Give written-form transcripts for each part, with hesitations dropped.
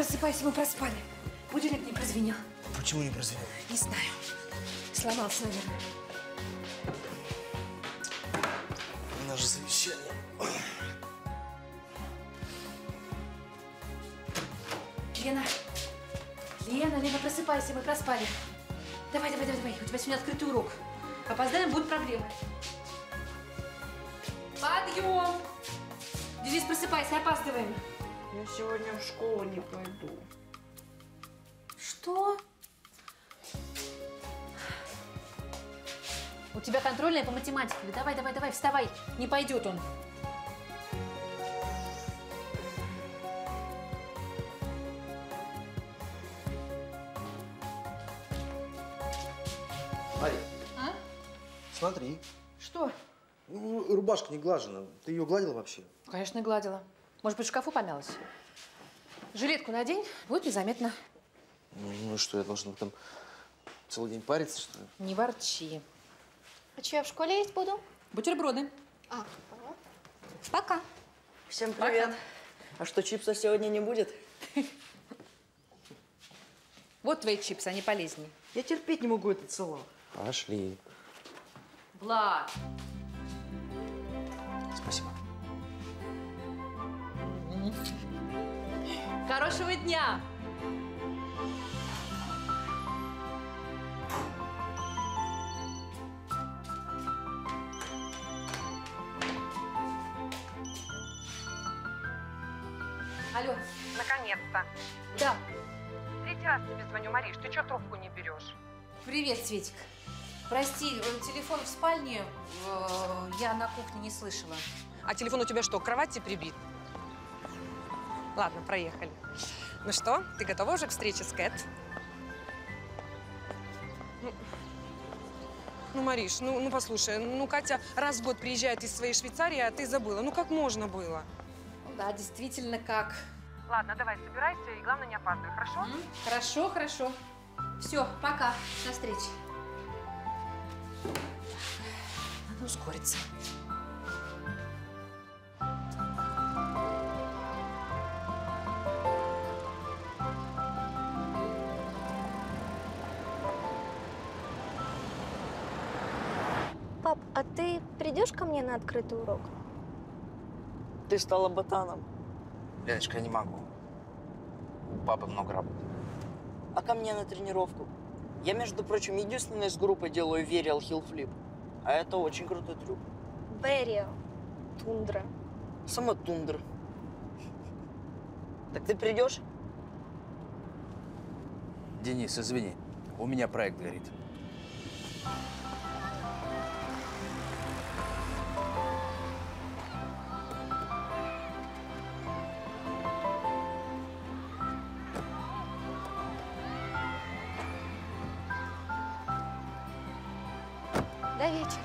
просыпайся, мы проспали. Будильник не прозвенел. Почему не прозвенел? Не знаю. Сломался, наверное. У нас же совещание. Лена, просыпайся, мы проспали. Давай. У тебя сегодня открытый урок. Опоздаем, будут проблемы. Подъем! Денис, просыпайся, опаздываем. Я сегодня в школу не пойду. Что? У тебя контрольная по математике. Давай, вставай. Не пойдет он. Мария. А? Смотри. Что? Ну, рубашка не глажена. Ты ее гладила вообще? Конечно, гладила. Может быть, в шкафу помялась? Жилетку надень, будет незаметно. Ну что, я должна там целый день париться, что ли? Не ворчи. А что, я в школе есть буду? Бутерброды. Пока. Всем привет. Пока. А что, чипса сегодня не будет? Вот твои чипсы, они полезнее. Я терпеть не могу этот салат. Пошли. Влад. Спасибо. Хорошего дня. Алло. Наконец-то. Да. Третий раз тебе звоню, Мариш, ты что трубку не берешь? Привет, Светик. Прости, телефон в спальне, я на кухне не слышала. А телефон у тебя что, к кровати прибит? Ладно, проехали. Ну что, ты готова уже к встрече с Кэт? Ну, Мариш, ну послушай, ну Катя раз в год приезжает из своей Швейцарии, а ты забыла. Ну как можно было? Да, действительно, как. Ладно, давай, собирайся и главное не опаздывай, хорошо? Хорошо. Все, пока, до встречи. Надо ускориться. Пап, а ты придешь ко мне на открытый урок? Ты стала ботаном. Леночка, я не могу. У папы много работы. А ко мне на тренировку? Я, между прочим, единственный с группы делаю Вериал Хилл-флип. А это очень крутой трюк. Берио. Тундра. Сама тундра. Так ты придешь? Денис, извини, у меня проект горит. До вечера.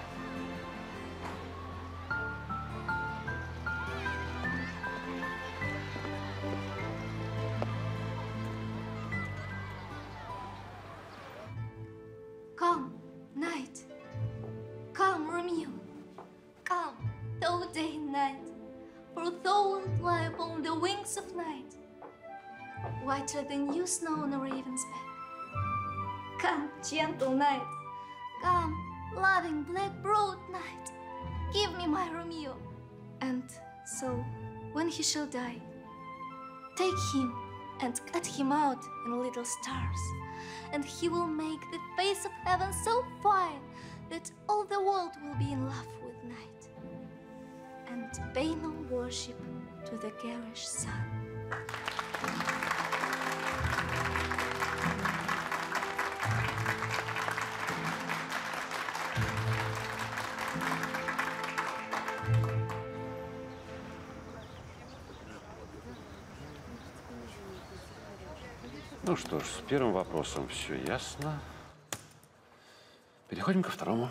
Come, night. Come, Romeo. Come, though day and night. For thou wilt lie upon the wings of night, whiter than you snow on a raven's back. Come, gentle night. Come, loving black broad night. Give me my Romeo. And so, when he shall die, take him and cut him out in little stars, and he will make the face of heaven so fine that all the world will be in love with night, and pay no worship to the garish sun. Ну что ж, с первым вопросом все ясно. Переходим ко второму.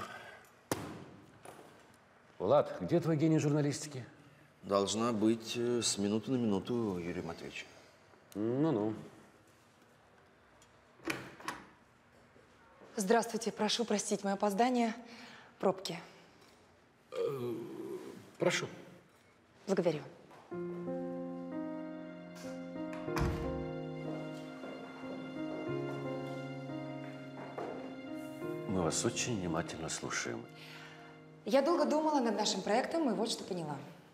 Влад, где твой гений журналистики? Должна быть с минуты на минуту, Юрий Матвеевич. Ну-ну. Здравствуйте, прошу простить мое опоздание. Пробки. Прошу. Благодарю. Мы вас очень внимательно слушаем. Я долго думала над нашим проектом и вот что поняла.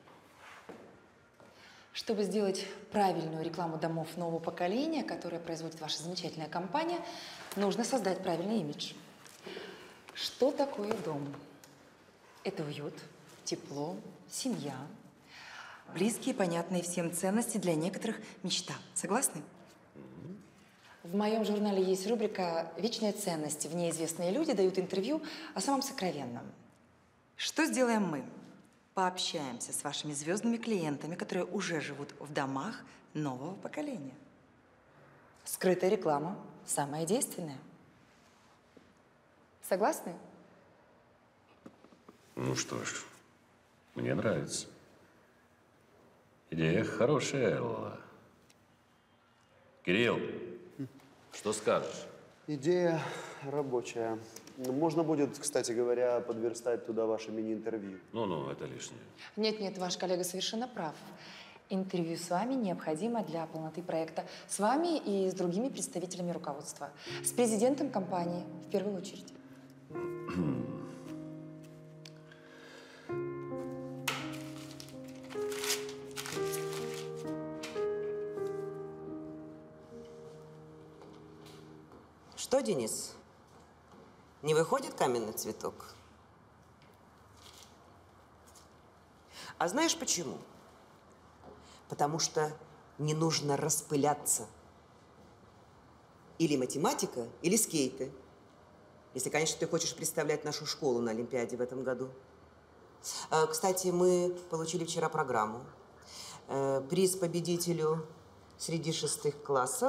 Чтобы сделать правильную рекламу домов нового поколения, которое производит ваша замечательная компания, нужно создать правильный имидж. Что такое дом? Это уют, тепло, семья, близкие, понятные всем ценности, для некоторых мечта. Согласны? В моем журнале есть рубрика «Вечные ценности». В ней известные люди дают интервью о самом сокровенном. Что сделаем мы? Пообщаемся с вашими звездными клиентами, которые уже живут в домах нового поколения. Скрытая реклама – самая действенная. Согласны? Ну что ж, мне нравится. Идея хорошая, Элла. Кирилл, что скажешь? Идея рабочая. Можно будет, кстати говоря, подверстать туда ваше мини-интервью. Ну, это лишнее. Нет, ваш коллега совершенно прав. Интервью с вами необходимо для полноты проекта. С вами и с другими представителями руководства. С президентом компании в первую очередь. Что, Денис, не выходит каменный цветок? А знаешь почему? Потому что не нужно распыляться. Или математика, или скейты. Если, конечно, ты хочешь представлять нашу школу на Олимпиаде в этом году. Кстати, мы получили вчера программу. Приз победителю среди 6 классов.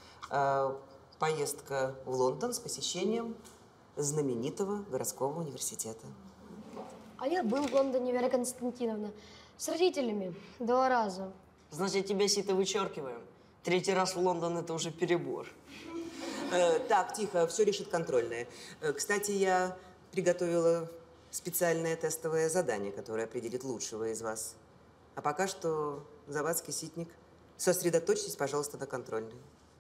Поездка в Лондон с посещением знаменитого городского университета. А я был в Лондоне, Вера Константиновна, с родителями 2 раза. Значит, тебя сито вычеркиваем. 3-й раз в Лондон – это уже перебор. Так, тихо, все решит контрольная. Кстати, я приготовила специальное тестовое задание, которое определит лучшего из вас. А пока что, Завадский, Ситник, сосредоточьтесь, пожалуйста, на контрольной.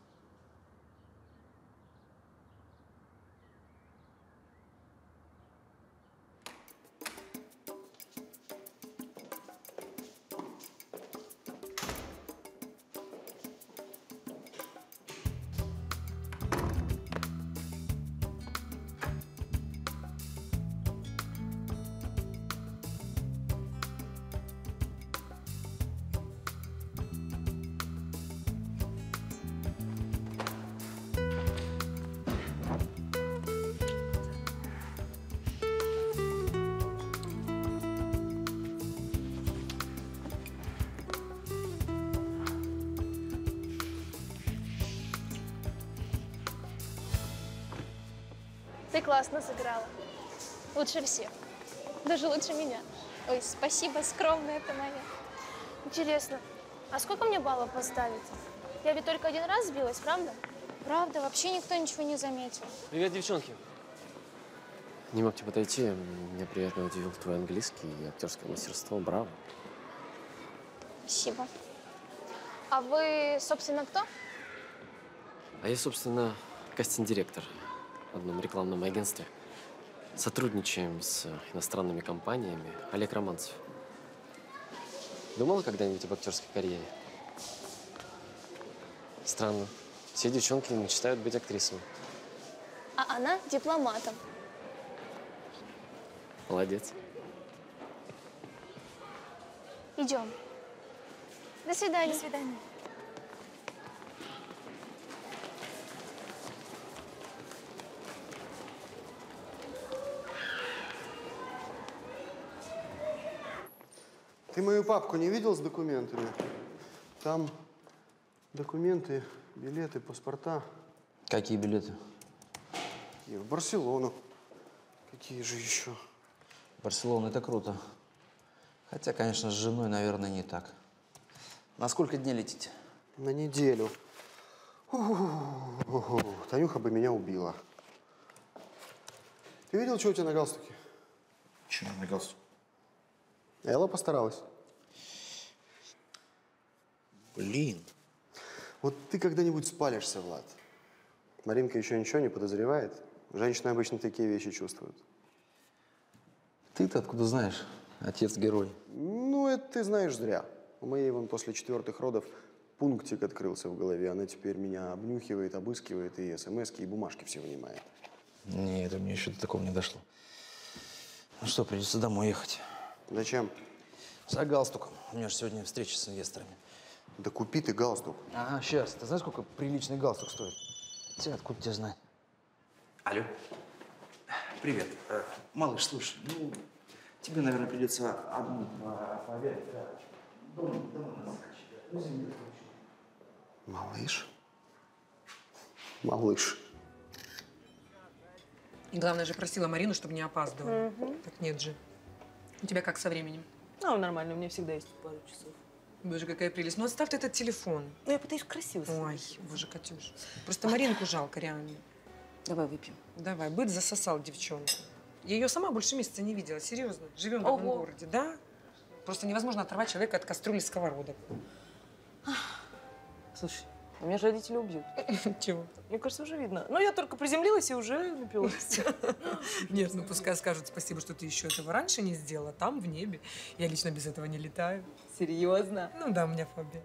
Ты классно сыграла. Лучше всех. Даже лучше меня. Ой, спасибо, скромная ты моя. Интересно, а сколько мне баллов поставить? Я ведь только 1 раз сбилась, правда? Правда, вообще никто ничего не заметил. Привет, девчонки. Не мог тебе подойти. Меня приятно удивил твой английский и актерское мастерство. Браво. Спасибо. А вы, собственно, кто? А я, собственно, кастинг-директор в одном рекламном агентстве. Сотрудничаем с иностранными компаниями. Олег Романцев. Думала когда-нибудь об актерской карьере? Странно. Все девчонки мечтают быть актрисами. А она дипломатом. Молодец. Идем. До свидания. До свидания. Ты мою папку не видел с документами? Там документы, билеты, паспорта. Какие билеты? И в Барселону. Какие же еще? Барселона – это круто. Хотя, конечно, с женой, наверное, не так. На сколько дней летите? На неделю. Танюха бы меня убила. Ты видел, что у тебя на галстуке? Что на галстуке? Элла постаралась. Блин. Вот ты когда-нибудь спалишься, Влад. Маринка еще ничего не подозревает. Женщины обычно такие вещи чувствуют. Ты-то откуда знаешь? Отец герой. Ну, это ты знаешь зря. У моей вон после 4-х родов пунктик открылся в голове. Она теперь меня обнюхивает, обыскивает, и смски, и бумажки все вынимает. Нет, у меня еще до такого не дошло. Ну что, придется домой ехать. Зачем? За галстуком. У меня же сегодня встреча с инвесторами. Да купи ты галстук. Ага, сейчас. Ты знаешь, сколько приличный галстук стоит? Тебя откуда тебе знать? Алло. Привет. Малыш, слушай, ну, тебе, наверное, придется одну пообедать. Дома нас скачать. Малыш? Малыш. И главное же просила Марину, чтобы не опаздывала. Так нет же. У тебя как со временем? Ну, нормально, у меня всегда есть пару часов. Боже, какая прелесть. Ну, оставь ты этот телефон. Ну, я пытаюсь красиво. Ой, боже, Катюш. Просто Маринку жалко, реально. Давай выпьем. Давай, быт засосал девчонку. Я ее сама больше месяца не видела, серьезно. Живем в одном городе, да? Просто невозможно оторвать человека от кастрюли сковородок. Слушай, меня же родители убьют. Чего? Мне кажется, уже видно. Но я только приземлилась и уже напилась. Нет, ну пускай скажут спасибо, что ты еще этого раньше не сделала, там, в небе. Я лично без этого не летаю. Серьезно? Ну да, у меня фобия.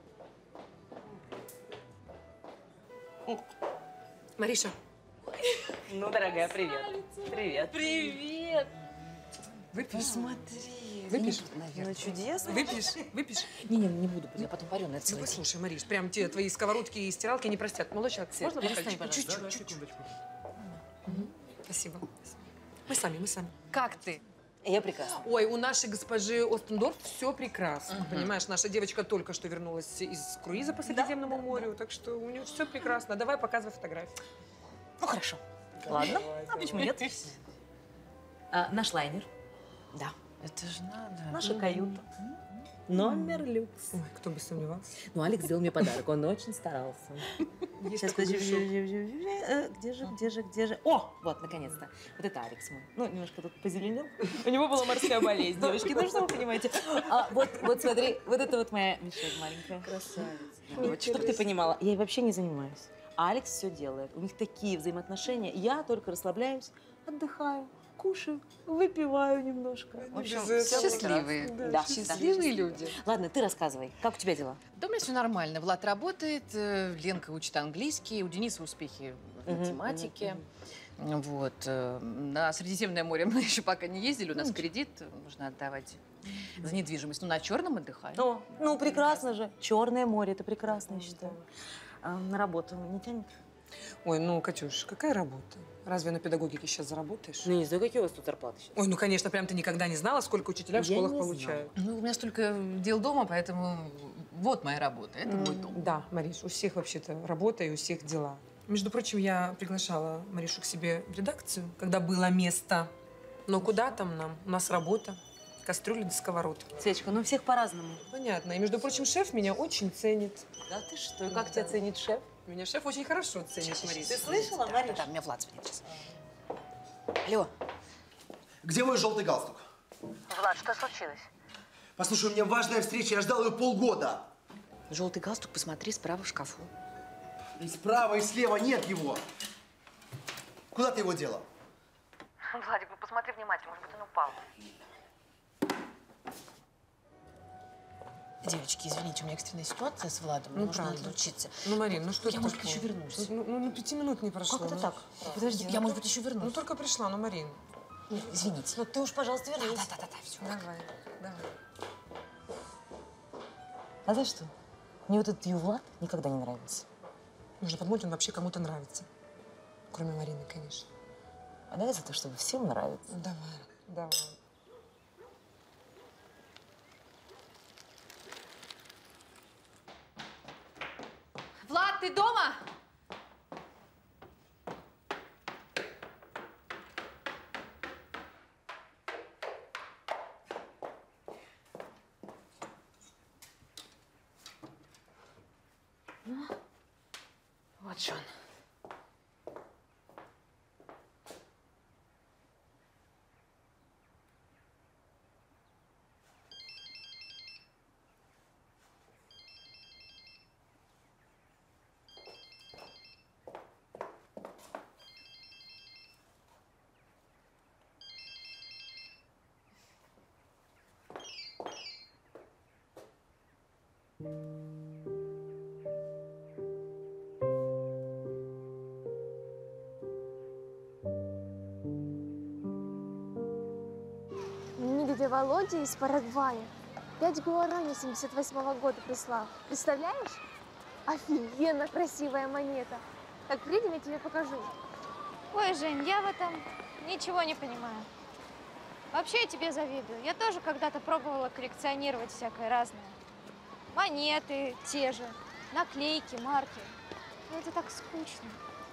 Мариша. Ну, дорогая, привет. Привет. Привет. Выпьешь? Посмотри. Выпьешь? Ну, чудесно. Выпьешь? Выпьешь? Не буду, я потом вареная Ну, целый день. послушай, Мариш, прям те твои сковородки и стиралки не простят. Молодчик, Свет, можно перестань, бокальчик? пожалуйста. Чуть-чуть. Спасибо. Мы сами. Как ты? Я прекрасна. Ой, у нашей госпожи Остендорф все прекрасно. Понимаешь, наша девочка только что вернулась из круиза по Средиземному морю, так что у нее все прекрасно. Давай, показывай фотографии. Ну, хорошо. Ладно. А почему нет? Наш лайнер. Да. Это же надо. Наша каюта. Номер люкс. Ой, кто бы сомневался. Ну, Алекс сделал мне подарок, он очень старался. Сейчас, подожди, где же? О, вот, наконец-то. Вот это Алекс мой. Ну, немножко тут позеленел. У него была морская болезнь, девочки. Ну, что вы понимаете? Вот смотри, вот это вот моя Мишель маленькая. Красавица. Чтоб ты понимала, я ей вообще не занимаюсь. А Алекс все делает. У них такие взаимоотношения. Я только расслабляюсь, отдыхаю, кушаю, выпиваю немножко. В общем, Счастливые. Да, Счастливые люди. Ладно, ты рассказывай. Как у тебя дела? Да у меня все нормально. Влад работает, Ленка учит английский, у Дениса успехи в математике. Вот. На Средиземное море мы еще пока не ездили, у нас кредит нужно отдавать за недвижимость. Ну, на Черном отдыхаем. О, ну прекрасно же. Черное море, это прекрасно, я считаю. А на работу не тянет? Ой, ну, Катюш, какая работа? Разве на педагогике сейчас заработаешь? Ну, не знаю, какие у вас тут зарплаты сейчас. Ой, ну, конечно, прям ты никогда не знала, сколько учителя в Я школах не получают. Ну, у меня столько дел дома, поэтому вот моя работа, это мой дом. Да, Мариш, у всех вообще-то работа и у всех дела. Между прочим, я приглашала Маришу к себе в редакцию, когда было место. Но куда там нам? У нас работа. Кастрюли до сковородки. Светочка, ну всех по-разному. Понятно. И, между прочим, шеф меня очень ценит. Да ты что? И как тебя ценит шеф? Меня шеф очень хорошо ценит, Мариша. Ты слышала, Мариш? Да, меня Влад звонит сейчас. Алло. Где мой желтый галстук? Влад, что случилось? Послушай, у меня важная встреча, я ждал ее полгода. Желтый галстук, посмотри, справа в шкафу. И справа, и слева нет его. Куда ты его дела? Владик, ну посмотри внимательно, может быть, он упал. Девочки, извините, у меня экстренная ситуация с Владом, мне нужно отлучиться. Ну, Марин, ну что я, может быть, еще вернусь. Ну, 5 минут не прошло. Как это так? Подожди, я, может быть, еще вернусь. Ну, только пришла, ну, Марин. Извините. Ну, ты уж, пожалуйста, вернись. Да, все. Давай. А знаешь что? Мне вот этот Влад никогда не нравился. Нужно подумать, он вообще кому-то нравится. Кроме Марины, конечно. А давай за то, чтобы всем нравится. Давай. Влад, ты дома? Вот же он. Мне дядя Володя из Парагвая 5 гуарани 78-го года прислал. Представляешь? Офигенно красивая монета. Так, приедем, я тебе покажу. Ой, Жень, я в этом ничего не понимаю. Вообще я тебе завидую. Я тоже когда-то пробовала коллекционировать всякое разное. Монеты те же, наклейки, марки. Но это так скучно.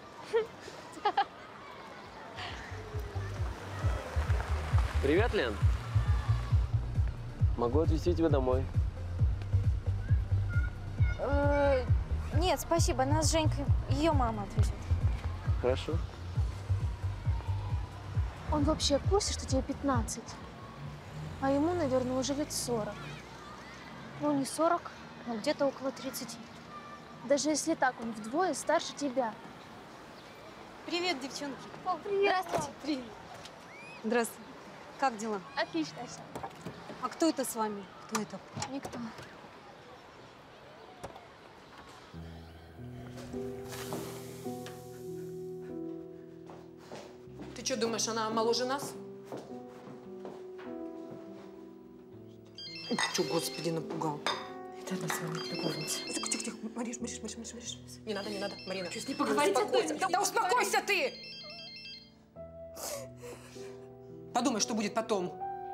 Привет, Лен. Могу отвезти тебя домой. Нет, спасибо. Нас с Женькой ее мама отвезет. Хорошо. Он вообще в курсе, что тебе 15? А ему, наверное, уже лет 40. Ну, не 40, но где-то около 30. Даже если так, он вдвое старше тебя. Привет, девчонки. О, привет. Здравствуйте. Привет. Здравствуй. Как дела? Отлично все. А кто это с вами? Кто это? Никто. Ты что думаешь, она моложе нас? Че, господи, напугал. Это одна своя любовница. Тихо, тихо, тихо. Мариш. Не надо, Марина. Что, с ней поговорить Успокойся. одной? Да успокойся ты! Подумай, что будет потом.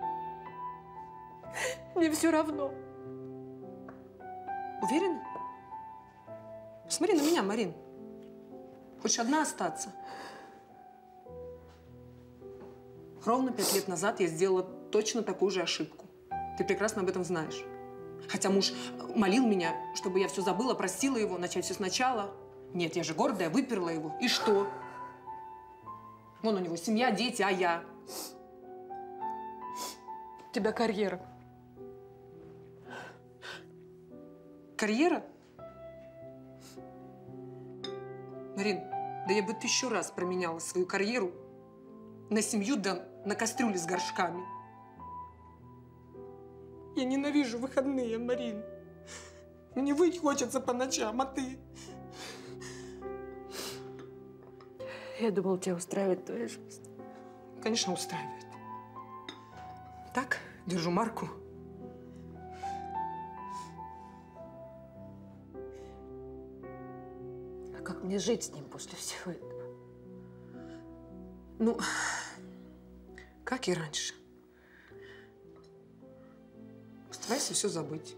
Мне все равно. Уверена? Смотри на меня, Марин. Хочешь одна остаться? Ровно 5 лет назад я сделала точно такую же ошибку. Ты прекрасно об этом знаешь. Хотя муж молил меня, чтобы я все забыла, простила его, начать все сначала. Нет, я же гордая, выперла его. И что? Вон у него семья, дети, а я? У тебя карьера. Карьера? Марин, да я бы 1000 раз променяла свою карьеру на семью, да на кастрюле с горшками. Я ненавижу выходные, Марин. Мне выть хочется по ночам, а ты? Я думала, тебя устраивает твоя жизнь. Конечно, устраивает. Так, держу марку. А как мне жить с ним после всего этого? Ну, как и раньше. Постарайся все забыть.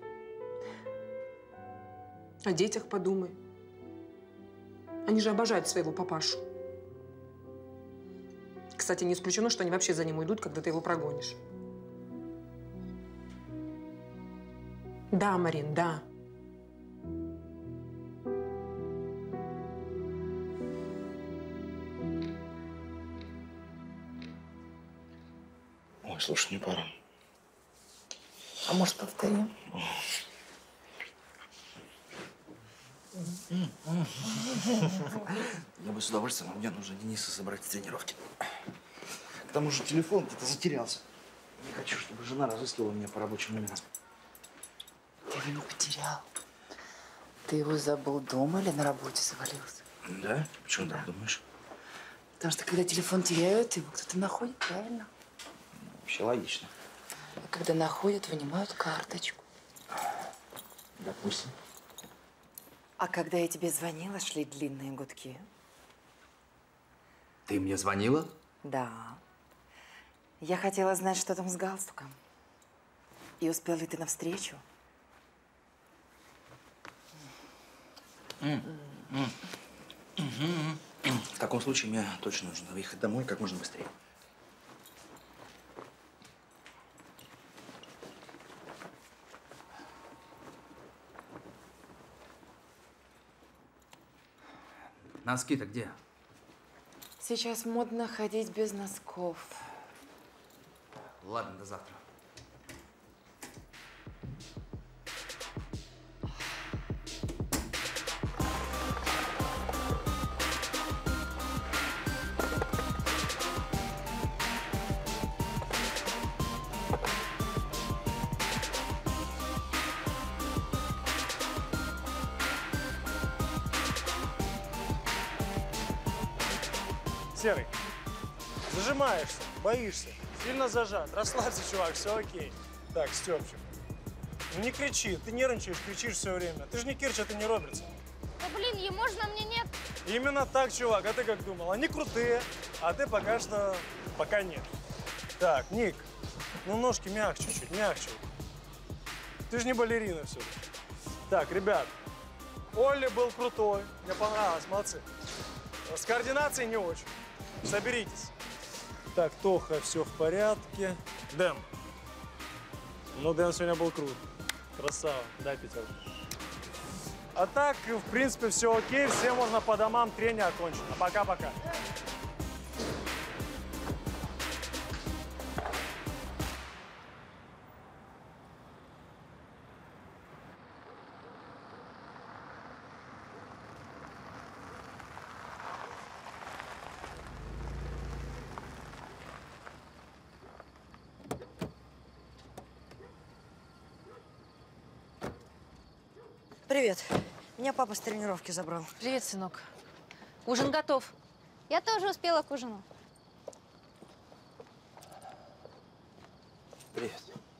О детях подумай. Они же обожают своего папашу. Кстати, не исключено, что они вообще за ним уйдут, когда ты его прогонишь. Да, Марин, да. Ой, слушай, мне пора. А может, повторим? Я бы с удовольствием, но мне нужно Дениса собрать с тренировки. К тому же телефон где-то затерялся. Не хочу, чтобы жена разыскивала меня по рабочим номерам. Ты его не потерял. Ты его забыл дома или на работе завалился? Да? Почему так думаешь? Потому что когда телефон теряют, его кто-то находит, правильно? Вообще логично. А когда находят, вынимают карточку. Допустим. А когда я тебе звонила, шли длинные гудки. Ты мне звонила? Да. Я хотела знать, что там с галстуком. И успел ли ты навстречу? В таком случае мне точно нужно выехать домой как можно быстрее. Носки-то где? Сейчас модно ходить без носков. Ладно, до завтра. Серый, зажимаешься, боишься, сильно зажат. Расслабься, чувак, все окей. Так, Степчик, ну не кричи, ты нервничаешь, кричишь все время. Ты же не Кирч, ты не Робертсон. Да блин, ей можно, а мне нет. Именно так, чувак, а ты как думал? Они крутые, а ты пока что, пока нет. Так, Ник, ну ножки мягче чуть, мягче. Ты же не балерина все-таки. Так, ребят, Олли был крутой, мне понравилось, молодцы. С координацией не очень. Соберитесь. Так, Тоха, все в порядке. Дэн. Ну, Дэн сегодня был крут. Красава, дай пятерку. А так, в принципе, все окей, всем можно по домам, трение окончено. Пока-пока. Привет. Меня папа с тренировки забрал. Привет, сынок. Ужин готов. Я тоже успела к ужину. Привет.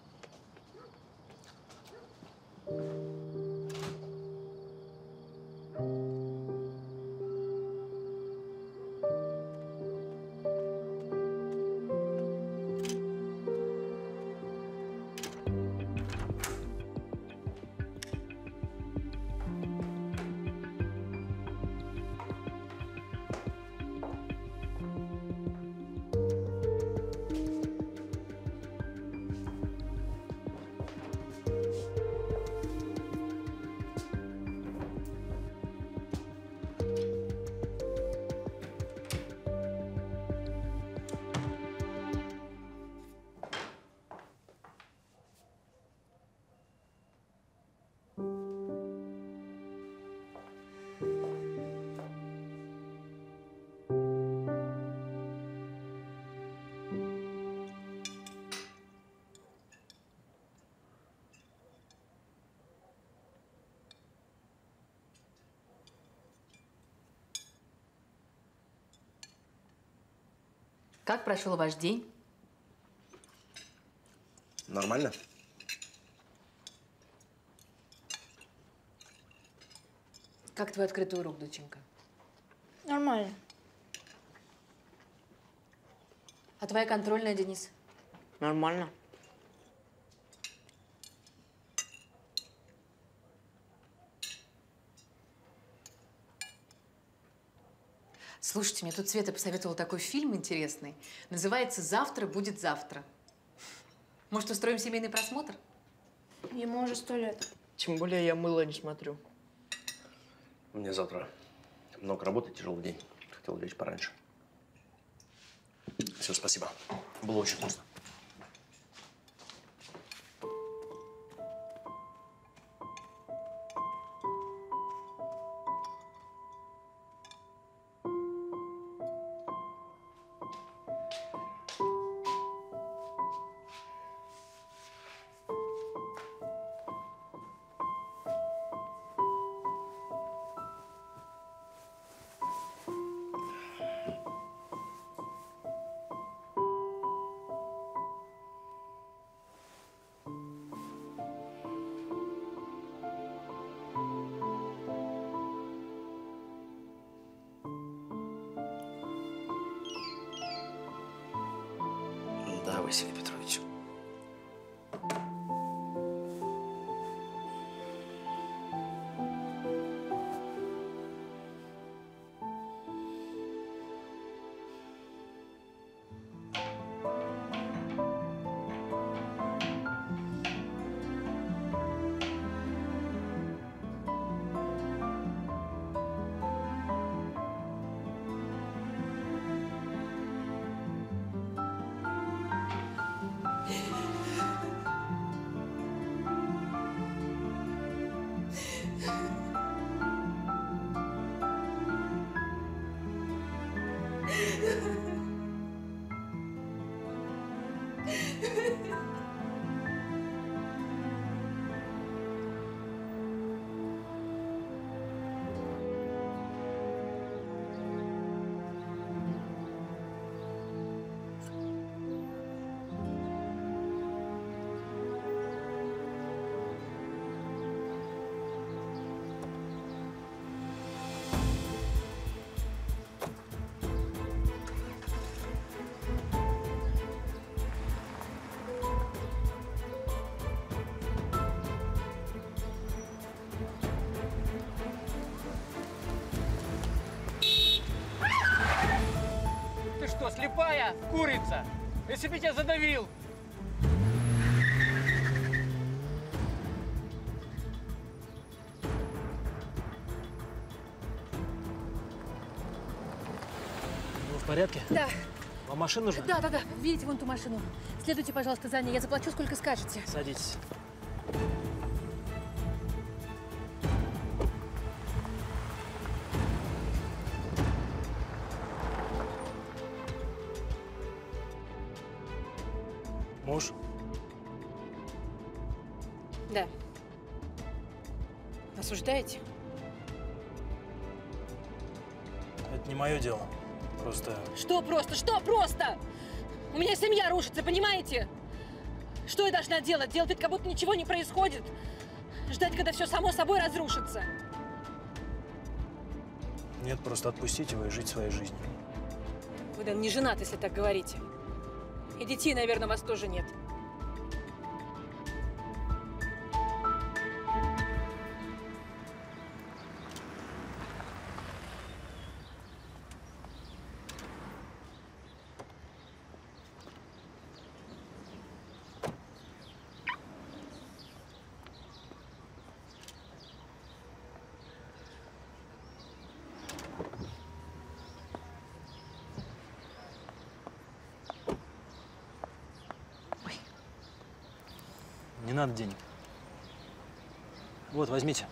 Как прошел ваш день? Нормально? Как твой открытый урок, доченька? Нормально. А твоя контрольная, Денис? Нормально. Слушайте, мне тут Света посоветовала такой фильм интересный. Называется «Завтра будет завтра». Может, устроим семейный просмотр? Ему уже 100 лет. Тем более я мыло не смотрю. У меня завтра много работы, тяжелый день. Хотел лечь пораньше. Все, спасибо. Было очень вкусно. Да, Василий Петрович. меня, курица! Если бы я тебя задавил! Вы в порядке? Да. Вам машина нужна? Да. Видите вон ту машину. Следуйте, пожалуйста, за ней. Я заплачу, сколько скажете. Садитесь. Муж? Да. Осуждаете? Это не мое дело. Просто… Что просто? Что просто? У меня семья рушится, понимаете? Что я должна делать? Делать вид, как будто ничего не происходит? Ждать, когда все само собой разрушится? Нет, просто отпустите его и жить своей жизнью. Вы, Дэн, не женат, если так говорите. И детей, наверное, у вас тоже нет. Не надо денег. Вот, возьмите.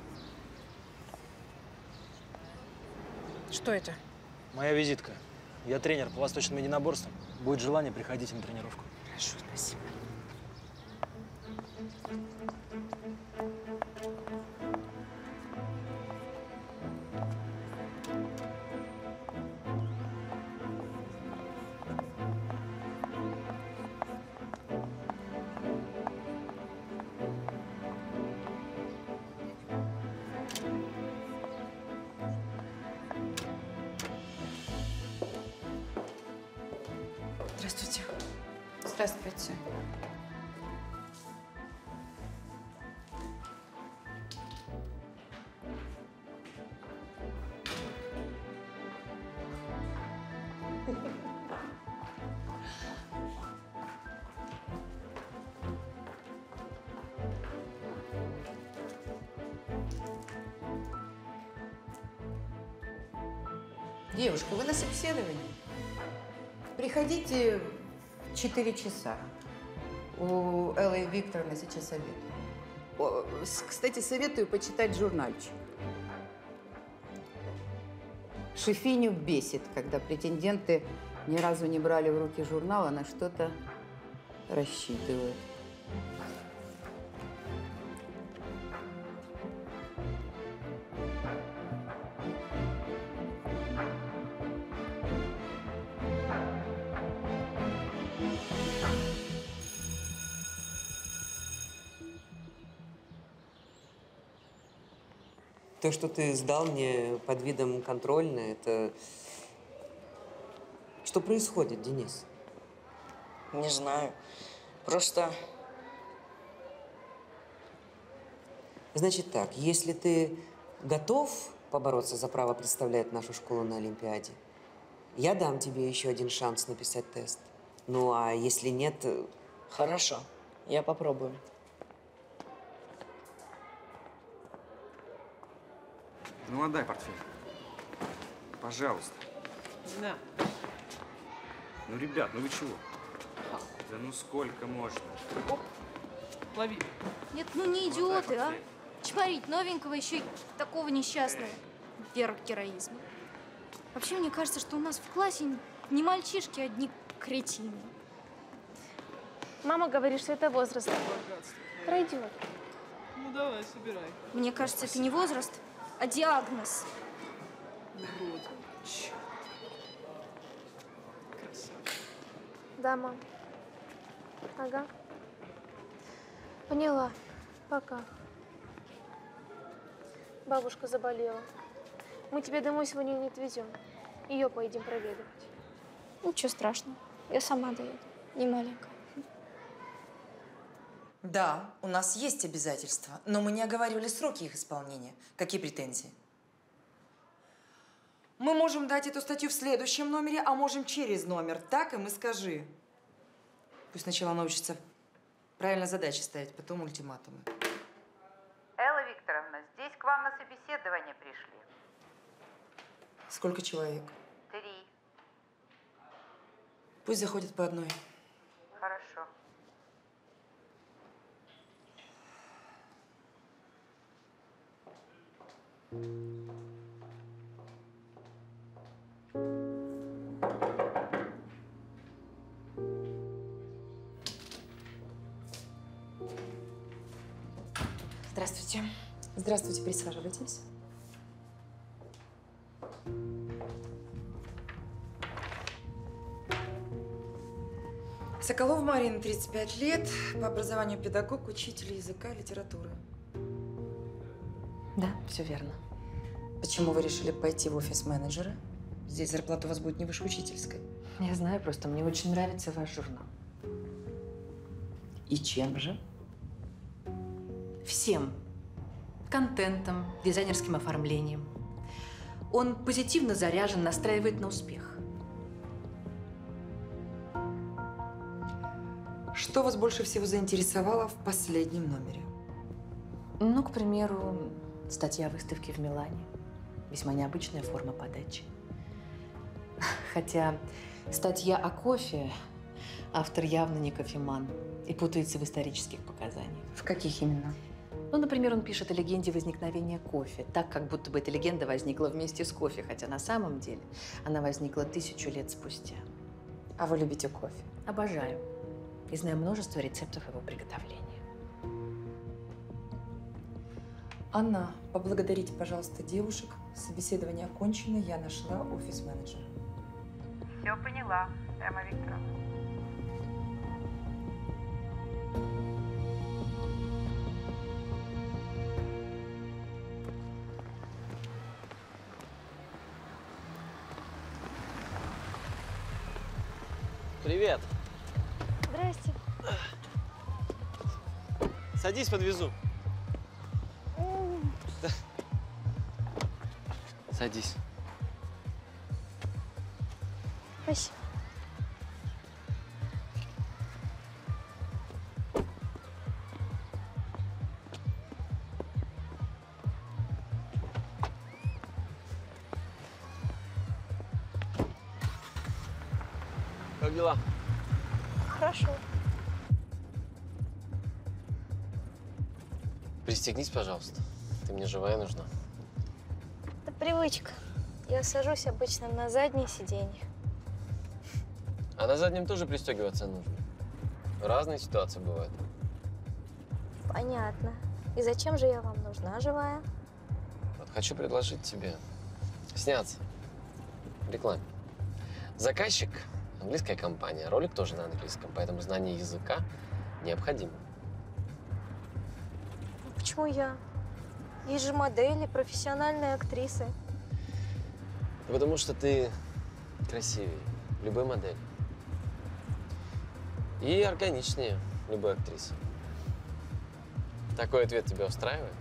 Что это? Моя визитка. Я тренер по восточным единоборствам. Будет желание, приходите на тренировку. Хорошо, спасибо. Здравствуйте. Здравствуйте. Девушка, вы на собеседовании? Приходите в 4 часа. У Эллы Викторовны сейчас обед. Кстати, советую почитать журнальчик. Шефиню бесит, когда претенденты ни разу не брали в руки журнал, а на что-то рассчитывают. То, что ты сдал мне под видом контрольной, это… Что происходит, Денис? Не знаю. Просто… Значит так, если ты готов побороться за право представлять нашу школу на Олимпиаде, я дам тебе еще один шанс написать тест. Ну, а если нет… Хорошо, я попробую. Ну, отдай портфель. Пожалуйста. На. Ну, ребят, ну вы чего? Да ну сколько можно? Оп. Лови. Нет, ну не идиоты, а? Чпорить новенького, еще и такого несчастного. Верх героизма. Вообще, мне кажется, что у нас в классе не мальчишки, а одни кретины. Мама говорит, что это возраст такой. Пройдет. Ну давай, собирай. Мне кажется, это не возраст, а диагноз. Вот. Да, мам. Ага. Поняла. Пока. Бабушка заболела. Мы тебя домой сегодня не отвезем. Ее поедем проведывать. Ничего страшного. Я сама доеду. Не маленькая. Да, у нас есть обязательства, но мы не оговаривали сроки их исполнения. Какие претензии? Мы можем дать эту статью в следующем номере, а можем через номер. Так им и скажи. Пусть сначала научится правильно задачи ставить, потом ультиматумы. Элла Викторовна, здесь к вам на собеседование пришли. Сколько человек? 3. Пусть заходит по одной. Хорошо. Здравствуйте. Здравствуйте, присаживайтесь. Соколов Марина, 35 лет, по образованию педагог, учитель языка и литературы. Да, все верно. Почему вы решили пойти в офис менеджера? Здесь зарплата у вас будет не выше учительской. Я знаю, просто мне очень нравится ваш журнал. И чем же? Всем. Контентом, дизайнерским оформлением. Он позитивно заряжен, настраивает на успех. Что вас больше всего заинтересовало в последнем номере? Ну, к примеру, статья о выставке в Милане. Весьма необычная форма подачи. Хотя статья о кофе автор явно не кофеман и путается в исторических показаниях. В каких именно? Ну, например, он пишет о легенде возникновения кофе, так, как будто бы эта легенда возникла вместе с кофе, хотя на самом деле она возникла 1000 лет спустя. А вы любите кофе? Обожаю. И знаю множество рецептов его приготовления. Анна, поблагодарите, пожалуйста, девушек. Собеседование окончено, я нашла офис-менеджера. Все поняла, Эмма Викторовна. Привет. Здрасте. Садись, подвезу. Садись. Спасибо. Как дела? Хорошо. Пристегнись, пожалуйста. Ты мне живая нужна. Это привычка. Я сажусь обычно на заднее сиденье. А на заднем тоже пристегиваться нужно. Разные ситуации бывают. Понятно. И зачем же я вам нужна живая? Вот хочу предложить тебе сняться в рекламе. Заказчик – английская компания, ролик тоже на английском, поэтому знание языка необходимо. Почему я? Есть же модели, профессиональные актрисы. Потому что ты красивее любой модели. И органичнее любой актрисы. Такой ответ тебя устраивает?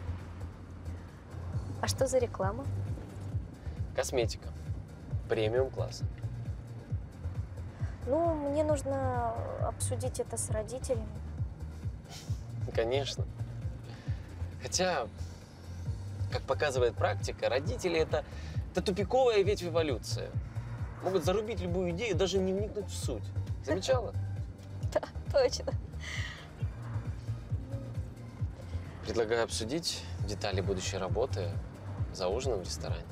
А что за реклама? Косметика. Премиум класса. Ну, мне нужно обсудить это с родителями. Конечно. Хотя, как показывает практика, родители это тупиковая ветвь эволюции. Могут зарубить любую идею, даже не вникнуть в суть. Замечала? Да, точно. Предлагаю обсудить детали будущей работы за ужином в ресторане.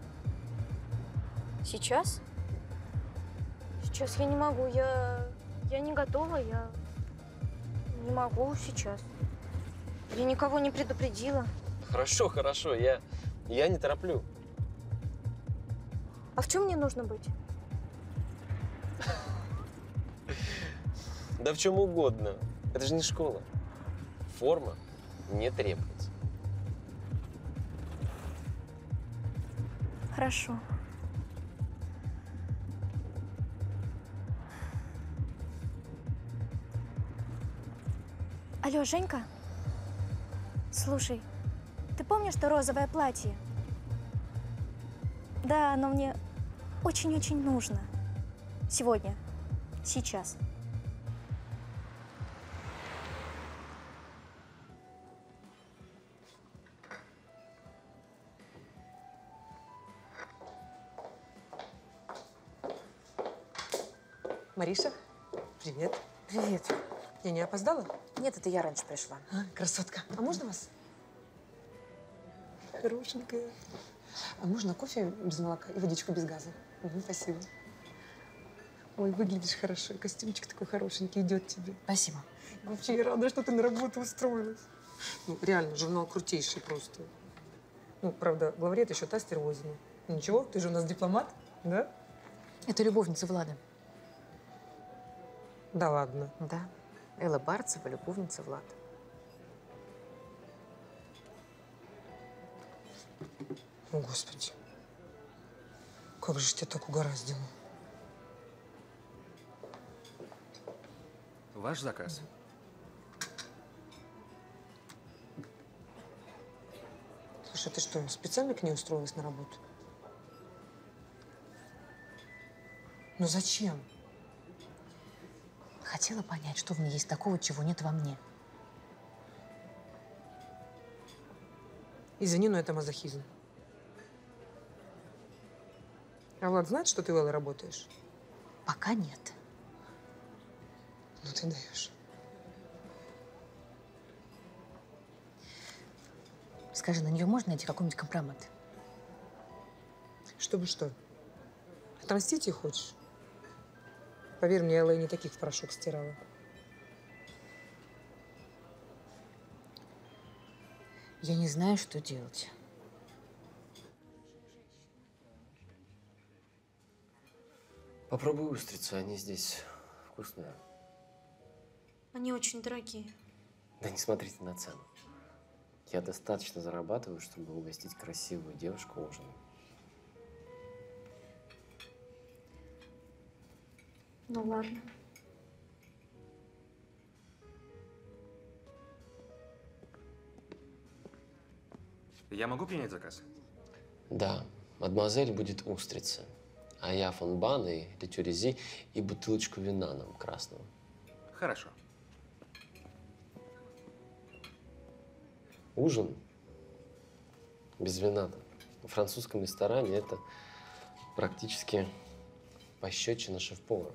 Сейчас? Сейчас я не могу, я не готова, я не могу сейчас. Я никого не предупредила. Хорошо, хорошо, я не тороплю. А в чем мне нужно быть? Да в чем угодно. Это же не школа. Форма не требуется. Хорошо. Алло, Женька? Слушай, ты помнишь то розовое платье? Да, но мне очень-очень нужно. Сегодня. Сейчас. Мариша, привет. Привет. Я не опоздала? Нет, это я раньше пришла. Красотка. А можно вас? Хорошенькая. А можно кофе без молока и водичку без газа? Спасибо. Ой, выглядишь хорошо. Костюмчик такой хорошенький идет тебе. Спасибо. Вообще, я рада, что ты на работу устроилась. Ну, реально, журнал крутейший просто. Ну, правда, главред еще та стервозина. Ничего, ты же у нас дипломат, да? Это любовница Влада. Да ладно. Да. Элла Барцева, любовница Влада. О, Господи. Как же тебя так угораздило? Ваш заказ. Слушай, ты что, специально к ней устроилась на работу? Ну зачем? Хотела понять, что в ней есть такого, чего нет во мне. Извини, но это мазохизм. А Влад знает, что ты в Элле работаешь? Пока нет. Ну ты даешь. Скажи, на нее можно найти какой-нибудь компромат? Чтобы что? Отомстить ей хочешь? Поверь мне, Элла и не таких в порошок стирала. Я не знаю, что делать. Попробуй устрицы, они здесь вкусные. Они очень дорогие. Да не смотрите на цену. Я достаточно зарабатываю, чтобы угостить красивую девушку ужином. Ну ладно. Я могу принять заказ? Да, мадемуазель будет устрица, а я фонбан и летюрези и бутылочку вина нам красного. Хорошо. Ужин без вина в французском ресторане это практически пощечина шеф-повара.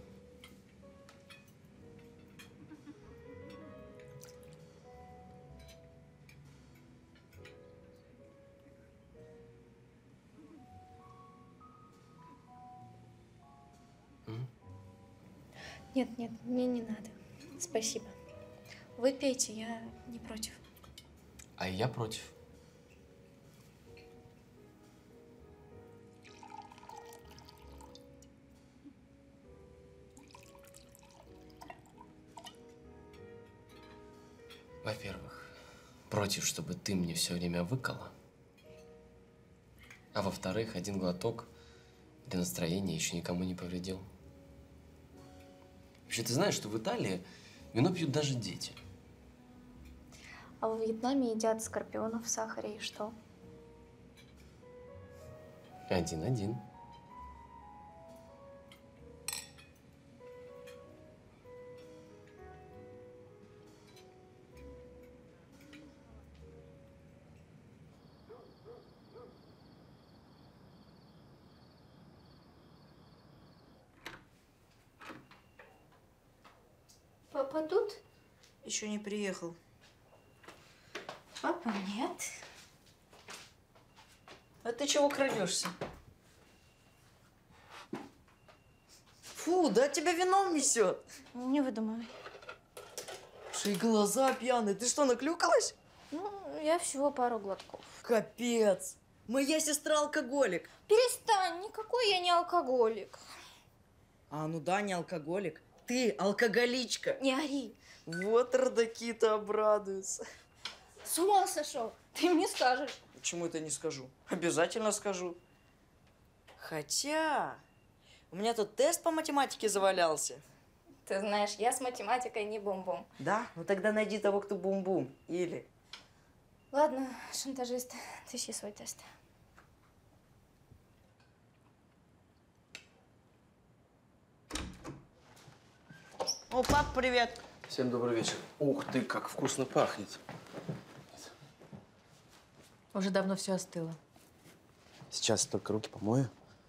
Нет, нет, мне не надо. Спасибо. Вы пейте, я не против. А я против. Во-первых, против, чтобы ты мне все время выкала. А во-вторых, один глоток для настроения еще никому не повредил. Вообще, ты знаешь, что в Италии вино пьют даже дети. А во Вьетнаме едят скорпионов в сахаре и что? 1-1. Папа тут? Еще не приехал. Папа нет. А ты чего крадешься? Фу, да тебя вином несет. Не выдумывай. Что и глаза пьяные. Ты что, наклюкалась? Ну, я всего пару глотков. Капец. Моя сестра алкоголик. Перестань, никакой я не алкоголик. А, ну да, не алкоголик. Ты алкоголичка. Не ори. Вот родаки-то обрадуются. С ума сошел. Ты мне скажешь. Почему это не скажу? Обязательно скажу. Хотя, у меня тут тест по математике завалялся. Ты знаешь, я с математикой не бум-бум. Да? Ну тогда найди того, кто бум-бум. Или... Ладно, шантажист, тащи свой тест. О, пап, привет. Всем добрый вечер. Ух ты, как вкусно пахнет. Уже давно все остыло. Сейчас только руки помою.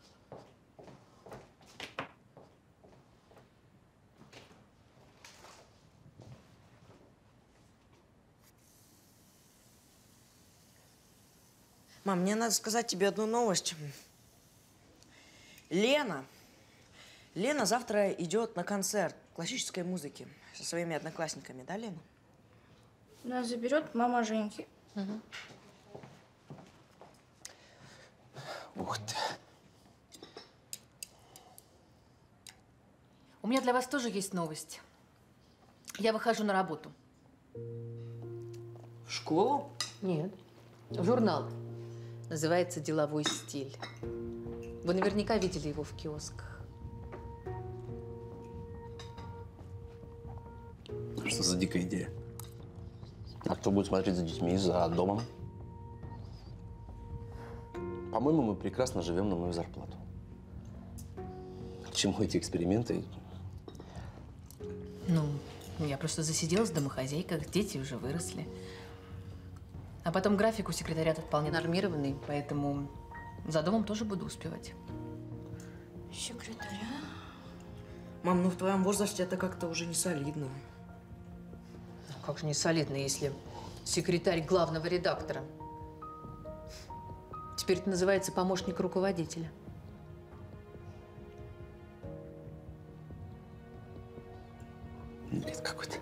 Мам, мне надо сказать тебе одну новость. Лена завтра идет на концерт классической музыки со своими одноклассниками, да, Лена? Нас заберет мама Женьки. Угу. Ух ты. У меня для вас тоже есть новость. Я выхожу на работу. В школу? Нет. В журнал. Называется «Деловой стиль». Вы наверняка видели его в киосках. Что за дикая идея? А кто будет смотреть за детьми, за домом? По-моему, мы прекрасно живем на мою зарплату. К чему эти эксперименты? Ну, я просто засиделась в домохозяйках, дети уже выросли. А потом график у секретариата вполне нормированный, поэтому за домом тоже буду успевать. Секретаря? Мам, ну в твоем возрасте это как-то уже не солидно. Ну, как же не солидно, если секретарь главного редактора. Теперь это называется помощник руководителя. Бред какой-то.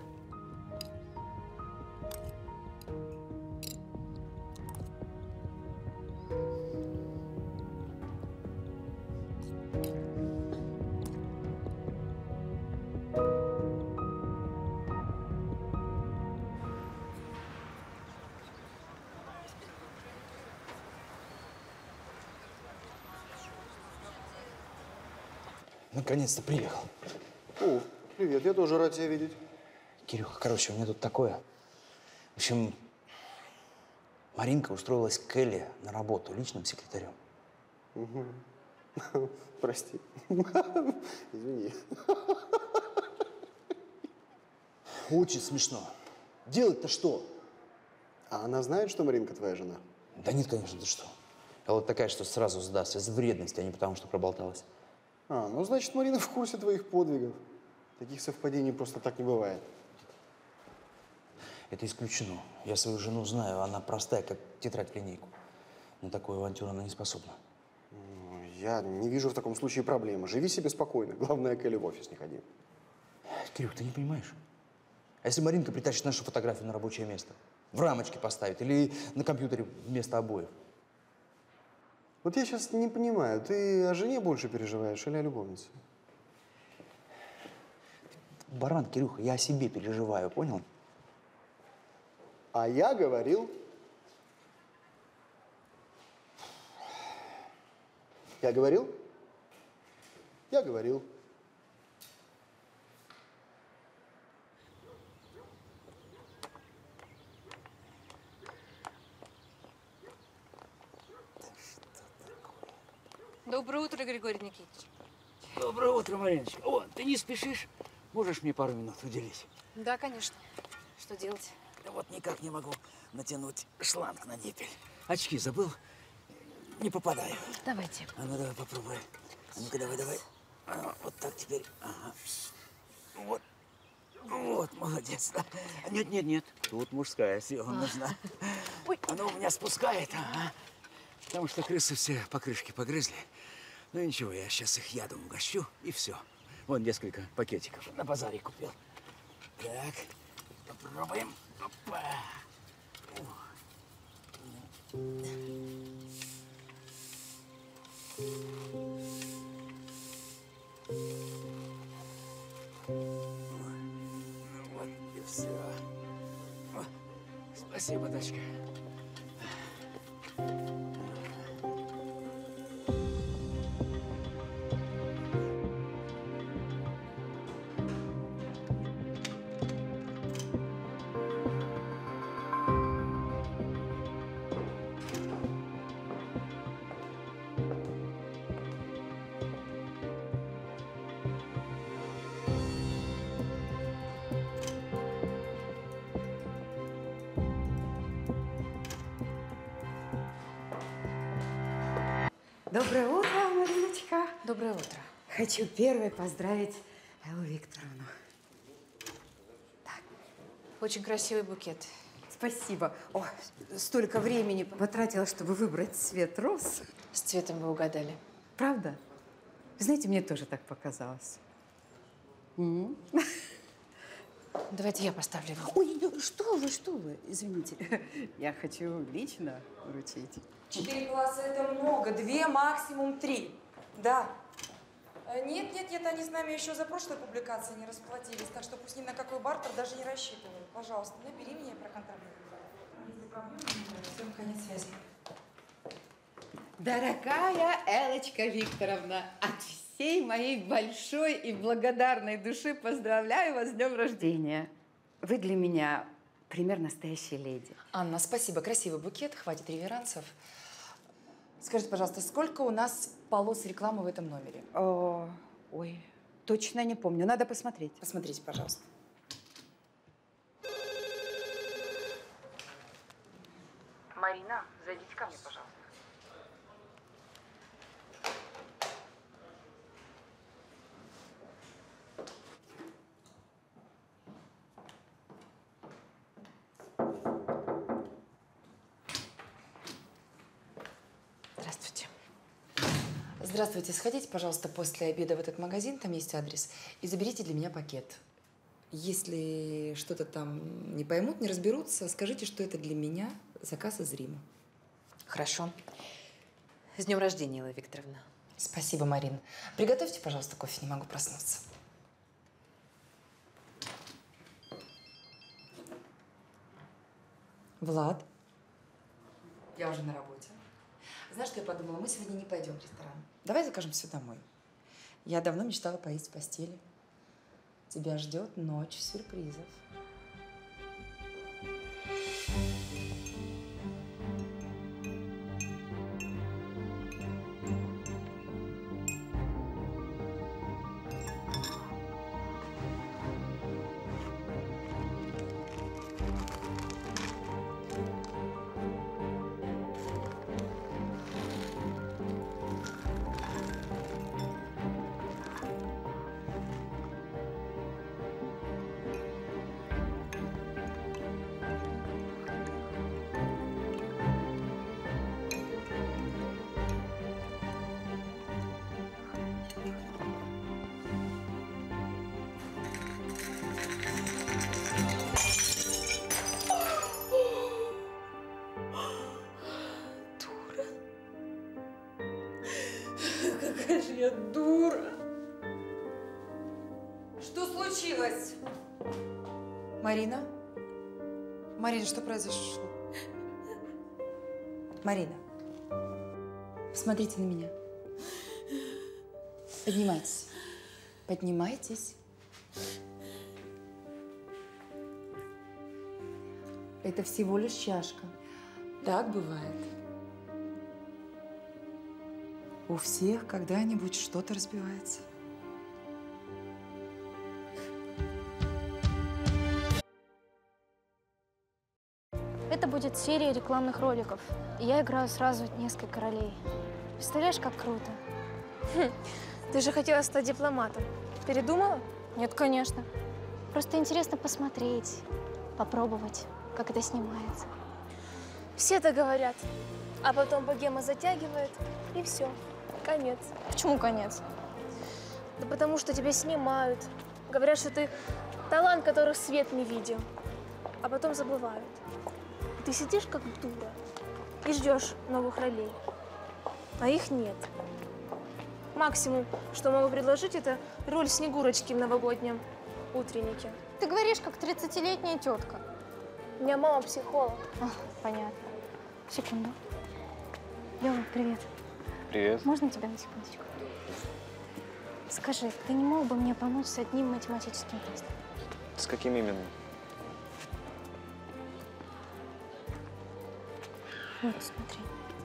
Наконец-то приехал. О, привет, я тоже рад тебя видеть. Кирюха, короче, у меня тут такое. В общем, Маринка устроилась к Элле на работу личным секретарем. Угу. Прости. Извини. Очень смешно. Делать-то что? А она знает, что Маринка твоя жена? Да нет, конечно, ты что. Элла такая, что сразу сдаст из вредности, а не потому, что проболталась. А, ну, значит, Марина в курсе твоих подвигов. Таких совпадений просто так не бывает. Это исключено. Я свою жену знаю, она простая, как тетрадь в линейку. На такую авантюру она не способна. Я не вижу в таком случае проблемы. Живи себе спокойно. Главное, к Элле в офис не ходи. Кирюх, ты не понимаешь? А если Маринка притащит нашу фотографию на рабочее место? В рамочке поставит или на компьютере вместо обоев? Вот я сейчас не понимаю, ты о жене больше переживаешь или о любовнице? Баран, Кирюха, я о себе переживаю, понял? А я говорил… Я говорил? Я говорил. Доброе утро, Григорий Никитич. Доброе утро, Мариночка. О, ты не спешишь? Можешь мне пару минут уделить? Да, конечно. Что делать? Да вот никак не могу натянуть шланг на ниппель. Очки забыл? Не попадаю. Давайте. А ну давай попробуй. А ну-ка давай. А, вот так теперь. Ага. Вот. Вот, молодец. Нет. Тут мужская сила нужна. Ой. Она у меня спускает. Ага. Потому что крысы все покрышки погрызли. Ну ничего, я сейчас их ядом угощу, и все. Вон несколько пакетиков на базаре купил. Так, попробуем. Опа. Вот и все. Спасибо, дочка. Доброе утро, Мариночка. Доброе утро. Хочу первой поздравить Эллу Викторовну. Очень красивый букет. Спасибо. О, столько времени потратила, чтобы выбрать цвет роз. С цветом вы угадали. Правда? Знаете, мне тоже так показалось. Давайте я поставлю вам. Ой, что вы, извините. Я хочу лично вручить. 4 класса – это много, 2, максимум 3. Да. Нет, они с нами еще за прошлой публикацией не расплатились, так что пусть ни на какой бартер даже не рассчитывают. Пожалуйста, набери меня и проконтролируй. Если проблемы, всем конец связи. Дорогая Эллочка Викторовна, от всей моей большой и благодарной души поздравляю вас с днем рождения. Вы для меня пример настоящей леди. Анна, спасибо. Красивый букет, хватит реверансов. Скажите, пожалуйста, сколько у нас полос рекламы в этом номере? Ой, точно не помню. Надо посмотреть. Посмотрите, пожалуйста. Марина, зайдите ко мне, пожалуйста. Здравствуйте. Здравствуйте. Сходите, пожалуйста, после обеда в этот магазин, там есть адрес, и заберите для меня пакет. Если что-то там не поймут, не разберутся, скажите, что это для меня заказ из Рима. Хорошо. С днем рождения, Элла Викторовна. Спасибо, Марин. Приготовьте, пожалуйста, кофе, не могу проснуться. Влад, я уже на работе. Знаешь, что я подумала? Мы сегодня не пойдем в ресторан. Давай закажем все домой. Я давно мечтала поесть в постели. Тебя ждет ночь сюрпризов. Какая же я дура! Что случилось? Марина? Марина, что произошло? Марина, посмотрите на меня. Поднимайтесь. Поднимайтесь. Это всего лишь чашка. Так бывает. У всех когда-нибудь что-то разбивается. Это будет серия рекламных роликов. И я играю сразу несколько ролей. Представляешь, как круто? Ты же хотела стать дипломатом. Передумала? Нет, конечно. Просто интересно посмотреть, попробовать, как это снимается. Все так говорят. А потом богема затягивает, и все. Конец. Почему конец? Да потому что тебя снимают. Говорят, что ты талант, которых свет не видел. А потом забывают. И ты сидишь как дура и ждешь новых ролей. А их нет. Максимум, что могу предложить, это роль Снегурочки в новогоднем утреннике. Ты говоришь, как 30-летняя тетка. У меня мама психолог. Понятно. Секунду. Лёва, привет. Привет. Можно тебя на секундочку? Скажи, ты не мог бы мне помочь с одним математическим тестом? С каким именно? Вот, смотри.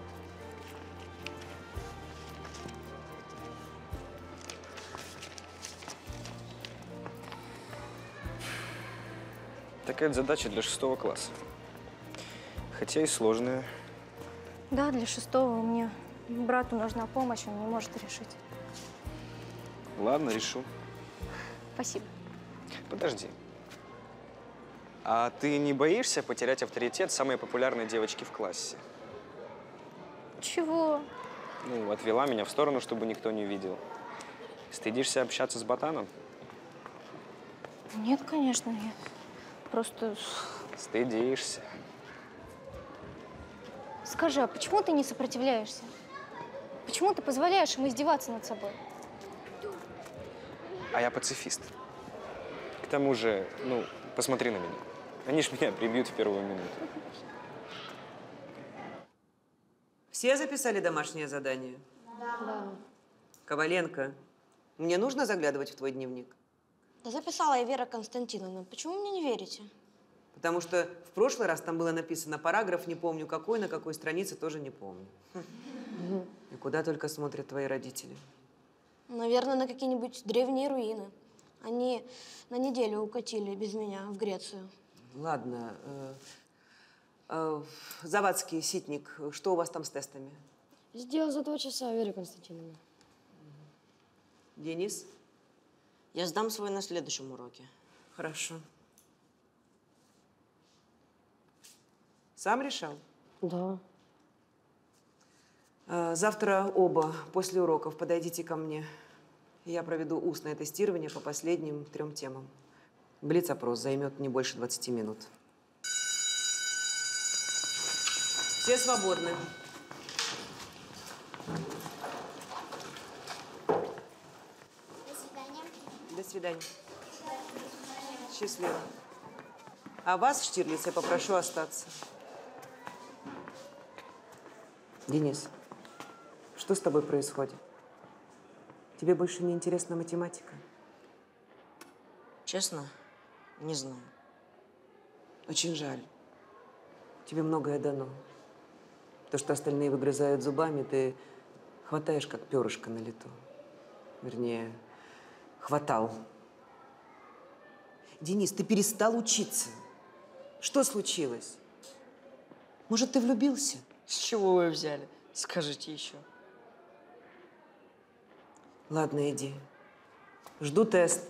Такая задача для 6 класса. Хотя и сложная. Да, для 6-го у меня Брату нужна помощь, он не может решить. Ладно, решу. Спасибо. Подожди. А ты не боишься потерять авторитет самой популярной девочки в классе? Чего? Ну, отвела меня в сторону, чтобы никто не видел. Стыдишься общаться с ботаном? Нет, конечно, нет. Просто… Стыдишься. Скажи, а почему ты не сопротивляешься? Почему ты позволяешь ему издеваться над собой? А я пацифист. К тому же, ну, посмотри на меня. Они ж меня прибьют в первую минуту. Все записали домашнее задание? Да. Коваленко, мне нужно заглядывать в твой дневник? Да записала я Вера Константиновна. Почему мне не верите? Потому что в прошлый раз там было написано параграф, не помню какой, на какой странице, тоже не помню. И куда только смотрят твои родители? Наверное, на какие-нибудь древние руины. Они на неделю укатили без меня в Грецию. Ладно. Завадский, Ситник, что у вас там с тестами? Сделал за 2 часа, Вера Константиновна. Денис? Я сдам свой на следующем уроке. Хорошо. Сам решал? Да. Завтра оба после уроков подойдите ко мне. Я проведу устное тестирование по последним 3 темам. Блиц-опрос займет не больше 20 минут. Все свободны. До свидания. До свидания. Счастливо. А вас, Штирлиц, я попрошу остаться. Денис, что с тобой происходит? Тебе больше не интересна математика? Честно, не знаю. Очень жаль. Тебе многое дано. То, что остальные выгрызают зубами, ты хватаешь, как перышко на лету. Вернее, хватал. Денис, ты перестал учиться. Что случилось? Может, ты влюбился? С чего вы взяли? Скажите еще. Ладно, иди. Жду тест.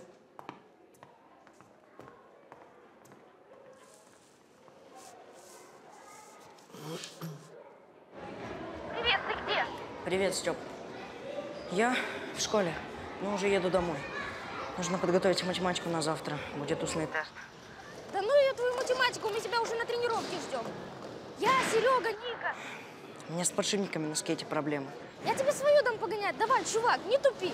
Привет, ты где? Привет, Степ. Я в школе, но уже еду домой. Нужно подготовить математику на завтра. Будет устный тест. Да ну ее твою математику, мы тебя уже на тренировке ждем. Я, Серега, Ника. У меня с подшипниками на скейте проблемы. Я тебе свою дам погонять. Давай, чувак, не тупи.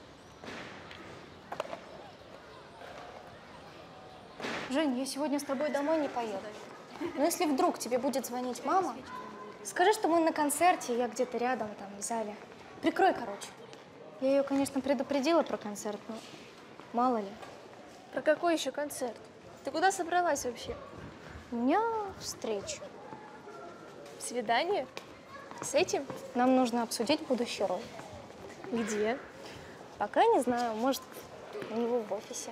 Жень, я сегодня с тобой домой не поеду. Но если вдруг тебе будет звонить мама, скажи, что мы на концерте, я где-то рядом, там, в зале. Прикрой, короче. Я ее, конечно, предупредила про концерт, но мало ли. Про какой еще концерт? Ты куда собралась вообще? У меня встреча. Свидание? С этим? Нам нужно обсудить будущий роль. Где? Пока не знаю, может, у него в офисе.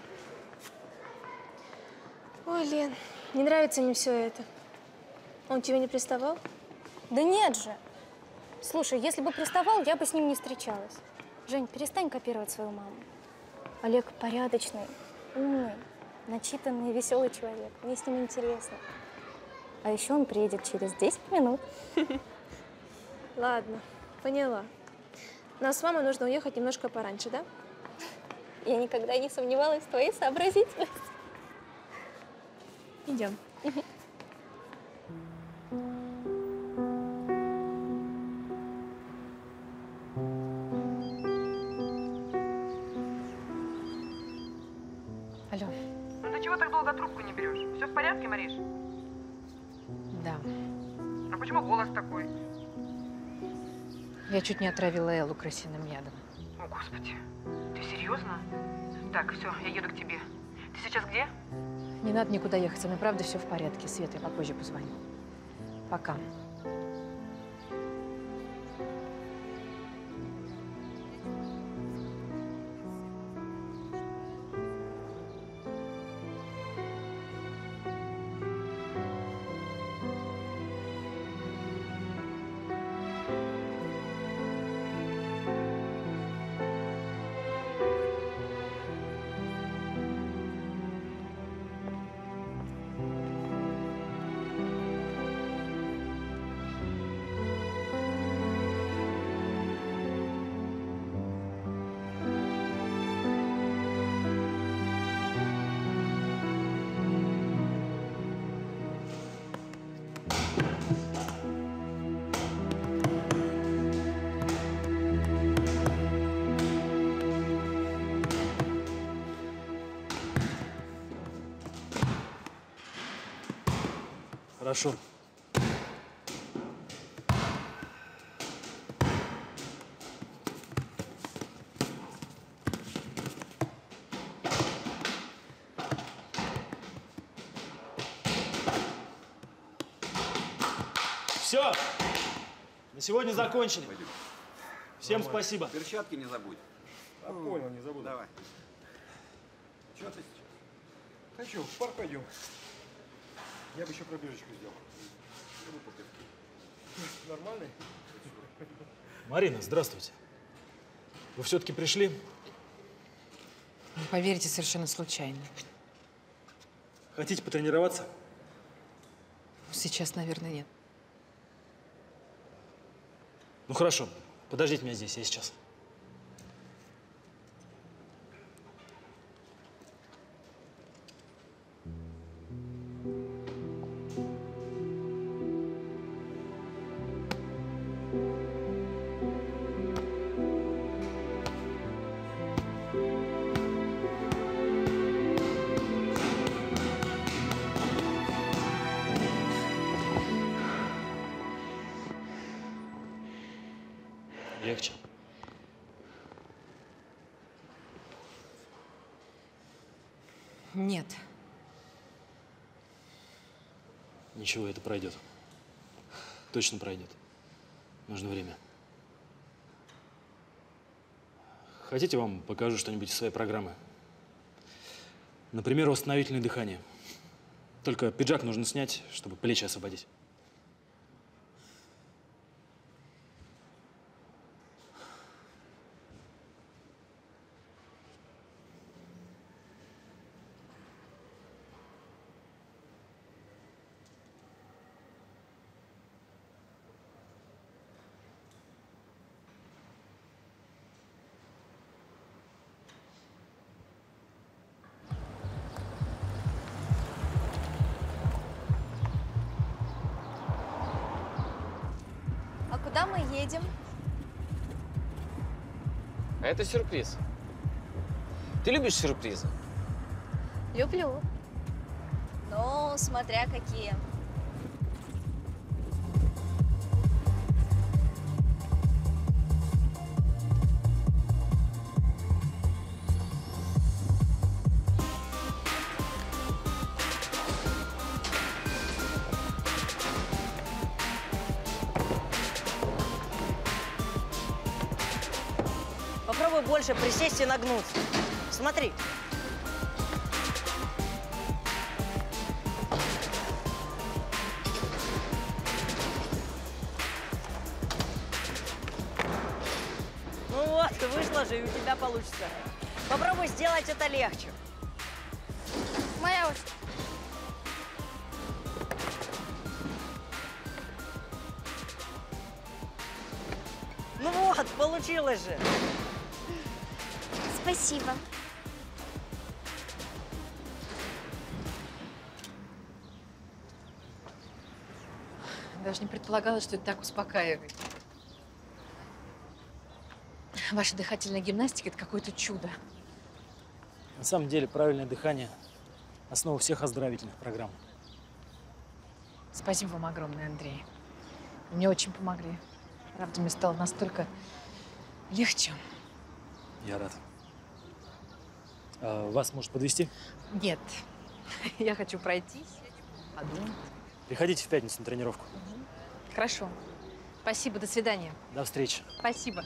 Ой, Лен, не нравится мне все это. Он тебе не приставал? Да нет же. Слушай, если бы приставал, я бы с ним не встречалась. Жень, перестань копировать свою маму. Олег порядочный, умный, начитанный, веселый человек. Мне с ним интересно. А еще он приедет через 10 минут. Ладно, поняла. Нам с мамой нужно уехать немножко пораньше, да? Я никогда не сомневалась в твоей сообразительности. Идем. Алло. Ну ты чего так долго трубку не берешь? Все в порядке, Мариш? Да. А почему голос такой? Я чуть не отравила Эллу крысиным ядом. О, Господи. Ты серьезно? Так, все, я еду к тебе. Ты сейчас где? Не надо никуда ехать, со мной правда все в порядке. Света, я попозже позвоню. Пока. Хорошо. Все. На сегодня закончили. Всем спасибо. Перчатки не забудь. Да, понял, не забуду. Давай. Что ты сейчас? Хочу, в парк пойдем. Я бы еще пробежечку сделал. Нормальный? Марина, здравствуйте. Вы все-таки пришли? Поверьте, совершенно случайно. Хотите потренироваться? Сейчас, наверное, нет. Ну хорошо, подождите меня здесь, я сейчас. Легче. Нет. Ничего, это пройдет. Точно пройдет. Нужно время. Хотите, вам покажу что-нибудь из своей программы? Например, восстановительное дыхание. Только пиджак нужно снять, чтобы плечи освободить. А куда мы едем? А это сюрприз. Ты любишь сюрпризы? Люблю. Но смотря какие. Попробуй больше присесть и нагнуться. Смотри. Ну вот, вышло же, и у тебя получится. Попробуй сделать это легче. Моя очередь. Ну вот, получилось же. Спасибо. Даже не предполагала, что это так успокаивает. Ваша дыхательная гимнастика – это какое-то чудо. На самом деле, правильное дыхание – основа всех оздоровительных программ. Спасибо вам огромное, Андрей. Вы мне очень помогли. Правда, мне стало настолько легче. Я рад. А вас может подвезти? Нет, я хочу пройтись, подумать. Приходите в пятницу на тренировку. Хорошо. Спасибо, до свидания. До встречи. Спасибо.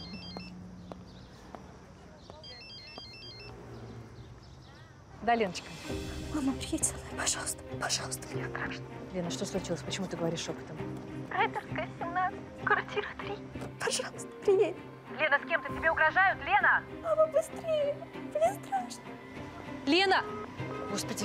Да, Леночка. Мама, приедь со мной, пожалуйста. Пожалуйста, мне страшно. Лена, что случилось? Почему ты говоришь шепотом? Райтерская, 17, квартира 3. Пожалуйста, приедь. Лена, с кем-то тебе угрожают? Лена! Мама, быстрее. Мне страшно. Лена! Господи.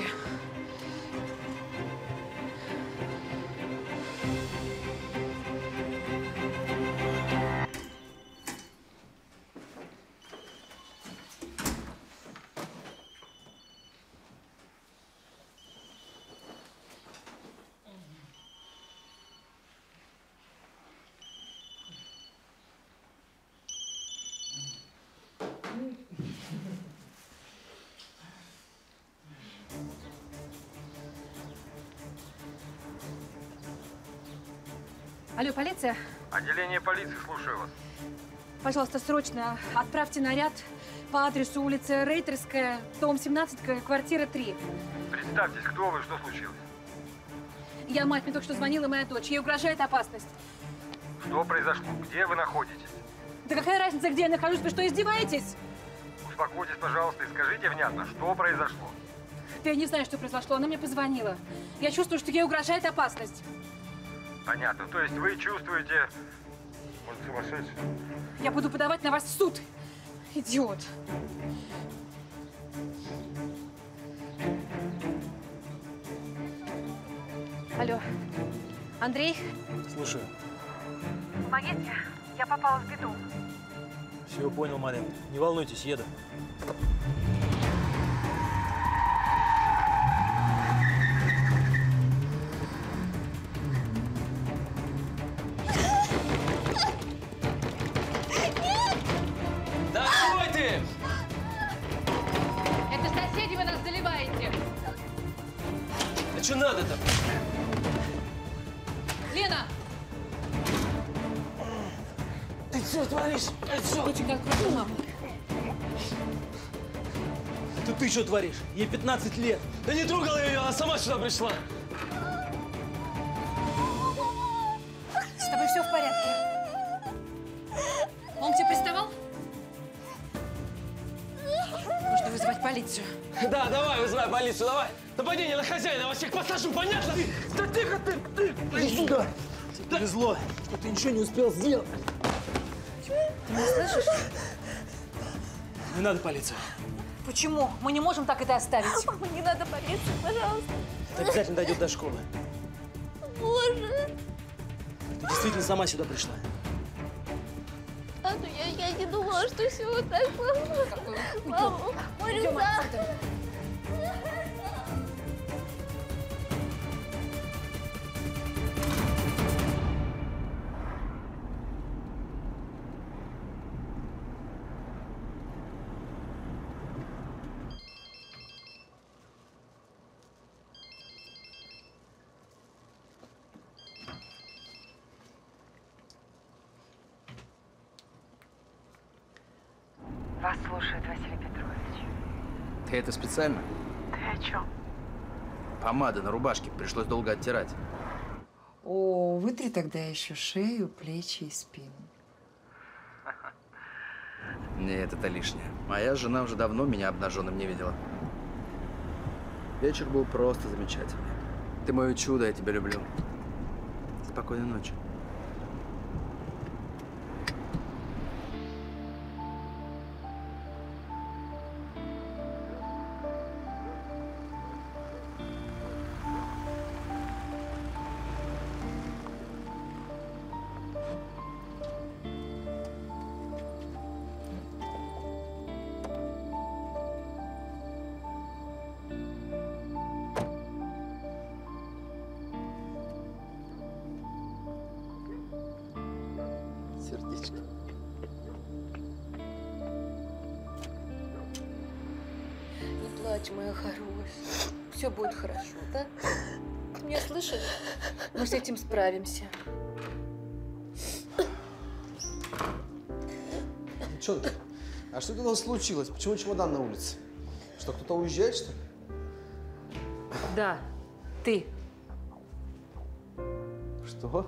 Алло, полиция? Отделение полиции, слушаю вас. Пожалуйста, срочно отправьте наряд по адресу улица Рейтерская, дом 17, квартира 3. Представьтесь, кто вы, что случилось? Я мать, мне только что звонила моя дочь. Ей угрожает опасность. Что произошло? Где вы находитесь? Да какая разница, где я нахожусь? Вы что, издеваетесь? Успокойтесь, пожалуйста, и скажите внятно, что произошло. Да я не знаю, что произошло. Она мне позвонила. Я чувствую, что ей угрожает опасность. Понятно. То есть вы чувствуете... Может, сумасшедший? Я буду подавать на вас в суд. Идиот. Алло. Андрей? Слушаю. Помогите, я попала в беду. Все, понял, Марин. Не волнуйтесь, еду. Да открой ты! Это соседи, вы нас заливаете. А что надо-то? Лена! Ты что творишь? Доченька, открой маму. Да ты что творишь? Ей 15 лет. Да не трогала я ее, она сама сюда пришла. С тобой все в порядке? Он к тебе приставал? Нужно вызывать полицию. Да, давай, вызывай полицию, давай. Нападение на хозяина, вас всех посажу, понятно? Да тихо ты! Иди сюда! Тебе повезло, что ты ничего не успел сделать. Ты меня слышишь? Не надо полицию. Почему? Мы не можем так это оставить. Мама, не надо полицию, пожалуйста. Это обязательно дойдет до школы. Боже. Ты действительно сама сюда пришла. А то я не думала, что все вот так плохо. Мама, Мариса. Вас слушает Василий Петрович. Ты это специально? Ты о чем? Помада на рубашке. Пришлось долго оттирать. О, вытри тогда еще шею, плечи и спину. Нет, это лишнее. Моя жена уже давно меня обнаженным не видела. Вечер был просто замечательный. Ты мое чудо, я тебя люблю. Спокойной ночи. Сердечко. Не плачь, моя хорошая. Все будет хорошо, да? Ты меня слышишь? Мы с этим справимся. Девчонки, а что у нас случилось? Почему чемодан на улице? Что, кто-то уезжает, что ли? Да, ты. Что?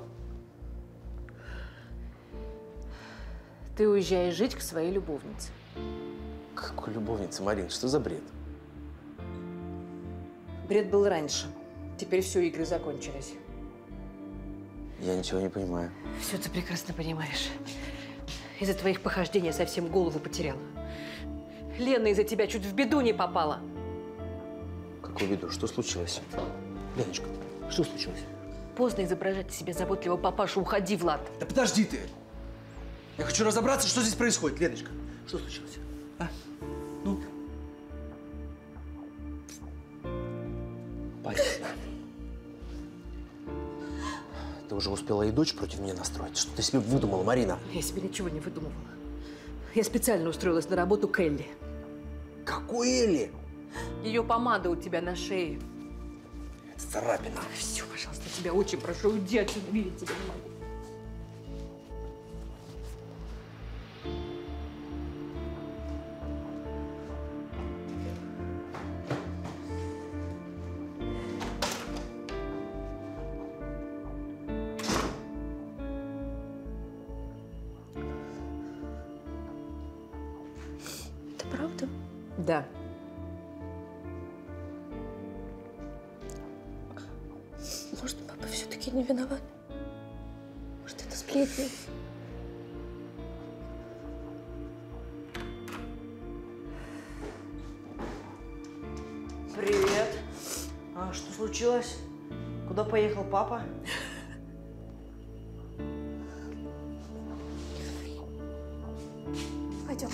Ты уезжаешь жить к своей любовнице. Какой любовница, Марин? Что за бред? Бред был раньше. Теперь все, игры закончились. Я ничего не понимаю. Все ты прекрасно понимаешь. Из-за твоих похождений я совсем голову потеряла. Лена из-за тебя чуть в беду не попала. Какую беду? Что случилось? Леночка, что случилось? Поздно изображать из себя заботливого папашу. Уходи, Влад. Да подожди ты! Я хочу разобраться, что здесь происходит, Леночка. Что случилось? А? Ну? Понятно. Ты уже успела и дочь против меня настроить? Что ты себе выдумала, Марина? Я себе ничего не выдумывала. Я специально устроилась на работу к Элли. Какой Элли? Ее помада у тебя на шее. Это царапина. Все, пожалуйста, тебя очень прошу, уйди отсюда, видеть тебя не могу. Да. Может, папа все-таки не виноват? Может, это сплетни? Привет. А что случилось? Куда поехал папа? Пойдем.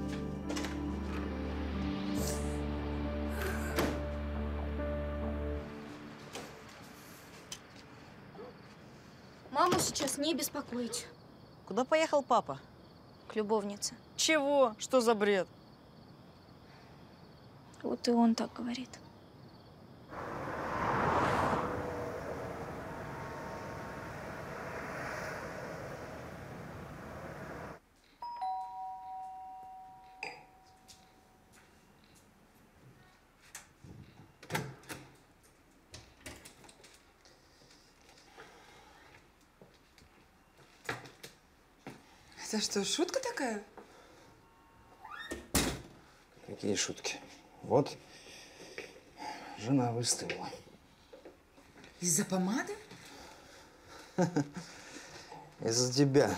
Маму сейчас не беспокоить. Куда поехал папа? К любовнице. Чего? Что за бред? Вот и он так говорит. Это что, шутка такая? Какие шутки? Вот, жена выставила. Из-за помады? Из-за тебя.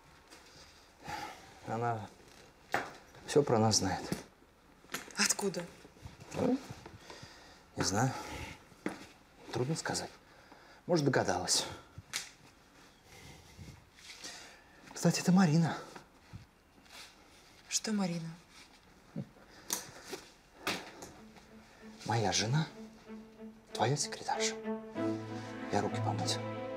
Она все про нас знает. Откуда? Ну, не знаю. Трудно сказать. Может, догадалась. Кстати, это Марина. Что Марина? Моя жена, твоя секретарша. Я руки помыть.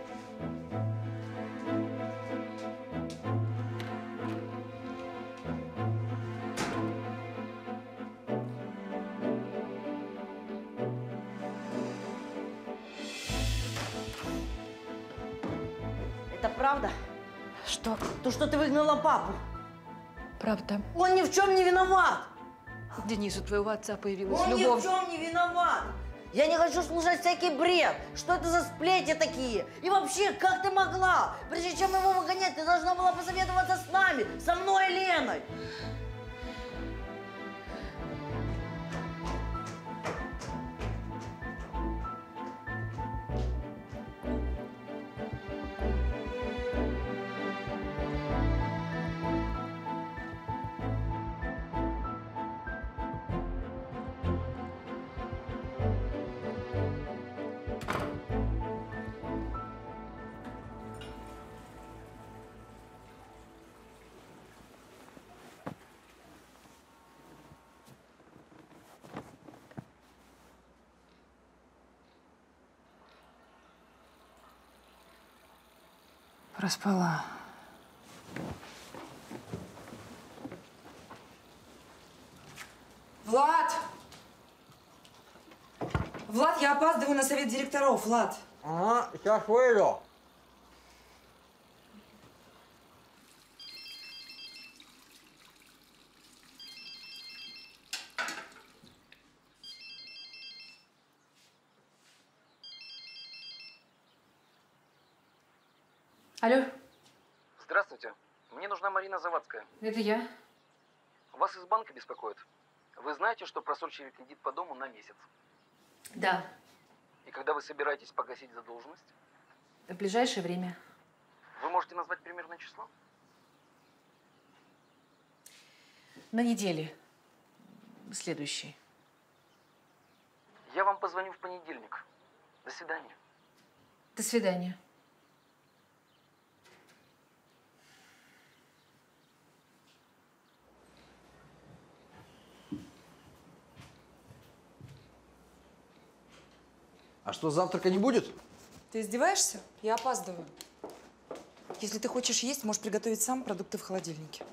Это правда? Что? То, что ты выгнала папу. Правда. Он ни в чем не виноват. Денис, у твоего отца появилась Он любовь. ни в чем не виноват. Я не хочу слушать всякий бред. Что это за сплетни такие? И вообще, как ты могла? Прежде чем его выгонять, ты должна была посоветоваться с нами, со мной и Леной. Проспала. Влад! Влад, я опаздываю на совет директоров, Влад. Ага, сейчас выйду. Алло, Здравствуйте. Мне нужна Марина Завадская. это я. Вас из банка беспокоит. Вы знаете, что просрочили кредит по дому на месяц? Да, И когда вы собираетесь погасить задолженность? в ближайшее время. Вы можете назвать примерное число? На неделе. Следующий. Я вам позвоню в понедельник. До свидания. До свидания. А что, завтрака не будет? Ты издеваешься? Я опаздываю. Если ты хочешь есть, можешь приготовить сам продукты в холодильнике.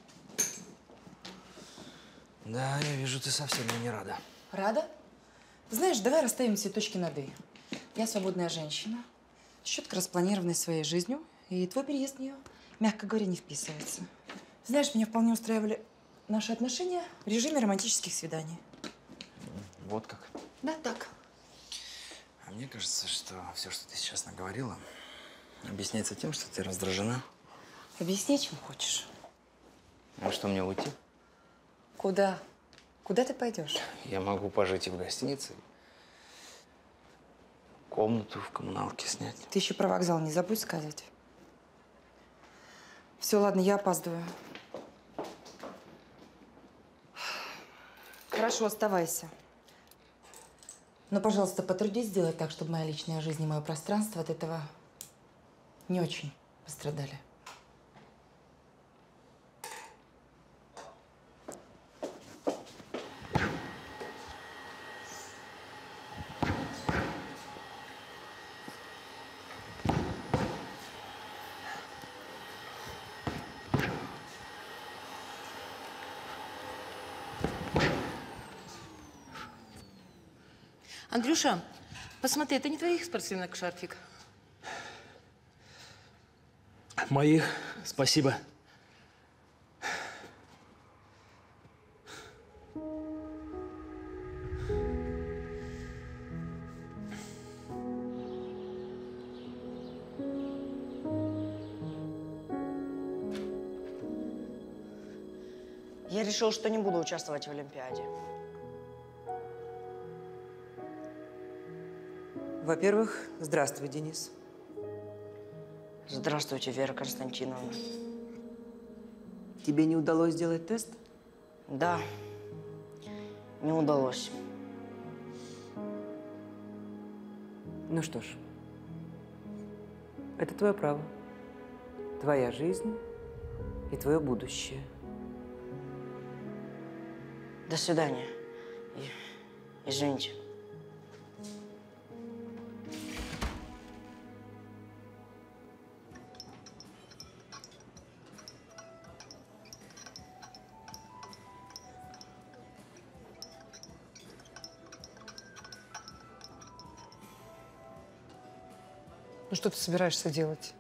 Да, я вижу, ты совсем мне не рада. Рада? Знаешь, давай расставим все точки над «и». Я свободная женщина, четко распланированной своей жизнью, и твой переезд в нее, мягко говоря, не вписывается. Знаешь, меня вполне устраивали наши отношения в режиме романтических свиданий. Вот как. Да, так. А мне кажется, что все, что ты сейчас наговорила, объясняется тем, что ты раздражена. Объясни, чем хочешь. А что, мне уйти? Куда? Куда ты пойдешь? Я могу пожить и в гостинице. Комнату в коммуналке снять. Ты еще про вокзал не забудь сказать. Все, ладно, я опаздываю. Хорошо, оставайся. Но, пожалуйста, потрудись сделать так, чтобы моя личная жизнь и мое пространство от этого не очень пострадали. Андрюша, посмотри, это не твоих спортсменок шарфик? Моих, спасибо. Я решил, что не буду участвовать в Олимпиаде. Во-первых, здравствуй, Денис. Здравствуйте, Вера Константиновна. Тебе не удалось сделать тест? Да, не удалось. Ну что ж, это твое право, твоя жизнь и твое будущее. До свидания. Извините. Ну что ты собираешься делать?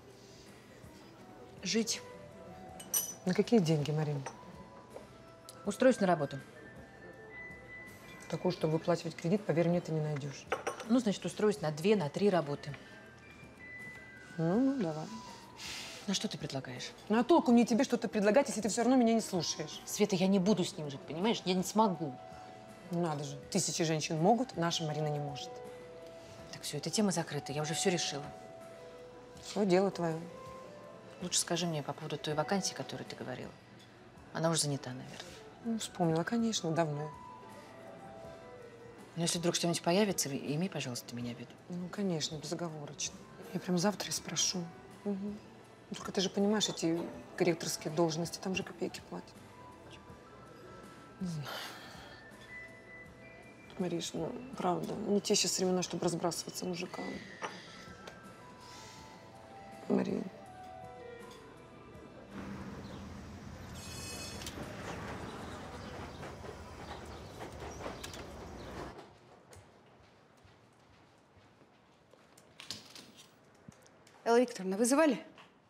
Жить. На какие деньги, Марина? Устроюсь на работу. Такую, чтобы выплачивать кредит, поверь мне, ты не найдешь. Ну, значит, устроюсь на 2, на 3 работы. Ну, давай. На что ты предлагаешь? Ну, а толку мне тебе что-то предлагать, если ты все равно меня не слушаешь? Света, я не буду с ним жить, понимаешь? Я не смогу. Надо же. Тысячи женщин могут, наша Марина не может. Так, все, эта тема закрыта. Я уже все решила. Все, дело твое. Лучше скажи мне по поводу той вакансии, о которой ты говорила. Она уже занята, наверное. Ну, вспомнила, конечно, давно. Но если вдруг что-нибудь появится, имей, пожалуйста, меня в виду. Ну, конечно, безоговорочно. Я прям завтра и спрошу. Угу. Только ты же понимаешь, эти корректорские должности, там же копейки платят. Не знаю. Мариш, ну, правда, не те сейчас времена, чтобы разбрасываться мужиками. Мария. Элла Викторовна, вызывали?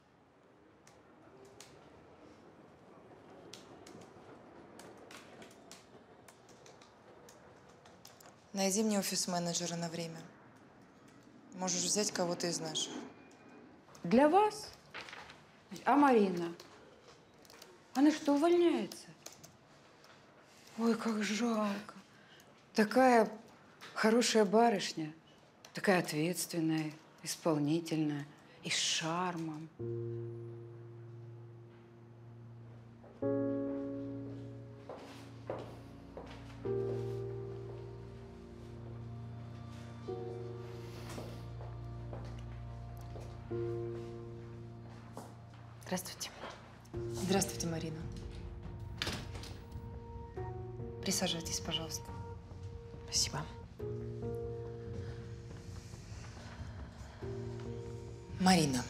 Найди мне офис-менеджера на время. Можешь взять кого-то из наших. Для вас? А Марина? Она что, увольняется? Ой, как жалко. Такая хорошая барышня, такая ответственная, исполнительная и с шармом. Здравствуйте. Здравствуйте, Марина. Присаживайтесь, пожалуйста. Спасибо. Марина,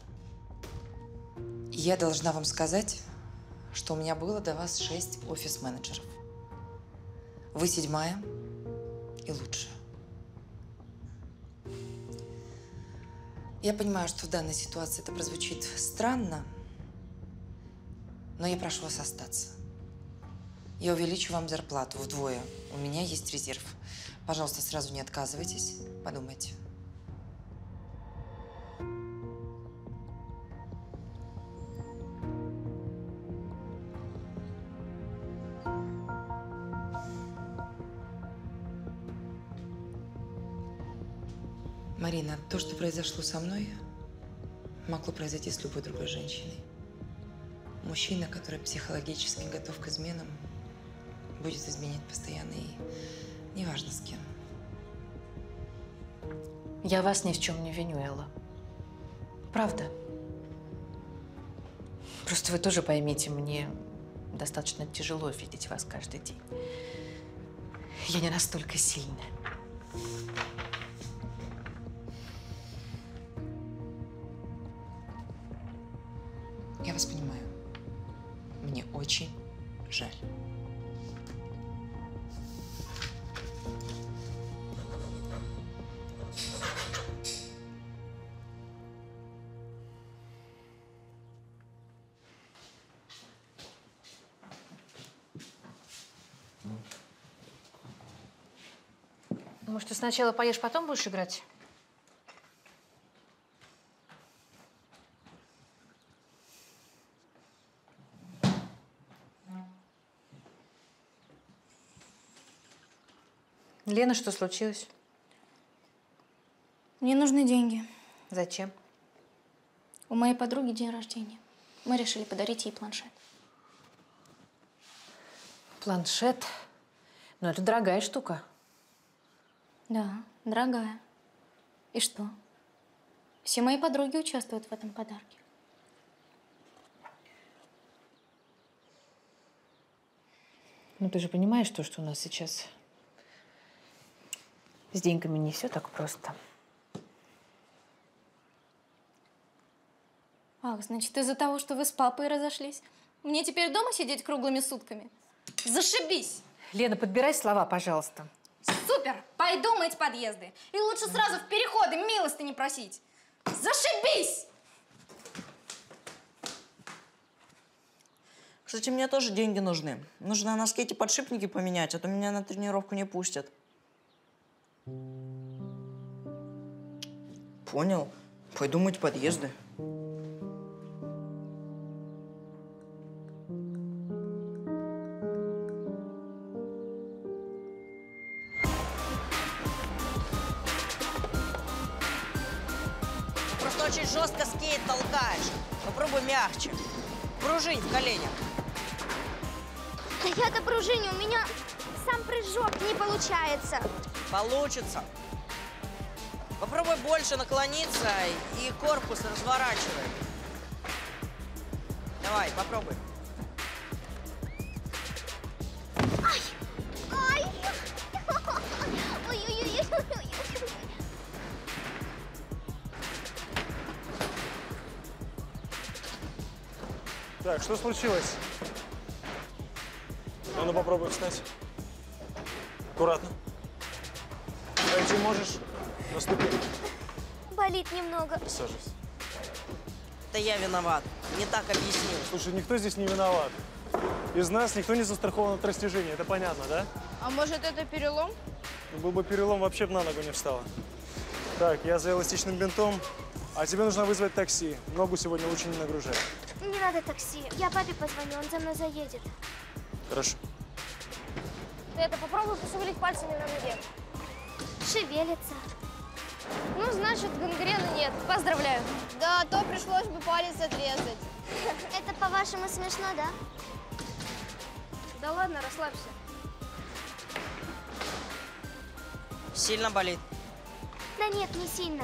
я должна вам сказать, что у меня было до вас 6 офис-менеджеров. Вы 7-я и лучшая. Я понимаю, что в данной ситуации это прозвучит странно, но я прошу вас остаться. Я увеличу вам зарплату вдвое. У меня есть резерв. Пожалуйста, сразу не отказывайтесь. Подумайте. Марина, то, что произошло со мной, могло произойти с любой другой женщиной. Мужчина, который психологически готов к изменам, будет изменять постоянно и неважно с кем. Я вас ни в чем не виню, Элла. Правда. Просто вы тоже поймите, мне достаточно тяжело видеть вас каждый день. Я не настолько сильная. Я вас понимаю. Мне очень жаль. Может, ты сначала поешь, потом будешь играть? Лена, что случилось? Мне нужны деньги. Зачем? У моей подруги день рождения. Мы решили подарить ей планшет. Планшет? Ну, это дорогая штука. Да, дорогая. И что? Все мои подруги участвуют в этом подарке. Ну, ты же понимаешь то, что у нас сейчас с деньгами не все так просто. Ах, значит, из-за того, что вы с папой разошлись, мне теперь дома сидеть круглыми сутками? Зашибись! Лена, подбирай слова, пожалуйста. Супер! Пойду мыть подъезды. И лучше сразу в переходы милостыни просить. Зашибись! Кстати, мне тоже деньги нужны. Нужно на скейте подшипники поменять, а то меня на тренировку не пустят. Понял. Пойду мыть подъезды. Просто очень жестко скейт толкаешь. Попробуй мягче. Пружинь в коленях. Да я-то пружиню, у меня сам прыжок не получается. Получится. Попробуй больше наклониться и корпус разворачивай. Давай, попробуй. Ай! Ай! Ой-ой-ой! Так, что случилось? А ну попробуй встать. Аккуратно. Пойти можешь? Наступи. Болит немного. Сажусь. Это я виноват. Не так объяснил. Слушай, никто здесь не виноват. Из нас никто не застрахован от растяжения. Это понятно, да? А может, это перелом? Ну, был бы перелом, вообще бы на ногу не встала. Так, я за эластичным бинтом. А тебе нужно вызвать такси. Ногу сегодня лучше не нагружать. Не надо такси. Я папе позвоню, он за мной заедет. Хорошо. Ты это попробуй пошевелить пальцами на ноге. Шевелится. Ну, значит, гангрены нет. Поздравляю. Да, то пришлось бы палец отрезать. Это, по-вашему, смешно, да? Да ладно, расслабься. Сильно болит? Да нет, не сильно.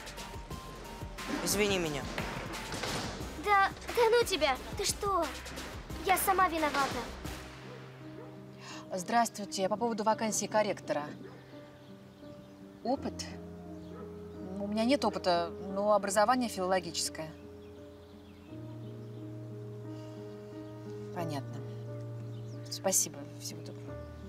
Извини меня. Да ну тебя. Ты что? Я сама виновата. Здравствуйте. По поводу вакансии корректора. Опыт? У меня нет опыта, но образование филологическое. Понятно. Спасибо. Всего доброго.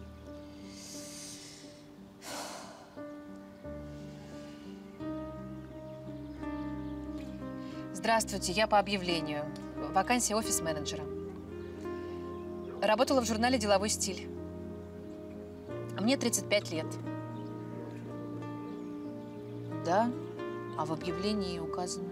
Здравствуйте. Я по объявлению. Вакансия офис-менеджера. Работала в журнале «Деловой стиль». Мне 35 лет. Да? А в объявлении указано…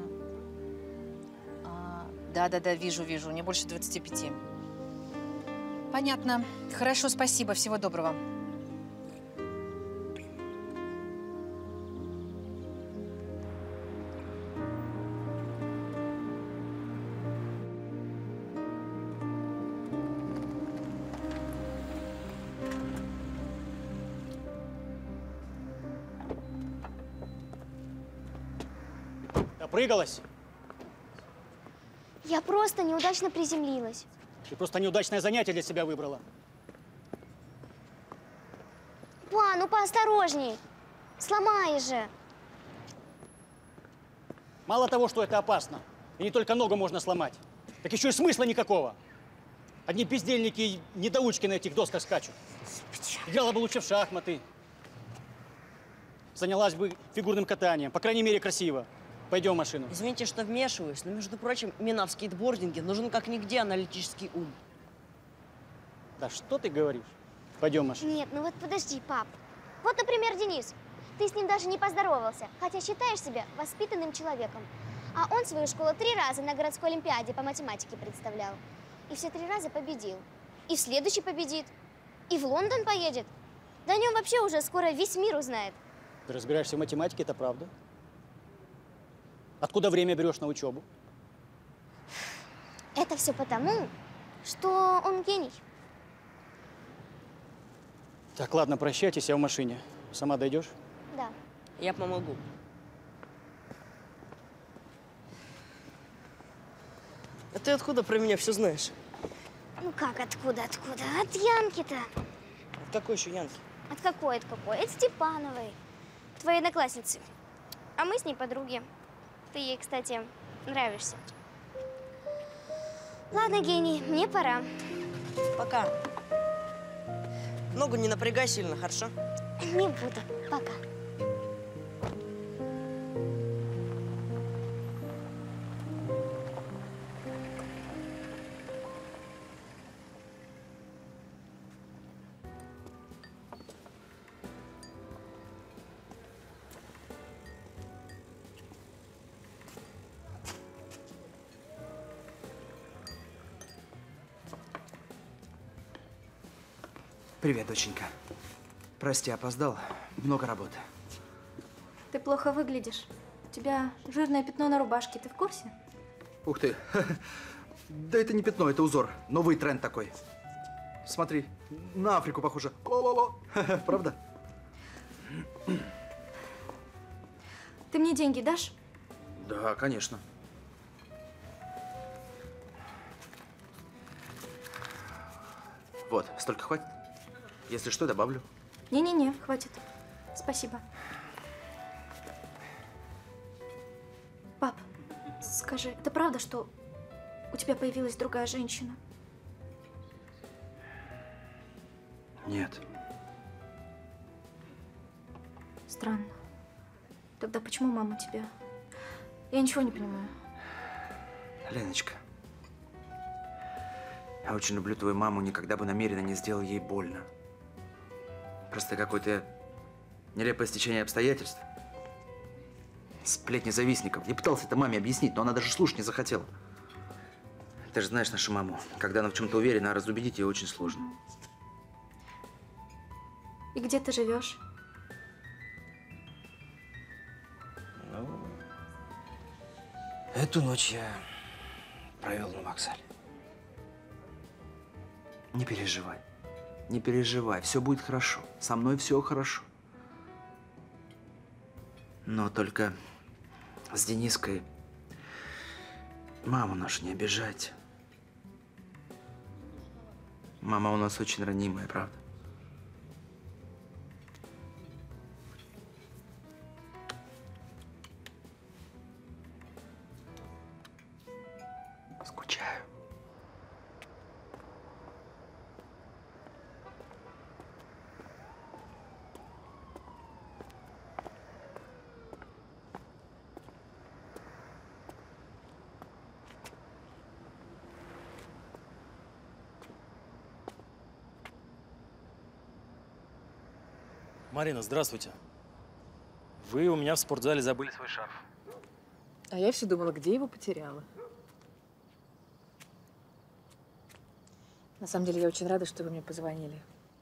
Да, вижу. Не больше 25. Понятно. Хорошо, спасибо. Всего доброго. Допрыгалась? Я просто неудачно приземлилась. Ты просто неудачное занятие для себя выбрала. Па, ну поосторожней. Сломаешь же. Мало того, что это опасно, и не только ногу можно сломать, так еще и смысла никакого. Одни бездельники и недоучки на этих досках скачут. Играла бы лучше в шахматы. Занялась бы фигурным катанием. По крайней мере, красиво. Пойдем в машину. Извините, что вмешиваюсь, но, между прочим, именно в скейтбординге нужен как нигде аналитический ум. Да что ты говоришь? Пойдем в машину. Нет, ну вот подожди, пап. Вот, например, Денис. Ты с ним даже не поздоровался, хотя считаешь себя воспитанным человеком. А он свою школу 3 раза на городской олимпиаде по математике представлял. И все 3 раза победил. И в следующий победит. И в Лондон поедет. Да о нем вообще уже скоро весь мир узнает. Ты разбираешься в математике, это правда? Откуда время берешь на учебу? Это все потому, что он гений. Так, ладно, прощайтесь, я в машине. Сама дойдешь? Да. Я помогу. А ты откуда про меня все знаешь? Ну как, откуда? От Янки-то. От какой еще Янки? От какой? От Степановой. Твоей одноклассницы. А мы с ней подруги. Ты ей, кстати, нравишься. Ладно, гений, мне пора. Пока. Ногу не напрягай сильно, хорошо? Не буду. Пока. Привет, доченька. Прости, опоздал. Много работы. Ты плохо выглядишь. У тебя жирное пятно на рубашке. Ты в курсе? Ух ты. Да это не пятно, это узор. Новый тренд такой. Смотри, на Африку похоже. Ло-ло-ло. Правда? Ты мне деньги дашь? Да, конечно. Вот, столько хватит? Если что, добавлю. Не-не-не, хватит. Спасибо. Пап, скажи, это правда, что у тебя появилась другая женщина? Нет. Странно. Тогда почему мама тебя? Я ничего не понимаю. Леночка, я очень люблю твою маму, никогда бы намеренно не сделал ей больно. Просто какое-то нелепое стечение обстоятельств. Сплетни завистников. Я пытался это маме объяснить, но она даже слушать не захотела. Ты же знаешь нашу маму. Когда она в чем-то уверена, разубедить ее очень сложно. И где ты живешь? Ну, эту ночь я провел на вокзале. Не переживай. Не переживай, все будет хорошо. Со мной все хорошо. Но только с Дениской маму нашу не обижайте. Мама у нас очень ранимая, правда? Скучаю. Марина, здравствуйте. Вы у меня в спортзале забыли свой шарф. А я все думала, где его потеряла. На самом деле, я очень рада, что вы мне позвонили.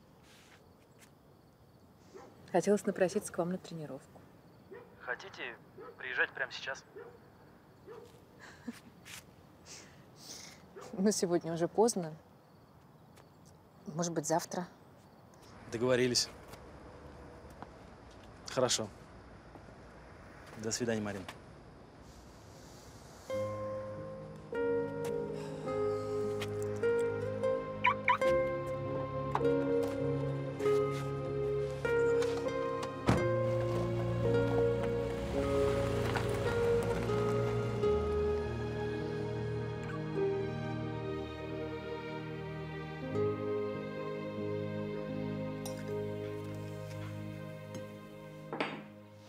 Хотелось напроситься к вам на тренировку. Хотите приезжать прямо сейчас? Но сегодня уже поздно. Может быть, завтра. Договорились. Хорошо. До свидания, Марина.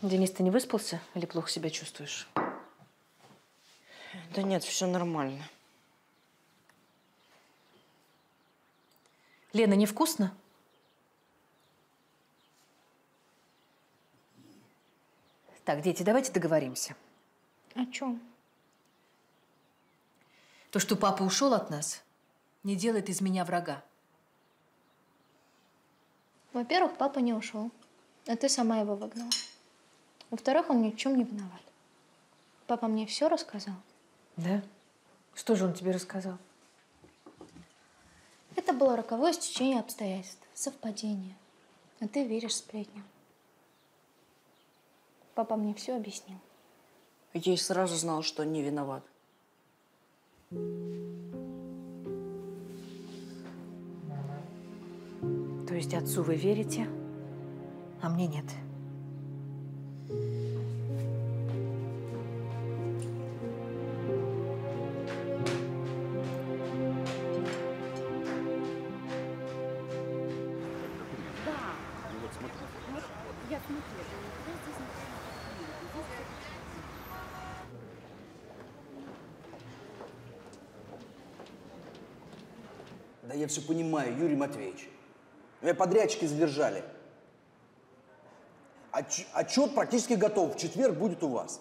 Денис, ты не выспался или плохо себя чувствуешь? Да нет, все нормально. Лена, невкусно? Так, дети, давайте договоримся. О чем? То, что папа ушел от нас, не делает из меня врага. Во-первых, папа не ушел, а ты сама его выгнала. Во-вторых, он ни в чем не виноват. Папа мне все рассказал. Да? Что же он тебе рассказал? Это было роковое стечение обстоятельств, совпадение. А ты веришь сплетням. Папа мне все объяснил. Я и сразу знал, что он не виноват. То есть отцу вы верите, а мне нет? Да я все понимаю, Юрий Матвеевич. Меня подрядчики задержали. Отчет практически готов. В четверг будет у вас.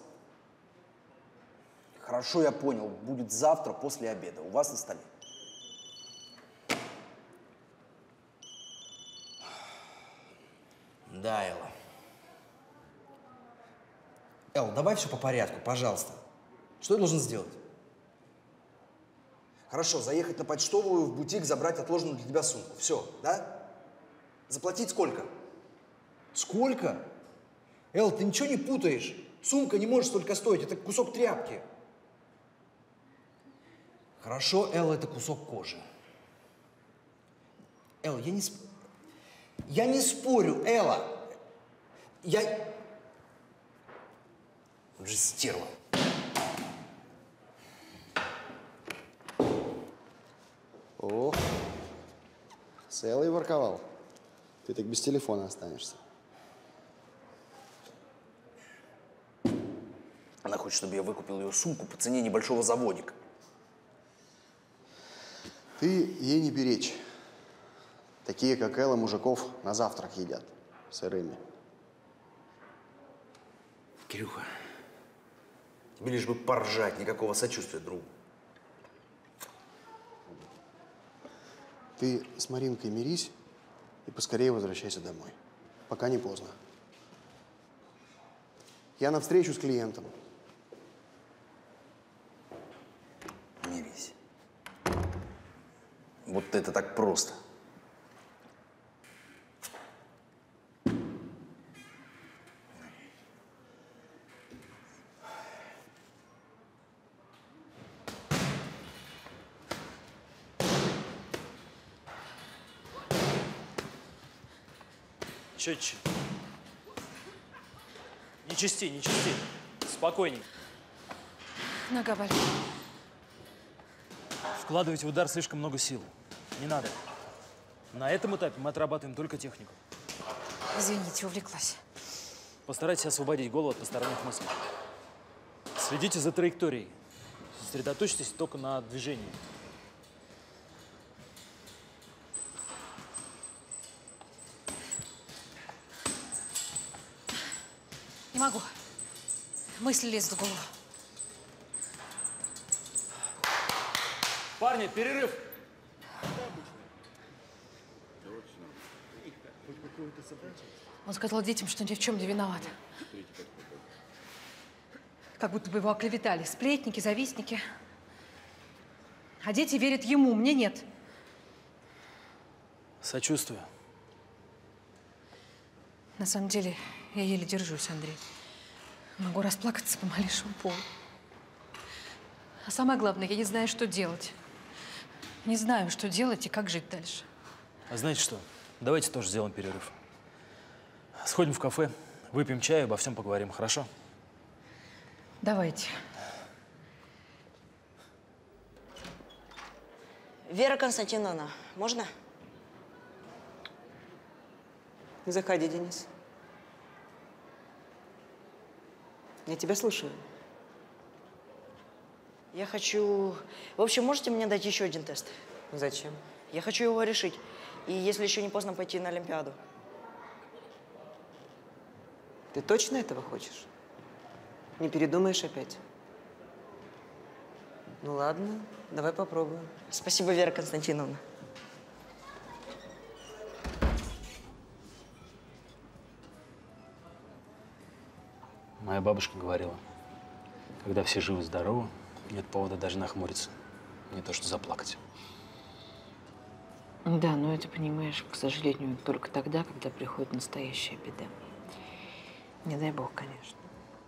Хорошо, я понял. Будет завтра после обеда. У вас на столе. Да, Элла. Элла, давай все по порядку, пожалуйста. Что я должен сделать? Хорошо, заехать на почтовую, в бутик, забрать отложенную для тебя сумку. Все, да? Заплатить сколько? Сколько? Эл, ты ничего не путаешь. Сумка не может столько стоить, это кусок тряпки. Хорошо, Эл, это кусок кожи. Эл, я не спорю, Элла. Вот же стерва. О, с Эллой ворковал. Ты так без телефона останешься. Она хочет, чтобы я выкупил ее сумку по цене небольшого заводика. Ты ей не перечь. Такие, как Элла, мужиков на завтрак едят. Сырыми. Кирюха, тебе лишь бы поржать, никакого сочувствия другу. Ты с Маринкой мирись и поскорее возвращайся домой. Пока не поздно. Я на встречу с клиентом. Мирись. Вот это так просто. Четче. Не чисти, не чисти. Спокойней. Нога болит. Вкладывайте в удар слишком много сил. Не надо. На этом этапе мы отрабатываем только технику. Извините, увлеклась. Постарайтесь освободить голову от посторонних мыслей. Следите за траекторией. Сосредоточьтесь только на движении. Не могу. Мысли лезут в голову. Парни, перерыв! Он сказал детям, что ни в чем не виноват. Как будто бы его оклеветали. Сплетники, завистники. А дети верят ему, мне нет. Сочувствую. На самом деле, я еле держусь, Андрей. Могу расплакаться по малейшему поводу. А самое главное, я не знаю, что делать. Не знаю, что делать и как жить дальше. А знаете что? Давайте тоже сделаем перерыв. Сходим в кафе, выпьем чай, обо всем поговорим, хорошо? Давайте. Вера Константиновна, можно? Заходи, Денис. Я тебя слушаю. Я хочу… В общем, можете мне дать еще один тест? Зачем? Я хочу его решить. И если еще не поздно, пойти на Олимпиаду. Ты точно этого хочешь? Не передумаешь опять? Ну ладно, давай попробуем. Спасибо, Вера Константиновна. Моя бабушка говорила, когда все живы-здоровы, нет повода даже нахмуриться, не то что заплакать. Да, но это, понимаешь, к сожалению, только тогда, когда приходит настоящая беда. Не дай бог, конечно.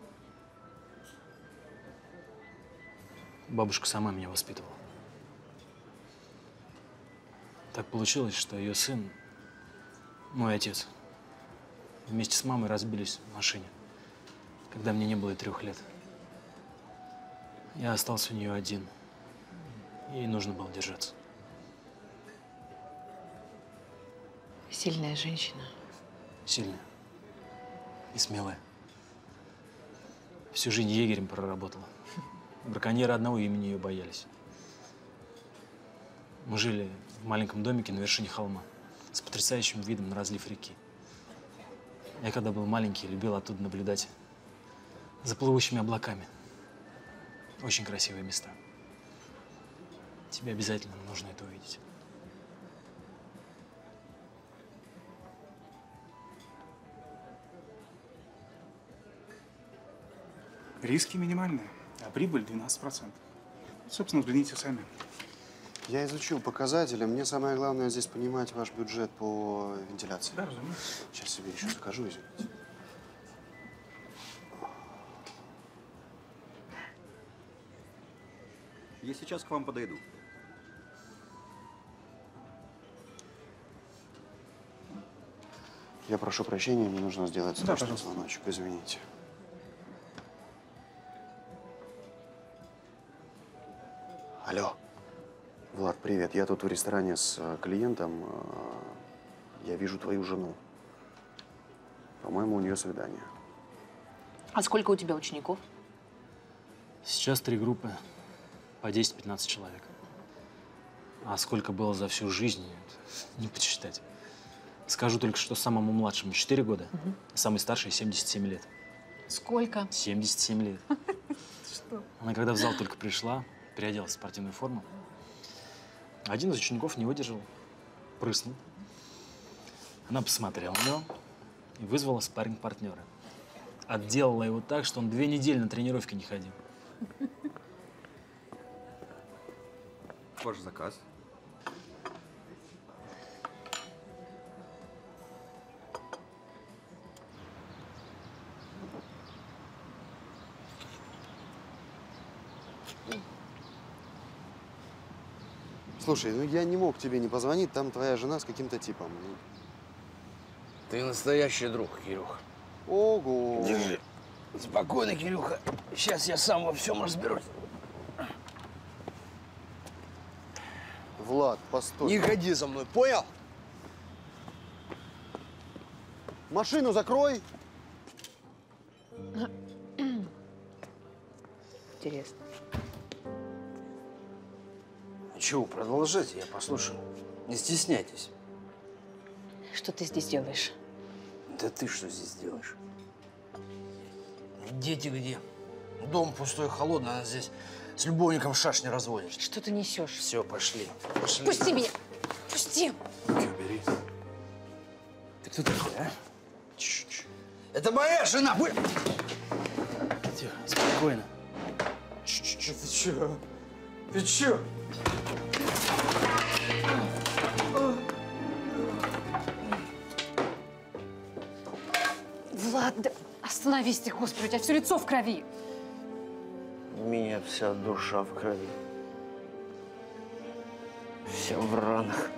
Бабушка сама меня воспитывала. Так получилось, что ее сын, мой отец, вместе с мамой разбились в машине, когда мне не было и 3 лет. Я остался у нее один. Ей нужно было держаться. Сильная женщина. Сильная и смелая. Всю жизнь егерем проработала. Браконьеры одного имени ее боялись. Мы жили в маленьком домике на вершине холма с потрясающим видом на разлив реки. Я, когда был маленький, любил оттуда наблюдать за плывущими облаками. Очень красивые места. Тебе обязательно нужно это увидеть. Риски минимальные, а прибыль 12%. Собственно, взгляните сами. Я изучил показатели. Мне самое главное здесь понимать ваш бюджет по вентиляции. Да, разумеется. Сейчас себе еще закажу, извините. Я сейчас к вам подойду. Я прошу прощения, мне нужно сделать Да, срочный пожалуйста. звоночек. Извините. Алло. Влад, привет. Я тут в ресторане с клиентом. Я вижу твою жену. По-моему, у нее свидание. А сколько у тебя учеников? Сейчас 3 группы по 10-15 человек. А сколько было за всю жизнь, это не подсчитать. Скажу только, что самому младшему 4 года, а самой старшей 77 лет. Сколько? 77 лет. Что? Она когда в зал только пришла, переоделась в спортивную форму, один из учеников не выдержал, прыснул. Она посмотрела на него и вызвала спарринг-партнера. Отделала его так, что он 2 недели на тренировки не ходил. Ваш заказ. Слушай, ну я не мог тебе не позвонить, там твоя жена с каким-то типом. Ты настоящий друг, Кирюха. Ого! Держи. Спокойно, Кирюха. Сейчас я сам во всем разберусь. Влад, постой. Не ходи за мной, понял? Машину закрой! Интересно. Чего, продолжайте, я послушаю. Не стесняйтесь. Что ты здесь делаешь? Да ты что здесь делаешь? Дети где? Дом пустой, холодный, она здесь с любовником шашни разводит. Что ты несешь? Все, пошли. Пошли. Пусти меня! Пусти! Бери. Ты кто такой, а? Это моя жена! Тихо, спокойно. Ты чё? Ты чё? Влад, да остановись ты, Господи, у тебя все лицо в крови. У меня вся душа в крови. Вся в ранах.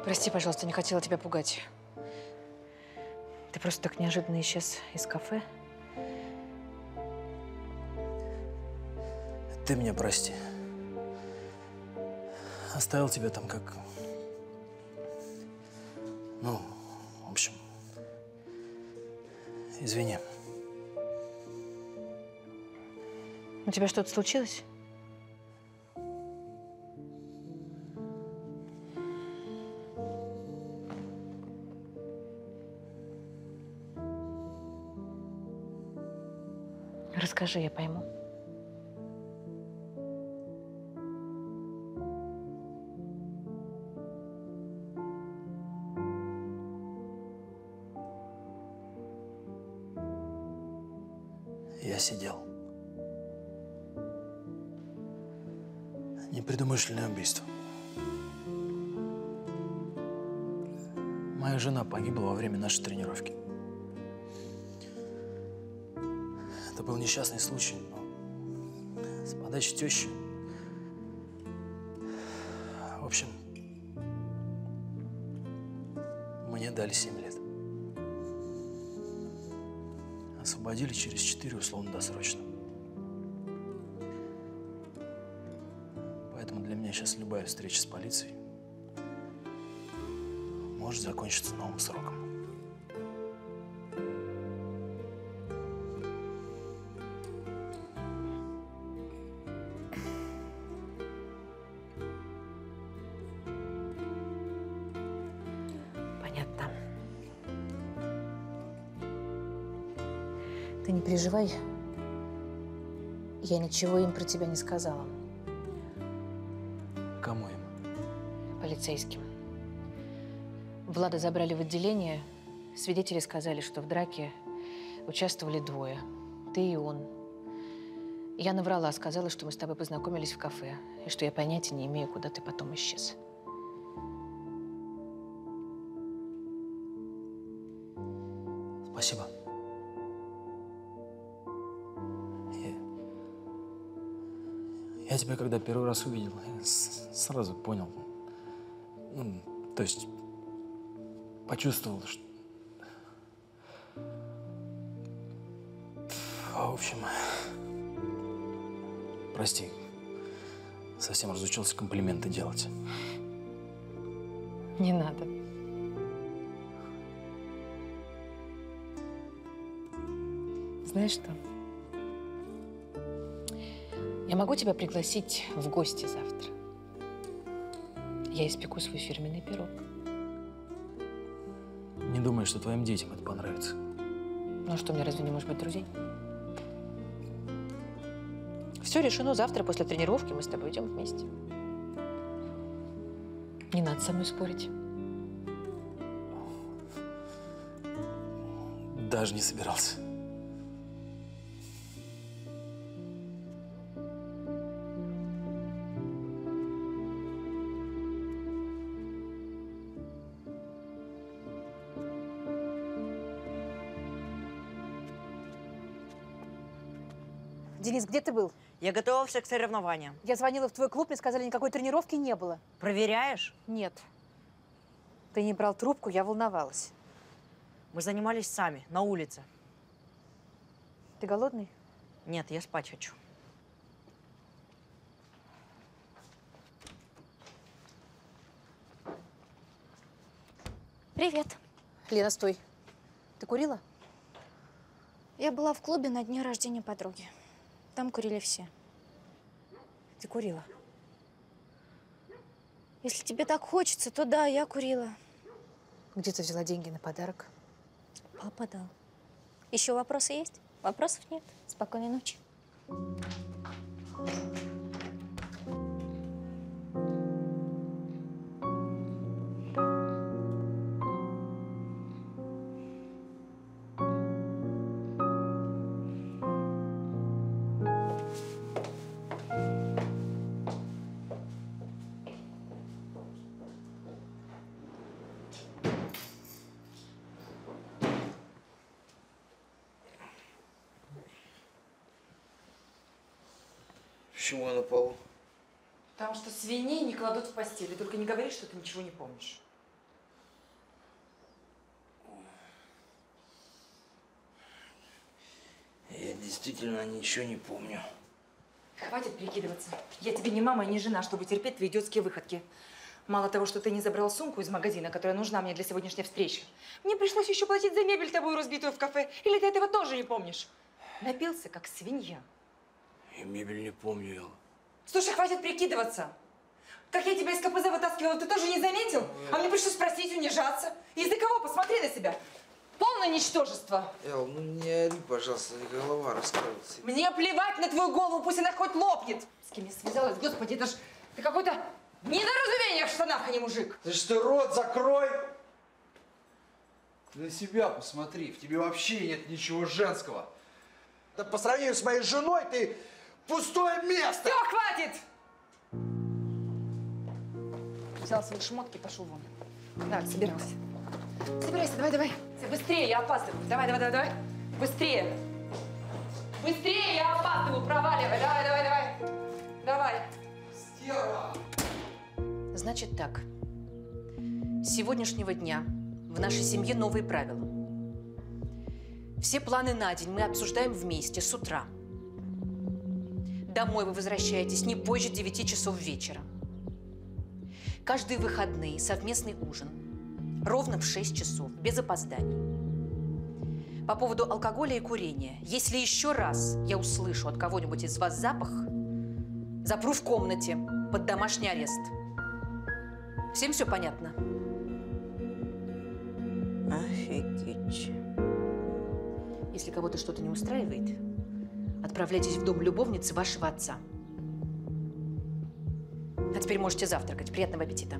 Прости, пожалуйста, не хотела тебя пугать. Ты просто так неожиданно исчез из кафе. Ты меня прости. Оставил тебя там как… Ну, в общем, извини. У тебя что-то случилось? Расскажи, я пойму. Я сидел. Непредумышленное убийство. Моя жена погибла во время нашей тренировки. Это был несчастный случай, но с подачи тещи. В общем, мне дали 7 лет. Освободили через 4 условно-досрочно. Поэтому для меня сейчас любая встреча с полицией может закончиться новым сроком. Понятно. Ты не переживай. Я ничего им про тебя не сказала. Кому им? Полицейским. Влада забрали в отделение. Свидетели сказали, что в драке участвовали 2. Ты и он. Я наврала, сказала, что мы с тобой познакомились в кафе, и что я понятия не имею, куда ты потом исчез. Спасибо. Я тебя, когда первый раз увидел, я сразу понял. Ну, то есть почувствовал, что… В общем, прости, совсем разучился комплименты делать. Не надо. Знаешь что? Я могу тебя пригласить в гости завтра. Я испеку свой фирменный пирог. Не думаю, что твоим детям это понравится. Ну что, мне разве не может быть друзей? Все решено. Завтра после тренировки мы с тобой идем вместе. Не надо со мной спорить. Даже не собирался. Денис, где ты был? Я готовился к соревнованиям. Я звонила в твой клуб, мне сказали, никакой тренировки не было. Проверяешь? Нет. Ты не брал трубку, я волновалась. Мы занимались сами, на улице. Ты голодный? Нет, я спать хочу. Привет. Лена, стой. Ты курила? Я была в клубе на дне рождения подруги. Там курили все. Ты курила? Если тебе так хочется, то да, я курила. Где ты взяла деньги на подарок? Папа дал. Еще вопросы есть? Вопросов нет. Спокойной ночи. Почему я на полу? Потому что свиней не кладут в постель. И только не говори, что ты ничего не помнишь. действительно ничего не помню. Хватит прикидываться. Я тебе не мама и не жена, чтобы терпеть твои идиотские выходки. Мало того, что ты не забрал сумку из магазина, которая нужна мне для сегодняшней встречи, мне пришлось еще платить за мебель тобою разбитую в кафе. Или ты этого тоже не помнишь? Напился, как свинья. И мебель не помню, Элла. Слушай, хватит прикидываться. Как я тебя из КПЗ вытаскивала, ты тоже не заметил? А мне пришлось просить, унижаться. Из-за кого? Посмотри на себя. Полное ничтожество. Эл, ну не ори, пожалуйста, голова раскроется. Мне плевать на твою голову, пусть она хоть лопнет. С кем я связалась? Господи, это ж ты какой-то недоразумение в штанах, а не мужик. Ты ж ты рот закрой! Ты на себя посмотри, в тебе вообще нет ничего женского. Да по сравнению с моей женой ты пустое место! Все, хватит! Взял свои шмотки и пошел вон. Так, собирался. Собирайся, давай. Быстрее, я опаздываю. Давай. Быстрее. Быстрее, я опаздываю. Проваливай. Давай. Стерва! Значит так. С сегодняшнего дня в нашей семье новые правила. Все планы на день мы обсуждаем вместе с утра. Домой вы возвращаетесь не позже 9 часов вечера. Каждые выходные совместный ужин. Ровно в 6 часов, без опозданий. По поводу алкоголя и курения. Если еще раз я услышу от кого-нибудь из вас запах, запру в комнате под домашний арест. Всем все понятно? Офигеть. Если кого-то что-то не устраивает, отправляйтесь в дом любовницы вашего отца. А теперь можете завтракать. Приятного аппетита.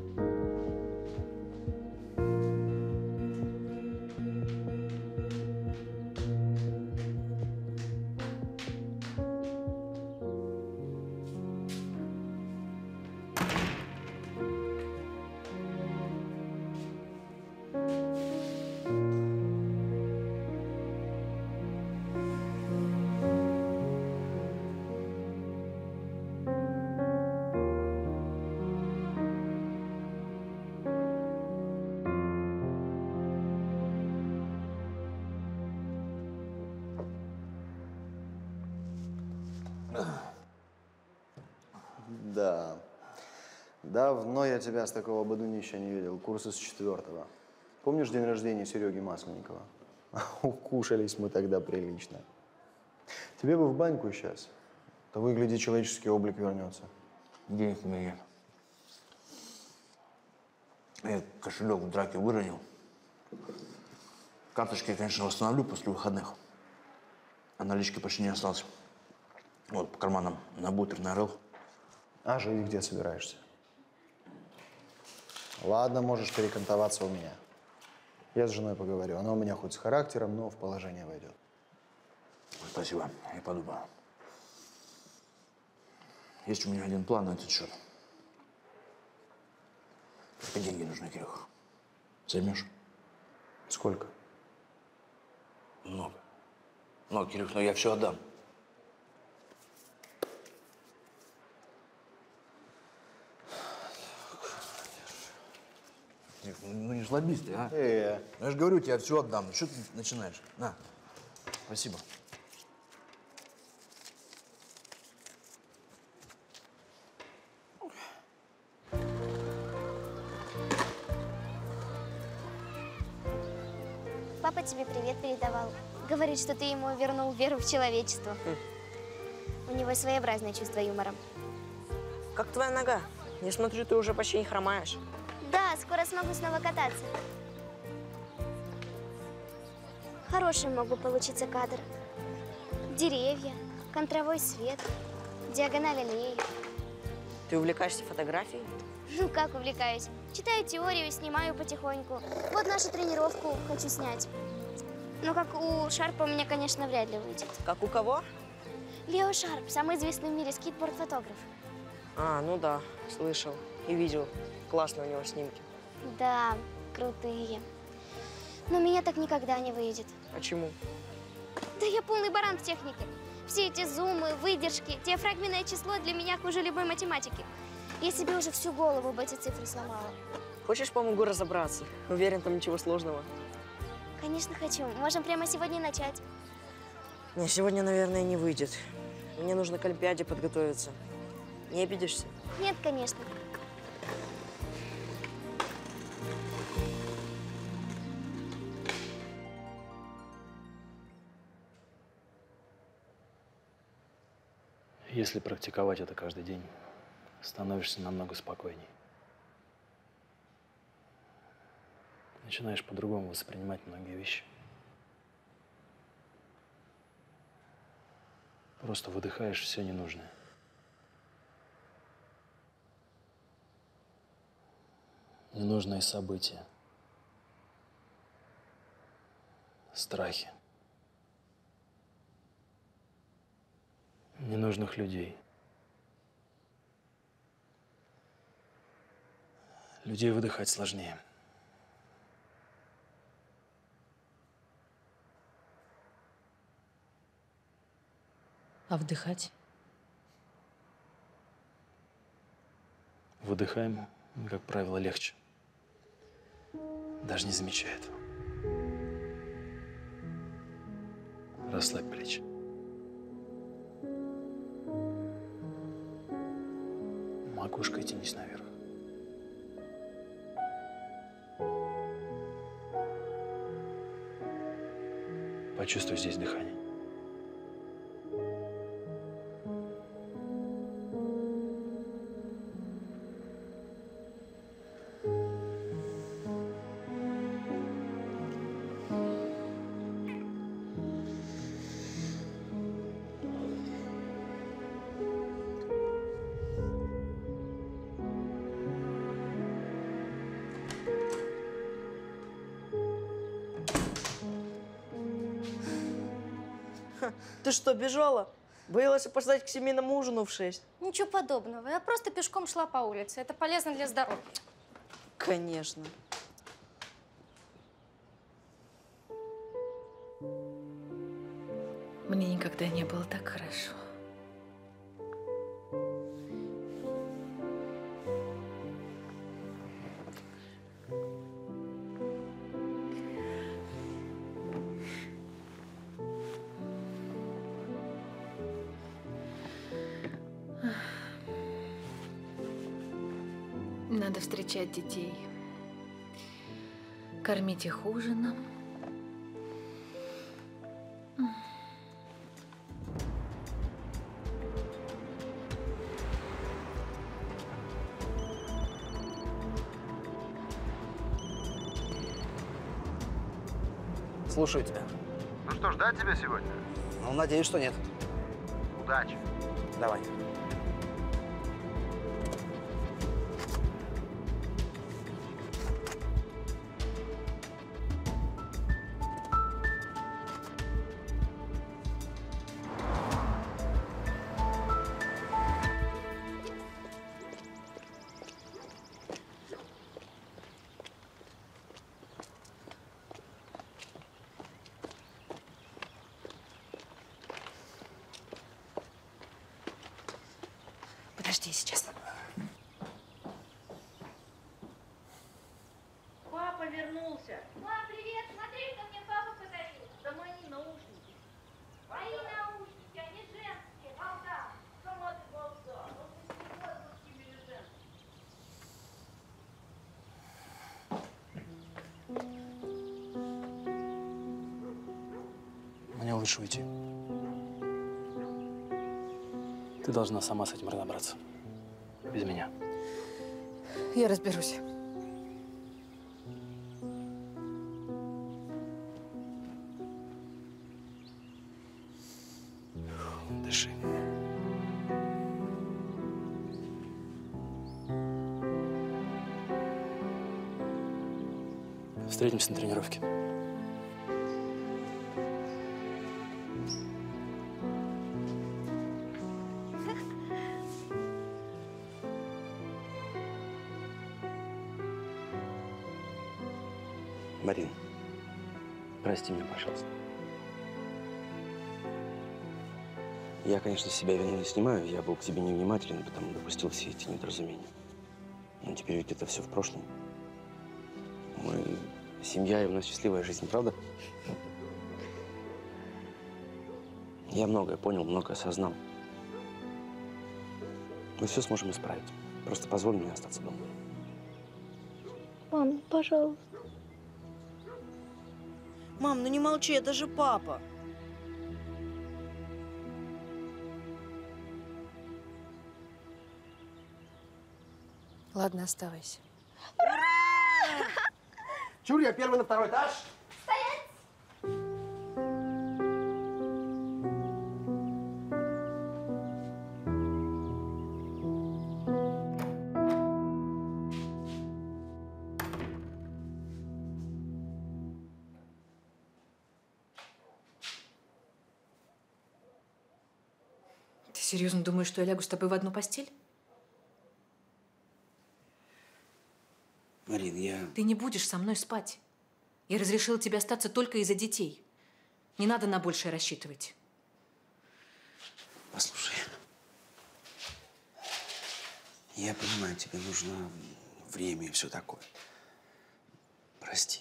Да. Давно я тебя с такого бодунища не видел. Курса с 4-го. Помнишь день рождения Сереги Масленникова? Укушались мы тогда прилично. Тебе бы в баньку сейчас. То выгляди, человеческий облик вернется. Денег у меня нет. Я кошелек в драке выронил. Карточки я, конечно, восстановлю после выходных. А налички почти не осталось. Вот, по карманам на бутер нарыл. А жить где собираешься? Ладно, можешь перекантоваться у меня. Я с женой поговорю. Она у меня хоть с характером, но в положение войдет. Спасибо, я подумаю. Есть у меня один план на этот счет. Только деньги нужны, Кирюх. Займешь? Сколько? Много. Но, Кирюх, я все отдам. Ну не жлобись ты, а? Я же говорю, тебе все отдам. Что ты начинаешь? На. Спасибо. Папа тебе привет передавал. Говорит, что ты ему вернул веру в человечество. У него своеобразное чувство юмора. Как твоя нога? Я смотрю, ты уже почти не хромаешь. Да, скоро смогу снова кататься. Хороший мог бы получиться кадр. Деревья, контровой свет, диагональ аллеи. Ты увлекаешься фотографией? Ну, как увлекаюсь. Читаю теорию, снимаю потихоньку. Вот нашу тренировку хочу снять. Но как у Шарпа у меня, конечно, вряд ли выйдет. Как у кого? Лео Шарп, самый известный в мире скейтборд-фотограф. А, ну да, слышал и видел. Классные у него снимки. Да, крутые. Но у меня так никогда не выйдет. Почему? Да я полный баран в технике. Все эти зумы, выдержки, диафрагменное число для меня хуже любой математики. Я себе уже всю голову об эти цифры сломала. Хочешь, помогу разобраться? Уверен, там ничего сложного. Конечно, хочу. Можем прямо сегодня начать. Не, сегодня, наверное, не выйдет. Мне нужно к Олимпиаде подготовиться. Не обидишься? Нет, конечно. Если практиковать это каждый день, становишься намного спокойней. Начинаешь по-другому воспринимать многие вещи. Просто выдыхаешь все ненужное. Ненужные события, страхи, ненужных людей. Людей выдыхать сложнее. А вдыхать? Выдыхаем, как правило, легче. Даже не замечая этого. Расслабь плечи. Макушкой тянись наверх. Почувствуй здесь дыхание. Ты что, бежала? Боялась опоздать к семейному ужину в 6? Ничего подобного. Я просто пешком шла по улице. Это полезно для здоровья. Конечно. Мне никогда не было так хорошо. Надо встречать детей, кормить их ужином. Слушаю тебя. Ну что, ждать тебя сегодня? Ну, надеюсь, что нет. Удачи. Давай. Подожди, я сейчас. Папа вернулся. Мам, привет! Смотри, что мне папа подарил. Да мои наушники. Мои наушники, они женские, балда. Сама ты балда. Вот ты сегодня мужскими или женскими. Мне лучше уйти. Ты должна сама с этим разобраться. Без меня. Я разберусь. Дыши. Встретимся на тренировке. Марин, прости меня, пожалуйста. Я, конечно, с себя вину не снимаю. Я был к тебе невнимателен, потому допустил все эти недоразумения. Но теперь ведь это все в прошлом. Мы семья, и у нас счастливая жизнь, правда? Я многое понял, многое осознал. Мы все сможем исправить. Просто позволь мне остаться дома. Мам, пожалуйста. Мам, ну не молчи, это же папа. Ладно, оставайся. Чур, я первый на второй этаж. Ты серьезно думаешь, что я лягу с тобой в одну постель? Марин, я… Ты не будешь со мной спать. Я разрешила тебе остаться только из-за детей. Не надо на большее рассчитывать. Послушай, я понимаю, тебе нужно время и все такое. Прости.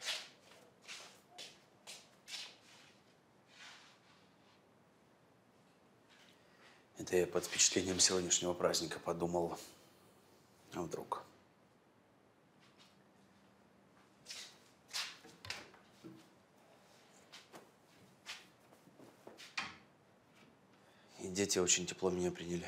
Это я под впечатлением сегодняшнего праздника подумал, а вдруг… И дети очень тепло меня приняли.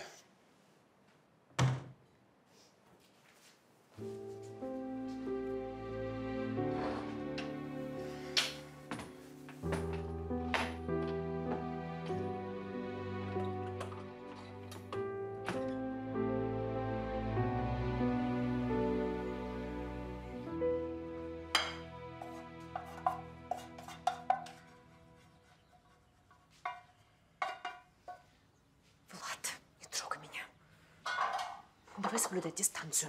Давай соблюдать дистанцию.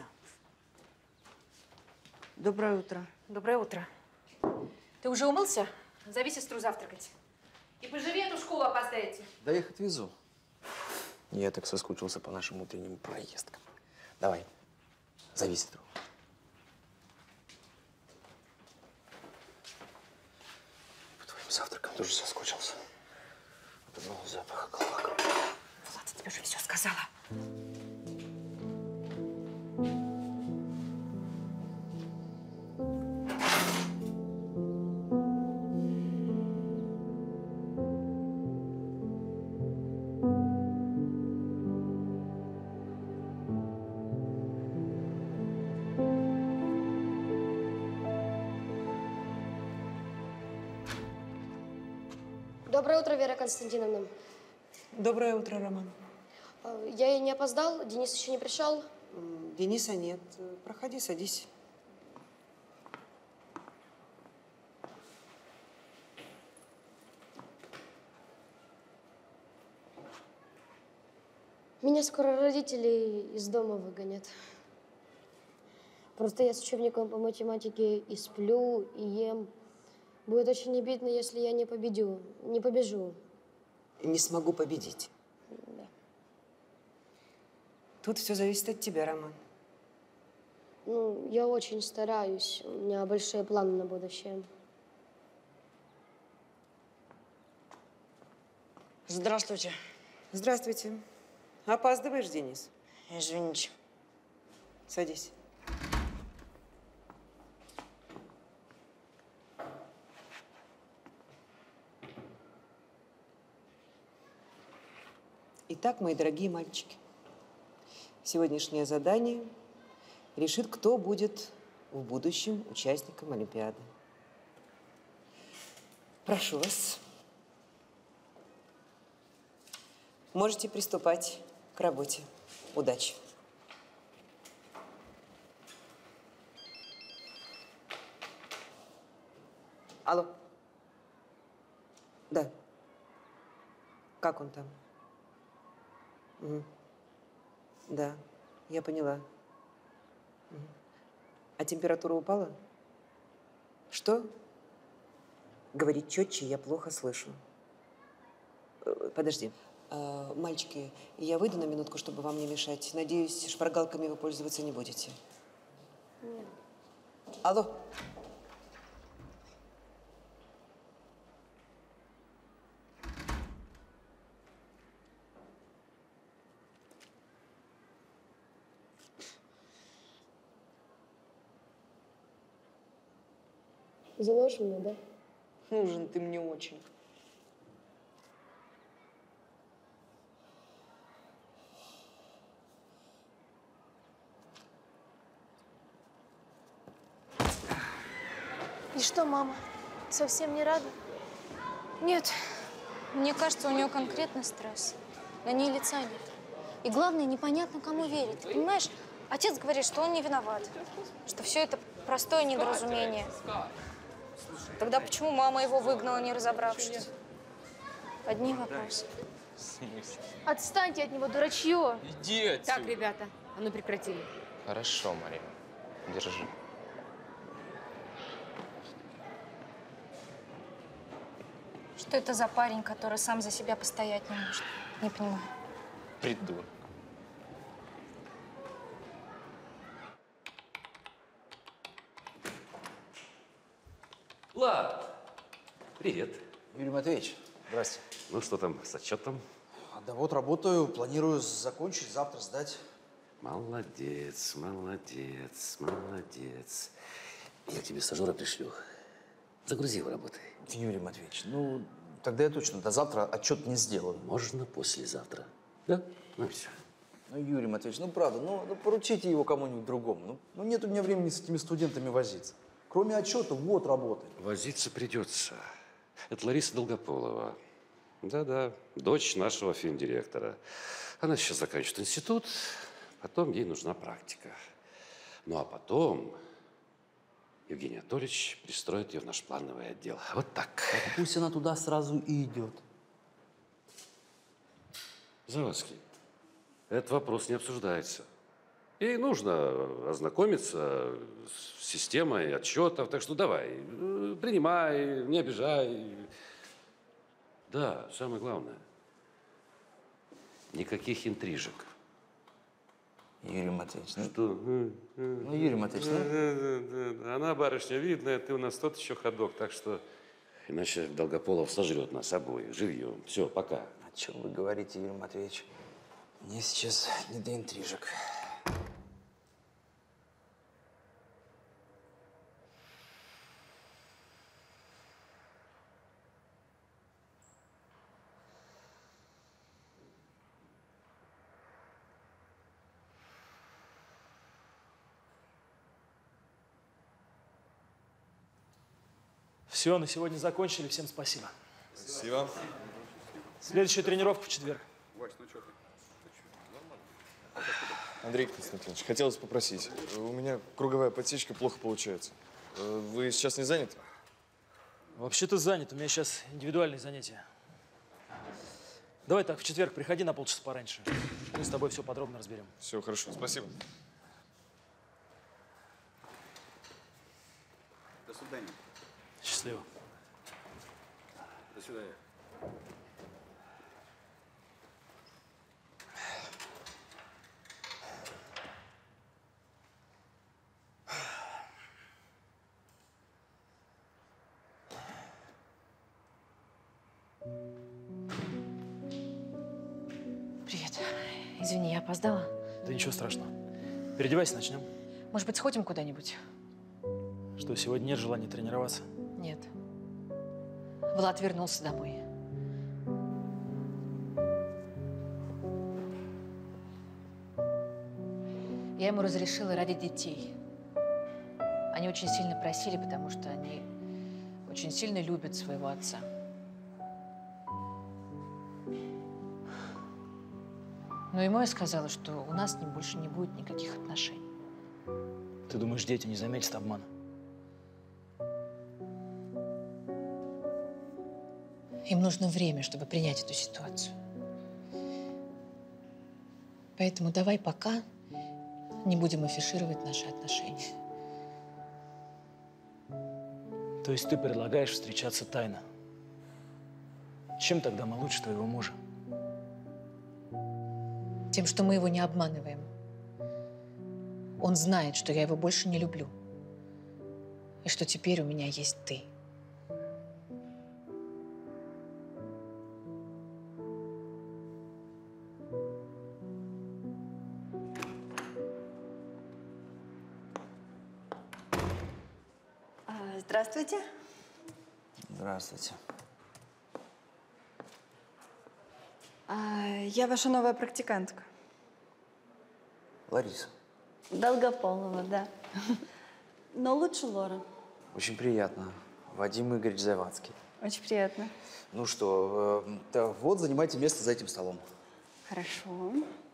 Доброе утро. Доброе утро. Ты уже умылся? Зови сестру завтракать. И поживи, эту школу опоздаете. Да я их отвезу. Я так соскучился по нашим утренним проездкам. Давай, зови сестру. По твоим завтракам тоже соскучился. Новый запах колбака. Влад, я тебе уже все сказала. Доброе утро, Вера Константиновна. Доброе утро, Роман. Я и не опоздал, Денис еще не пришел. Дениса нет. Проходи, садись. Меня скоро родители из дома выгонят. Просто я с учебником по математике и сплю, и ем. Будет очень обидно, если я не побежу. Не смогу победить. Да. Тут все зависит от тебя, Роман. Ну, я очень стараюсь. У меня большие планы на будущее. Здравствуйте. Здравствуйте. Опаздываешь, Денис? Извините. Садись. Итак, мои дорогие мальчики, сегодняшнее задание решит, кто будет в будущем участником Олимпиады. Прошу вас. Можете приступать к работе. Удачи. Алло. Да. Как он там? Да, я поняла. А температура упала? Что? Говорить четче, я плохо слышу. Подожди. Мальчики, я выйду на минутку, чтобы вам не мешать. Надеюсь, шпаргалками вы пользоваться не будете. Нет. Алло. Злоешь мне, да? Нужен ты мне очень. И что, мама, совсем не рада? Нет, мне кажется, у нее конкретно стресс. На ней лица нет. И главное, непонятно, кому верить. Понимаешь, отец говорит, что он не виноват, что все это простое недоразумение. Тогда почему мама его выгнала, не разобравшись? Одни вопросы. Отстаньте от него, дурачье. Иди отсюда. Так, ребята, а ну прекратили. Хорошо, Мария. Держи. Что это за парень, который сам за себя постоять не может? Не понимаю. Придурок. Влад, привет. Юрий Матвеевич, здрасте. Ну, что там с отчетом? Да вот работаю, планирую закончить, завтра сдать. Молодец, молодец, молодец. Я к тебе стажера пришлю. Загрузи его работой. Юрий Матвеевич, ну, тогда я точно до завтра отчет не сделаю. Можно послезавтра. Да? Ну, все. Ну, Юрий Матвеевич, ну, правда, ну поручите его кому-нибудь другому. Ну, нет у меня времени с этими студентами возиться. Кроме отчета, вот работы. Возиться придется. Это Лариса Долгополова. Да-да, дочь нашего финдиректора. Она сейчас заканчивает институт, потом ей нужна практика. Ну, а потом Евгений Анатольевич пристроит ее в наш плановый отдел. Вот так. Так пусть она туда сразу и идет. Завадский, этот вопрос не обсуждается. Ей нужно ознакомиться с системой отчетов, так что давай, принимай, не обижай. Да, самое главное, никаких интрижек. Юрий Матвеевич, ну… Что? Ну, Юрий Матвеевич, ну… Она барышня видная, ты у нас тот еще ходок, так что… Иначе Долгополов сожрет нас обоих живьем. Все, пока. О чем вы говорите, Юрий Матвеевич? Мне сейчас не до интрижек. Все, на сегодня закончили. Всем спасибо. Спасибо. Следующая тренировка в четверг. Андрей Константинович, хотелось попросить. У меня круговая подсечка плохо получается. Вы сейчас не заняты? Вообще-то занят. У меня сейчас индивидуальные занятия. Давай так, в четверг приходи на полчаса пораньше. Мы с тобой все подробно разберем. Все, хорошо. Спасибо. До свидания. Счастливо. До свидания. Привет. Извини, я опоздала. Да ничего страшного. Переодевайся, начнем. Может быть, сходим куда-нибудь? Что, сегодня нет желания тренироваться? Нет. Влад вернулся домой. Я ему разрешила ради детей. Они очень сильно просили, потому что они очень сильно любят своего отца. Но ему я сказала, что у нас с ним больше не будет никаких отношений. Ты думаешь, дети не заметят обмана? Им нужно время, чтобы принять эту ситуацию. Поэтому давай пока не будем афишировать наши отношения. То есть ты предлагаешь встречаться тайно? Чем тогда мы лучше твоего мужа? Тем, что мы его не обманываем. Он знает, что я его больше не люблю. И что теперь у меня есть ты. Здравствуйте. Здравствуйте. Я ваша новая практикантка. Лариса. Долгополова, да. Но лучше Лора. Очень приятно. Вадим Игоревич Завадский. Очень приятно. Ну что, вот занимайте место за этим столом. Хорошо.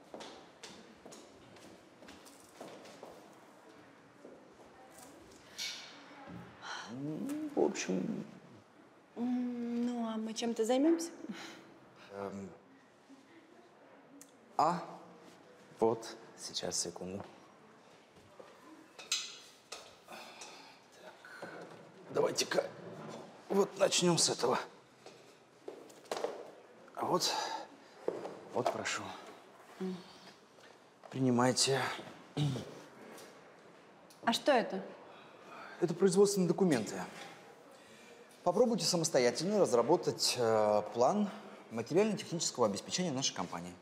В общем… Ну, а мы чем-то займемся? Вот, сейчас, секунду. Давайте-ка вот начнем с этого. Вот прошу. Принимайте. А что это? Это производственные документы. Попробуйте самостоятельно разработать план материально-технического обеспечения нашей компании.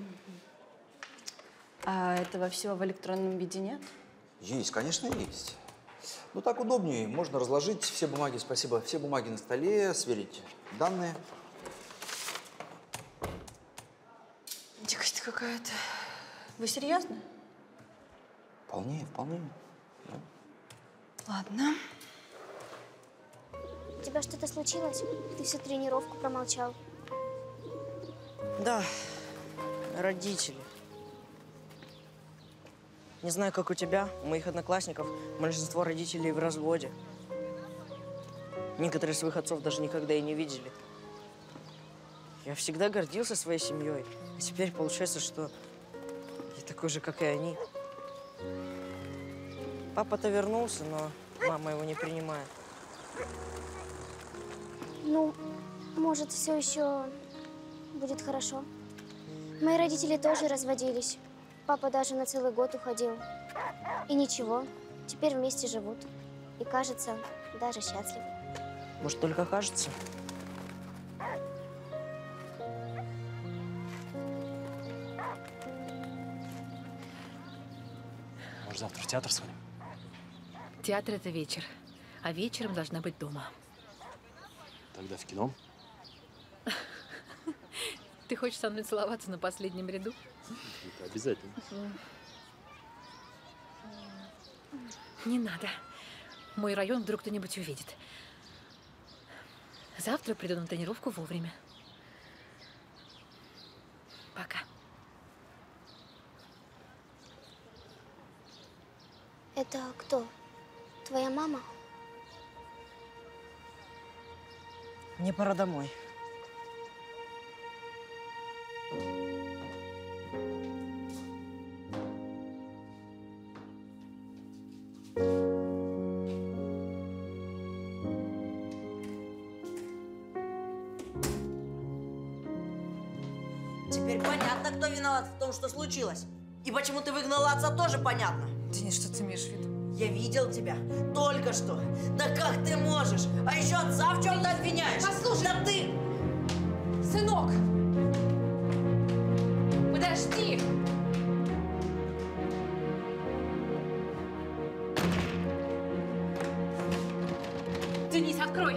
А этого всего в электронном виде нет? Есть, конечно, есть. Но так удобнее. Можно разложить все бумаги, спасибо, все бумаги на столе, сверить данные. Дикость какая-то. Вы серьезно? Вполне. Да. Ладно. У тебя что-то случилось? Ты всю тренировку промолчал. Да, родители. Не знаю, как у тебя, у моих одноклассников большинство родителей в разводе. Некоторые своих отцов даже никогда и не видели. Я всегда гордился своей семьей. А теперь получается, что я такой же, как и они. Папа-то вернулся, но мама его не принимает. Ну, может, все еще будет хорошо. Мои родители тоже разводились. Папа даже на целый год уходил. И ничего, теперь вместе живут. И, кажется, даже счастливы. Может, только кажется? Может, завтра в театр сходим? Театр – это вечер, а вечером должна быть дома. Тогда в кино. Ты хочешь со мной целоваться на последнем ряду? Это обязательно. Не надо. Мой район вдруг кто-нибудь увидит. Завтра приду на тренировку вовремя. Пока. Это кто? Твоя мама? Мне пора домой. Теперь понятно, кто виноват в том, что случилось. И почему ты выгнала отца, тоже понятно. Денис, что ты имеешь в виду? Я видел тебя только что. Да как ты можешь? А еще отца в чем-то обвиняешь? Послушай. Да ты... Сынок! Подожди! Денис, открой!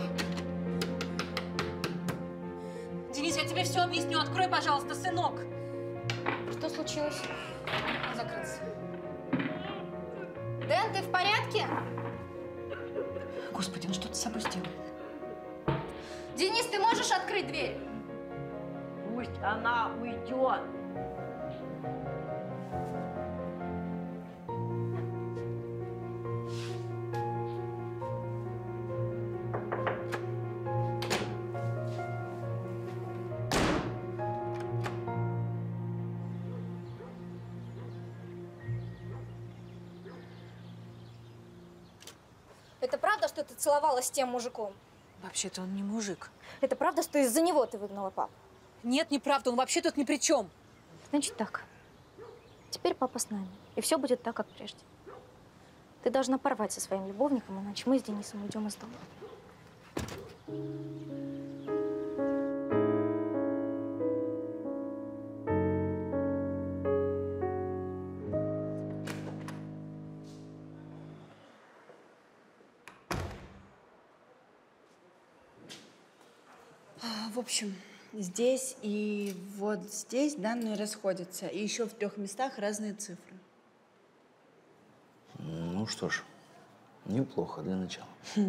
Денис, я тебе все объясню. Открой, пожалуйста, сынок. Что случилось? Закрыться. Дэн, ты в порядке? Господи, ну что ты с собой сделал? Денис, ты можешь открыть дверь? Пусть она уйдет. Это правда, что ты целовалась с тем мужиком? Вообще-то он не мужик. Это правда, что из-за него ты выгнала папу? Нет, неправда, он вообще тут ни при чем. Значит так. Теперь папа с нами. И все будет так, как прежде. Ты должна порвать со своим любовником, иначе мы с Денисом уйдем из дома. В общем, здесь и вот здесь данные расходятся. И еще в 3 местах разные цифры. Ну что ж, неплохо для начала.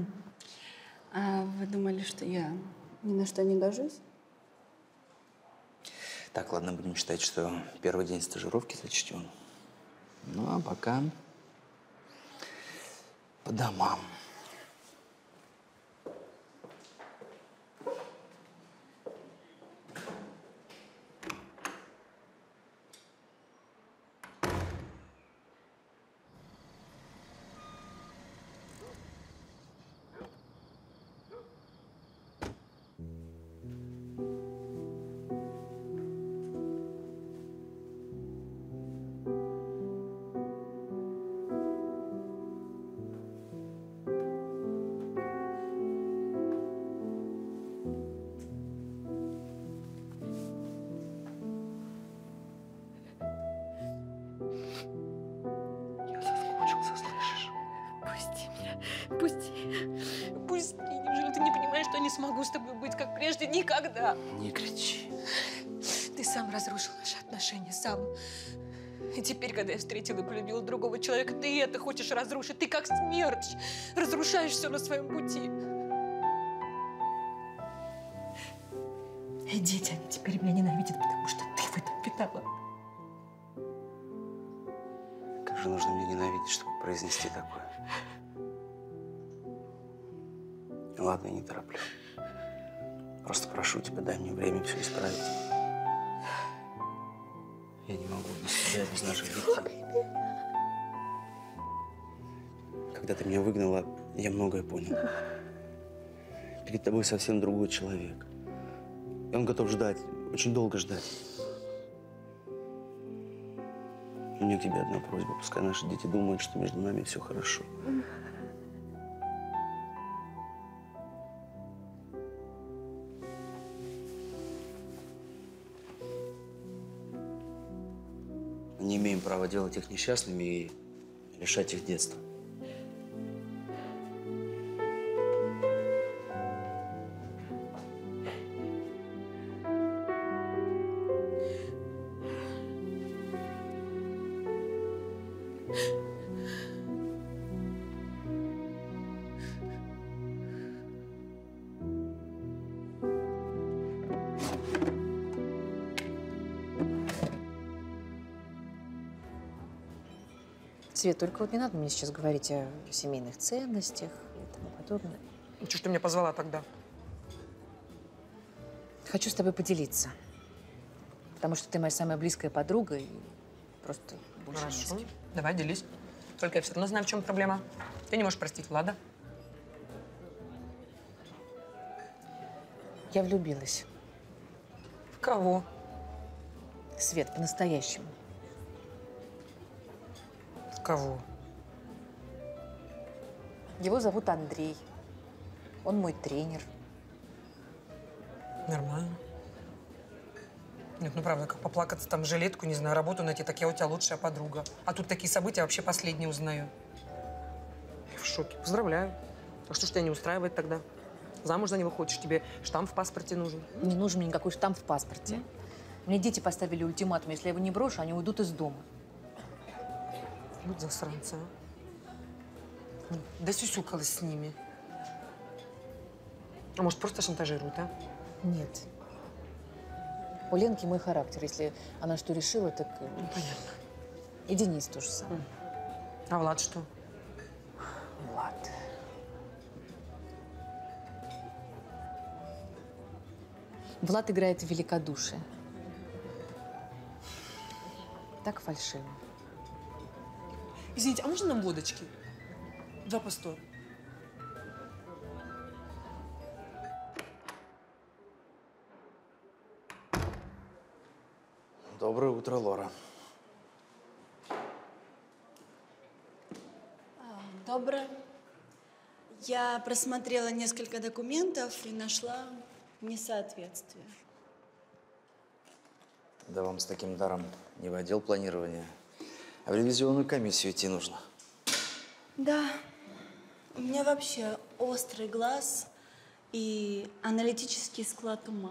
А вы думали, что я ни на что не гожусь? Так, ладно, будем считать, что первый день стажировки зачтен. Ну, а пока по домам. Пусти. Неужели ты не понимаешь, что не смогу с тобой быть, как прежде, никогда? Не кричи. Ты сам разрушил наши отношения, сам. И теперь, когда я встретила и полюбила другого человека, ты это хочешь разрушить. Ты как смерч. Разрушаешь все на своем пути. И дети, они теперь меня ненавидят, потому что ты в этом виноват. Как же нужно меня ненавидеть, чтобы произнести такое? Ладно, я не тороплю. Просто прошу тебя, дай мне время все исправить. Я не могу без тебя, без наших детей. Когда ты меня выгнала, я многое понял. Перед тобой совсем другой человек. И он готов ждать, очень долго ждать. У меня к тебе одна просьба. Пускай наши дети думают, что между нами все хорошо. Мы не имеем права делать их несчастными и лишать их детства. Свет, только вот не надо мне сейчас говорить о семейных ценностях и тому подобное. Ну, что ж ты меня позвала тогда? Хочу с тобой поделиться. Потому что ты моя самая близкая подруга и просто больше не с Хорошо. кем. Давай, делись. Только я все равно знаю, в чем проблема. Ты не можешь простить Влада. Я влюбилась. В кого? Свет, по-настоящему. В кого? Его зовут Андрей. Он мой тренер. Нормально. Нет, ну правда, как поплакаться, там жилетку, не знаю, работу найти, так я у тебя лучшая подруга. А тут такие события вообще последние узнаю. Я в шоке. Поздравляю. А что ж тебя не устраивает тогда? Замуж за него хочешь, тебе штамп в паспорте нужен. Не нужен мне никакой штамп в паспорте. Мне дети поставили ультиматум. Если я его не брошу, они уйдут из дома. Вот засранцы, а. Да сюсюкалась с ними. А может, просто шантажируют, а? Нет. У Ленки мой характер. Если она что решила, так… Ну, понятно. И Денис тоже самое. А Влад что? Влад. Влад играет в великодушие. Так фальшиво. Извините, а можно нам водочки? 2 по 100. Доброе утро, Лора. Доброе. Я просмотрела несколько документов и нашла несоответствие. Да вам с таким даром не в отдел планирования, а в ревизионную комиссию идти нужно. Да, у меня вообще острый глаз и аналитический склад ума.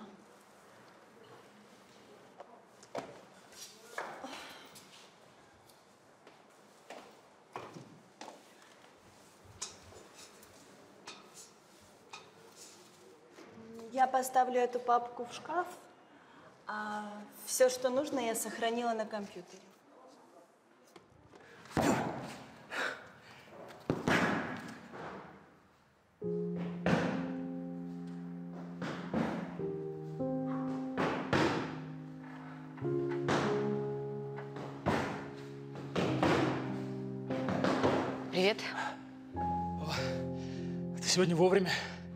Я поставлю эту папку в шкаф, а все, что нужно, я сохранила на компьютере. Привет. Ты сегодня вовремя.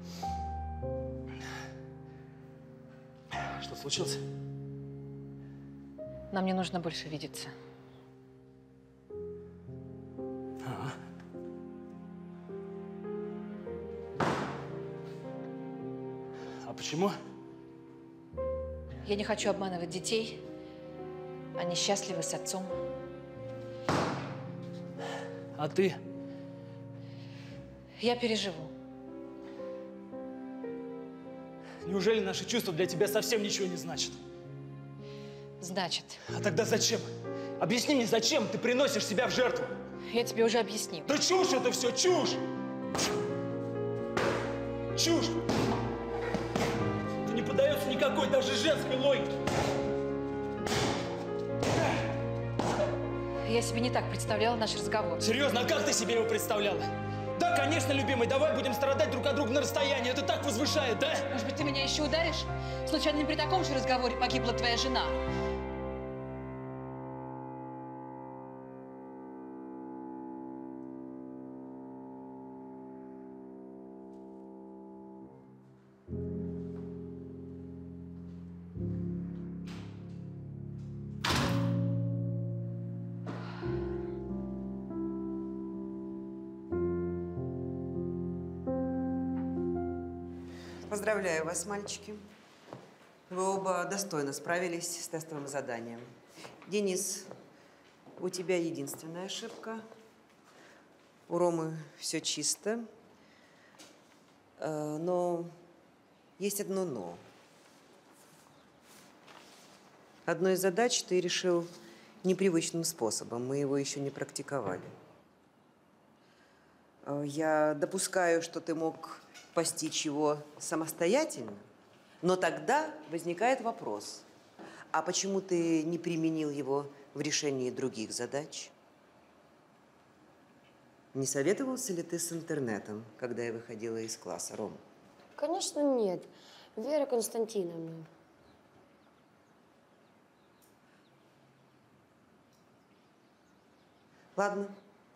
Что случилось? Нам не нужно больше видеться. А почему? Я не хочу обманывать детей. Они счастливы с отцом. А ты? Я переживу. Неужели наши чувства для тебя совсем ничего не значат? Значит. А тогда зачем? Объясни мне, зачем ты приносишь себя в жертву? Я тебе уже объяснила. Да чушь это все, чушь! Чушь! Это не поддается никакой даже женской логике. Я себе не так представляла наш разговор. Серьезно, а как ты себе его представляла? Да, конечно, любимый, давай будем страдать друг от друга на расстоянии. Это так возвышает, да? Может быть, ты меня еще ударишь? Случайно не при таком же разговоре погибла твоя жена? Поздравляю вас, мальчики. Вы оба достойно справились с тестовым заданием. Денис, у тебя единственная ошибка. У Ромы все чисто. Но есть одно «но». Одну из задач ты решил непривычным способом. Мы его еще не практиковали. Я допускаю, что ты мог постичь его самостоятельно, но тогда возникает вопрос, а почему ты не применил его в решении других задач? Не советовался ли ты с интернетом, когда я выходила из класса, Ром? Конечно, нет. Вера Константиновна. Ладно.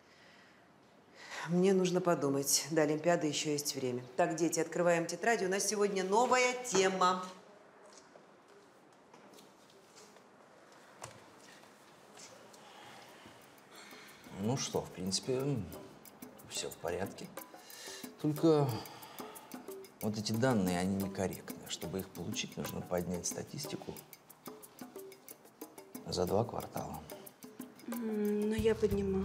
Мне нужно подумать. До Олимпиады еще есть время. Так, дети, открываем тетради. У нас сегодня новая тема. Ну что, в принципе, все в порядке. Только вот эти данные, они некорректны. Чтобы их получить, нужно поднять статистику за 2 квартала. Но я поднимала.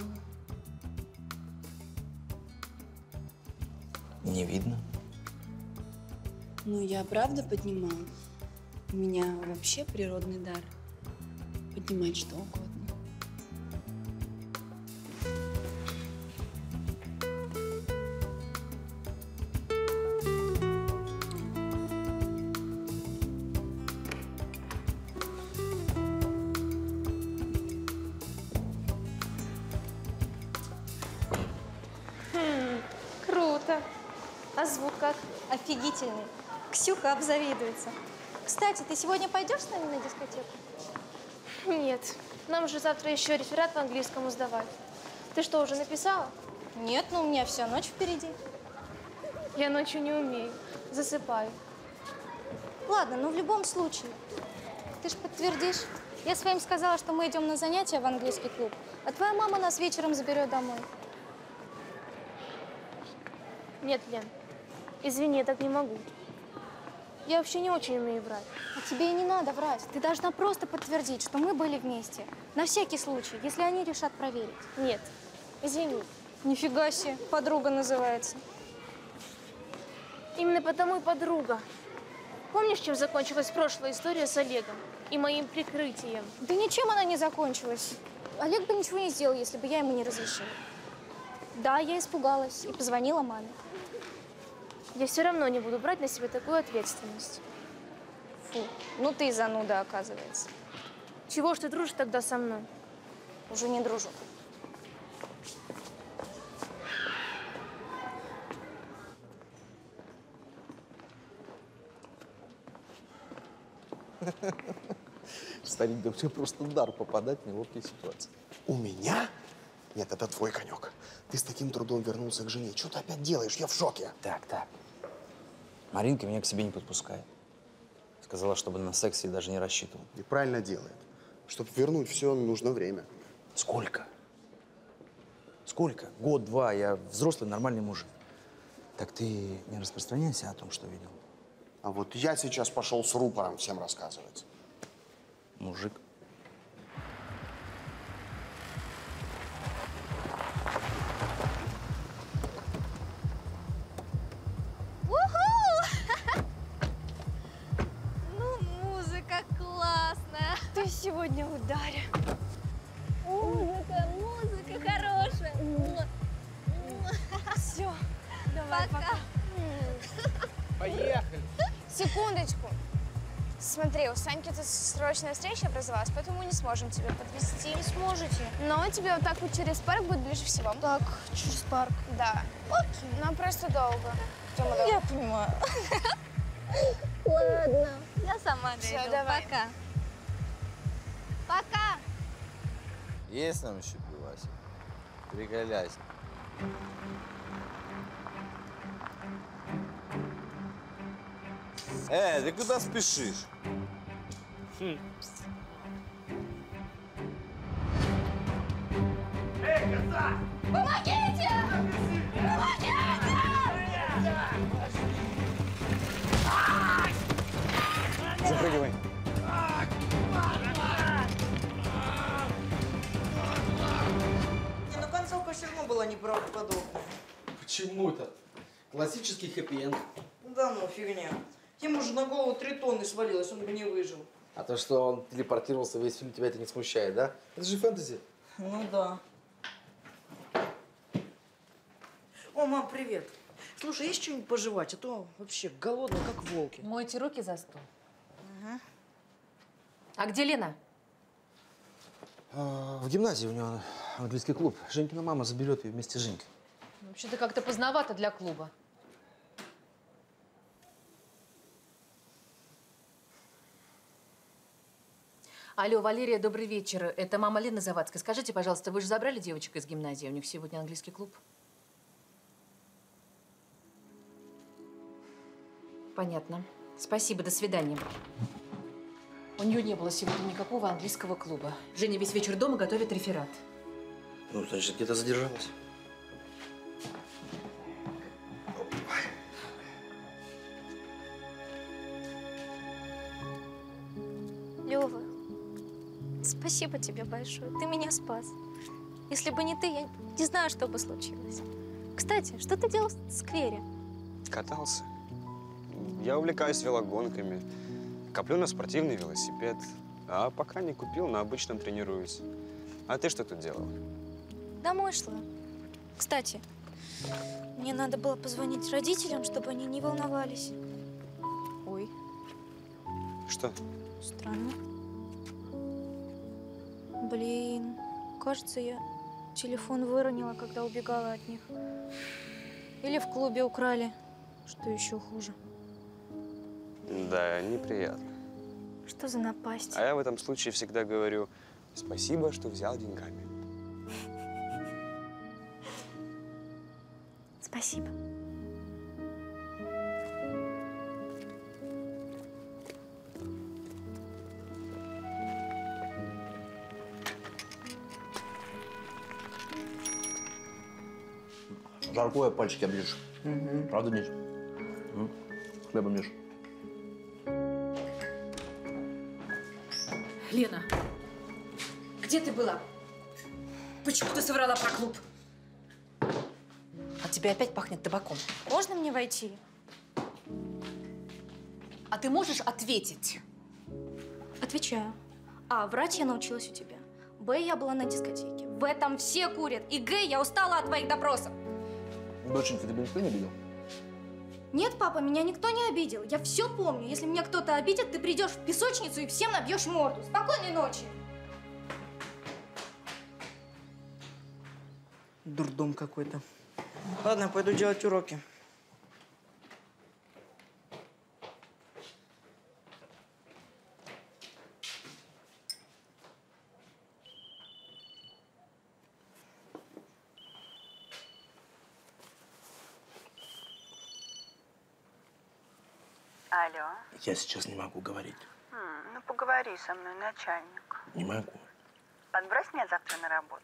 Не видно. Ну, я правда поднимала. У меня вообще природный дар. Поднимать что угодно. Круто. А звук как? Офигительный. Ксюха обзавидуется. Кстати, ты сегодня пойдешь с нами на дискотеку? Нет. Нам же завтра еще реферат по английскому сдавать. Ты что, уже написала? Нет, но у меня вся ночь впереди. Я ночью не умею. Засыпаю. Ладно, ну в любом случае. Ты ж подтвердишь. Я своим сказала, что мы идем на занятия в английский клуб, а твоя мама нас вечером заберет домой. Нет, Лен, извини, я так не могу. Я вообще не очень умею врать. А тебе и не надо врать. Ты должна просто подтвердить, что мы были вместе. На всякий случай, если они решат проверить. Нет, извини. Нифига себе, подруга называется. Именно потому и подруга. Помнишь, чем закончилась прошлая история с Олегом и моим прикрытием? Да ничем она не закончилась. Олег бы ничего не сделал, если бы я ему не разрешила. Да, я испугалась и позвонила маме. Я все равно не буду брать на себя такую ответственность. Фу, ну ты и зануда, оказывается. Чего ж ты дружишь тогда со мной? Уже не дружу. Старик, да мне просто дар попадать в неловкие ситуации. У меня? Нет, это твой конек. Ты с таким трудом вернулся к жене. Что ты опять делаешь? Я в шоке. Так. Маринка меня к себе не подпускает. Сказала, чтобы на секс я даже не рассчитывал. И правильно делает. Чтобы вернуть все, нужно время. Сколько? Сколько? Год-два. Я взрослый, нормальный мужик. Так ты не распространяйся о том, что видел. А вот я сейчас пошел с рупором всем рассказывать. Мужик. Ну, музыка классная. Ты сегодня в ударе. Музыка хорошая. Все, давай, пока. Поехали. Секундочку. Смотри, у Саньки тут срочная встреча образовалась, поэтому мы не сможем тебя подвезти. Не сможете. Но тебе вот так вот через парк будет ближе всего. Так, через парк. Да. Окей. Нам просто долго. Я понимаю. Ладно. Я сама дойду. Все, давай. Пока. Пока. Есть нам еще пивасик? Приколяйся. Ты куда спешишь? Коса! Помогите! Помогите! Запрыгивай. Не, ну концовка все равно была неправдоподобная. Почему это? Классический хэппи-энд. Да ну, фигня. Ему же на голову 3 тонны свалилось, он бы не выжил. А то, что он телепортировался весь фильм, тебя это не смущает, да? Это же фэнтези. Ну да. О, мам, привет. Слушай, есть что-нибудь пожевать? А то вообще голодный, как волки. Мойте руки за стол. Ага. А где Лена? В гимназии у него английский клуб. Женькина мама заберет ее вместе с Женькой. Вообще-то как-то поздновато для клуба. Алло, Валерия, добрый вечер. Это мама Лены Завадской. Скажите, пожалуйста, вы же забрали девочек из гимназии? У них сегодня английский клуб. Понятно. Спасибо, до свидания. У нее не было сегодня никакого английского клуба. Женя весь вечер дома готовит реферат. Ну, значит, где-то задержалась. Лёва, спасибо тебе большое. Ты меня спас. Если бы не ты, я не знаю, что бы случилось. Кстати, что ты делал в сквере? Катался. Я увлекаюсь велогонками. Коплю на спортивный велосипед. А пока не купил, на обычном тренируюсь. А ты что тут делала? Домой шла. Кстати, мне надо было позвонить родителям, чтобы они не волновались. Ой, Что? странно. Блин, кажется, я телефон выронила, когда убегала от них. Или в клубе украли, что еще хуже. Да, неприятно. Что за напасть? А я в этом случае всегда говорю спасибо, что взял деньгами. Спасибо. Жаркое, пальчики оближешь. Правда, Миш? С хлебом, Миш. Лена, где ты была? Почему ты соврала про клуб? От тебя опять пахнет табаком. Можно мне войти? А ты можешь ответить? Отвечаю. А, врать я научилась у тебя. Б, я была на дискотеке. В этом все курят. И Г, я устала от твоих допросов. Доченька, тебя никто не обидел? Нет, папа, меня никто не обидел. Я все помню. Если меня кто-то обидит, ты придешь в песочницу и всем набьешь морду. Спокойной ночи. Дурдом какой-то. Ладно, пойду делать уроки. Алло. Я сейчас не могу говорить. Ну, поговори со мной, начальник. Не могу. Подбрось меня завтра на работу.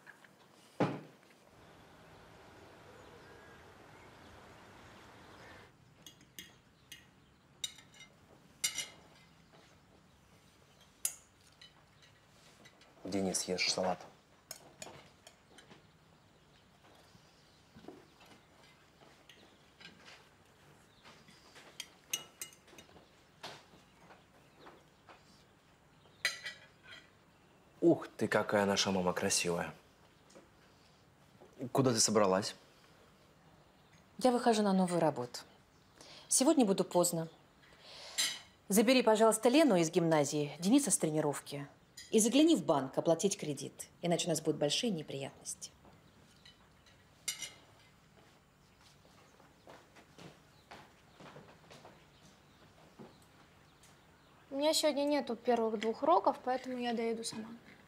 Денис, ешь салат. Ух ты, какая наша мама красивая. Куда ты собралась? Я выхожу на новую работу. Сегодня буду поздно. Забери, пожалуйста, Лену из гимназии, Дениса с тренировки. И загляни в банк оплатить кредит. Иначе у нас будут большие неприятности. У меня сегодня нету первых 2 уроков, поэтому я доеду сама.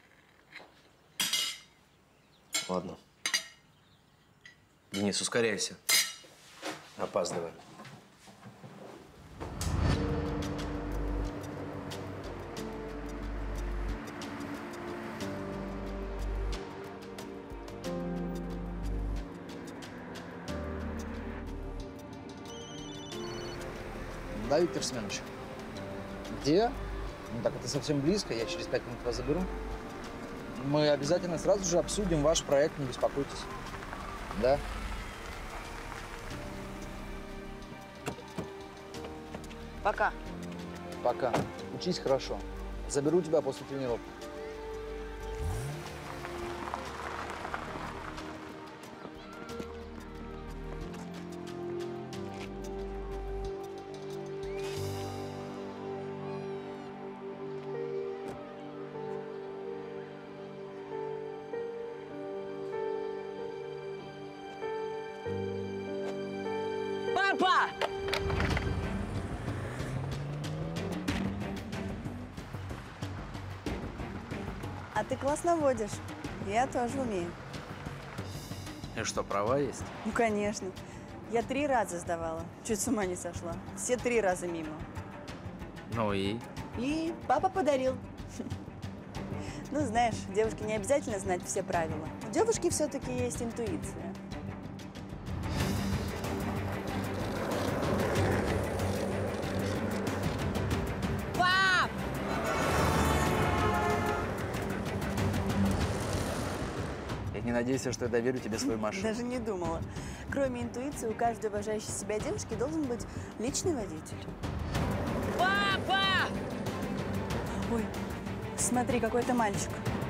Ладно. Денис, ускоряйся. Опаздываем. Да, Виктор Семенович? Где? Ну так это совсем близко, я через 5 минут вас заберу. Мы обязательно сразу же обсудим ваш проект, не беспокойтесь. Да? Пока. Пока. Учись хорошо. Заберу тебя после тренировки. Папа! А ты классно водишь. Я тоже умею. И что, права есть? Ну, конечно. Я 3 раза сдавала. Чуть с ума не сошла. Все 3 раза мимо. Ну и? И папа подарил. Ну, знаешь, девушке не обязательно знать все правила. У девушки все-таки есть интуиция. Пап! Я не надеюсь, что я доверю тебе свою машину. Даже не думала. Кроме интуиции, у каждой уважающей себя девушки должен быть личный водитель. Папа! Ой, смотри, какой-то мальчик.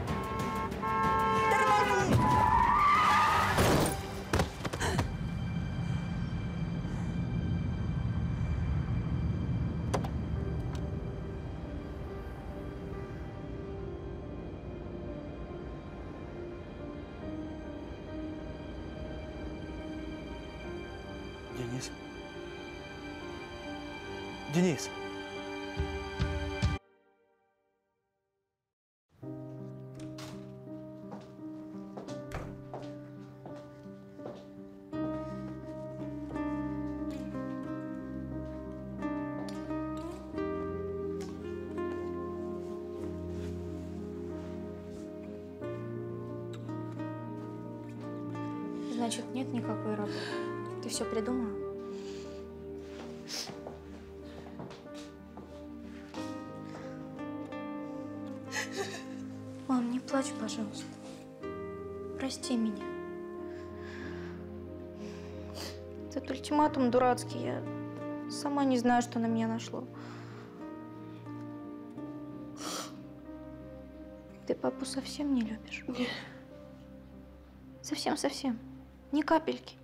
Денис. Денис. Значит, нет никакой работы. Ты все придумала? Мам, не плачь, пожалуйста. Прости меня. Этот ультиматум дурацкий, я Сама не знаю, что на меня нашло. Ты папу совсем не любишь? Нет. Совсем-совсем. Ни капельки.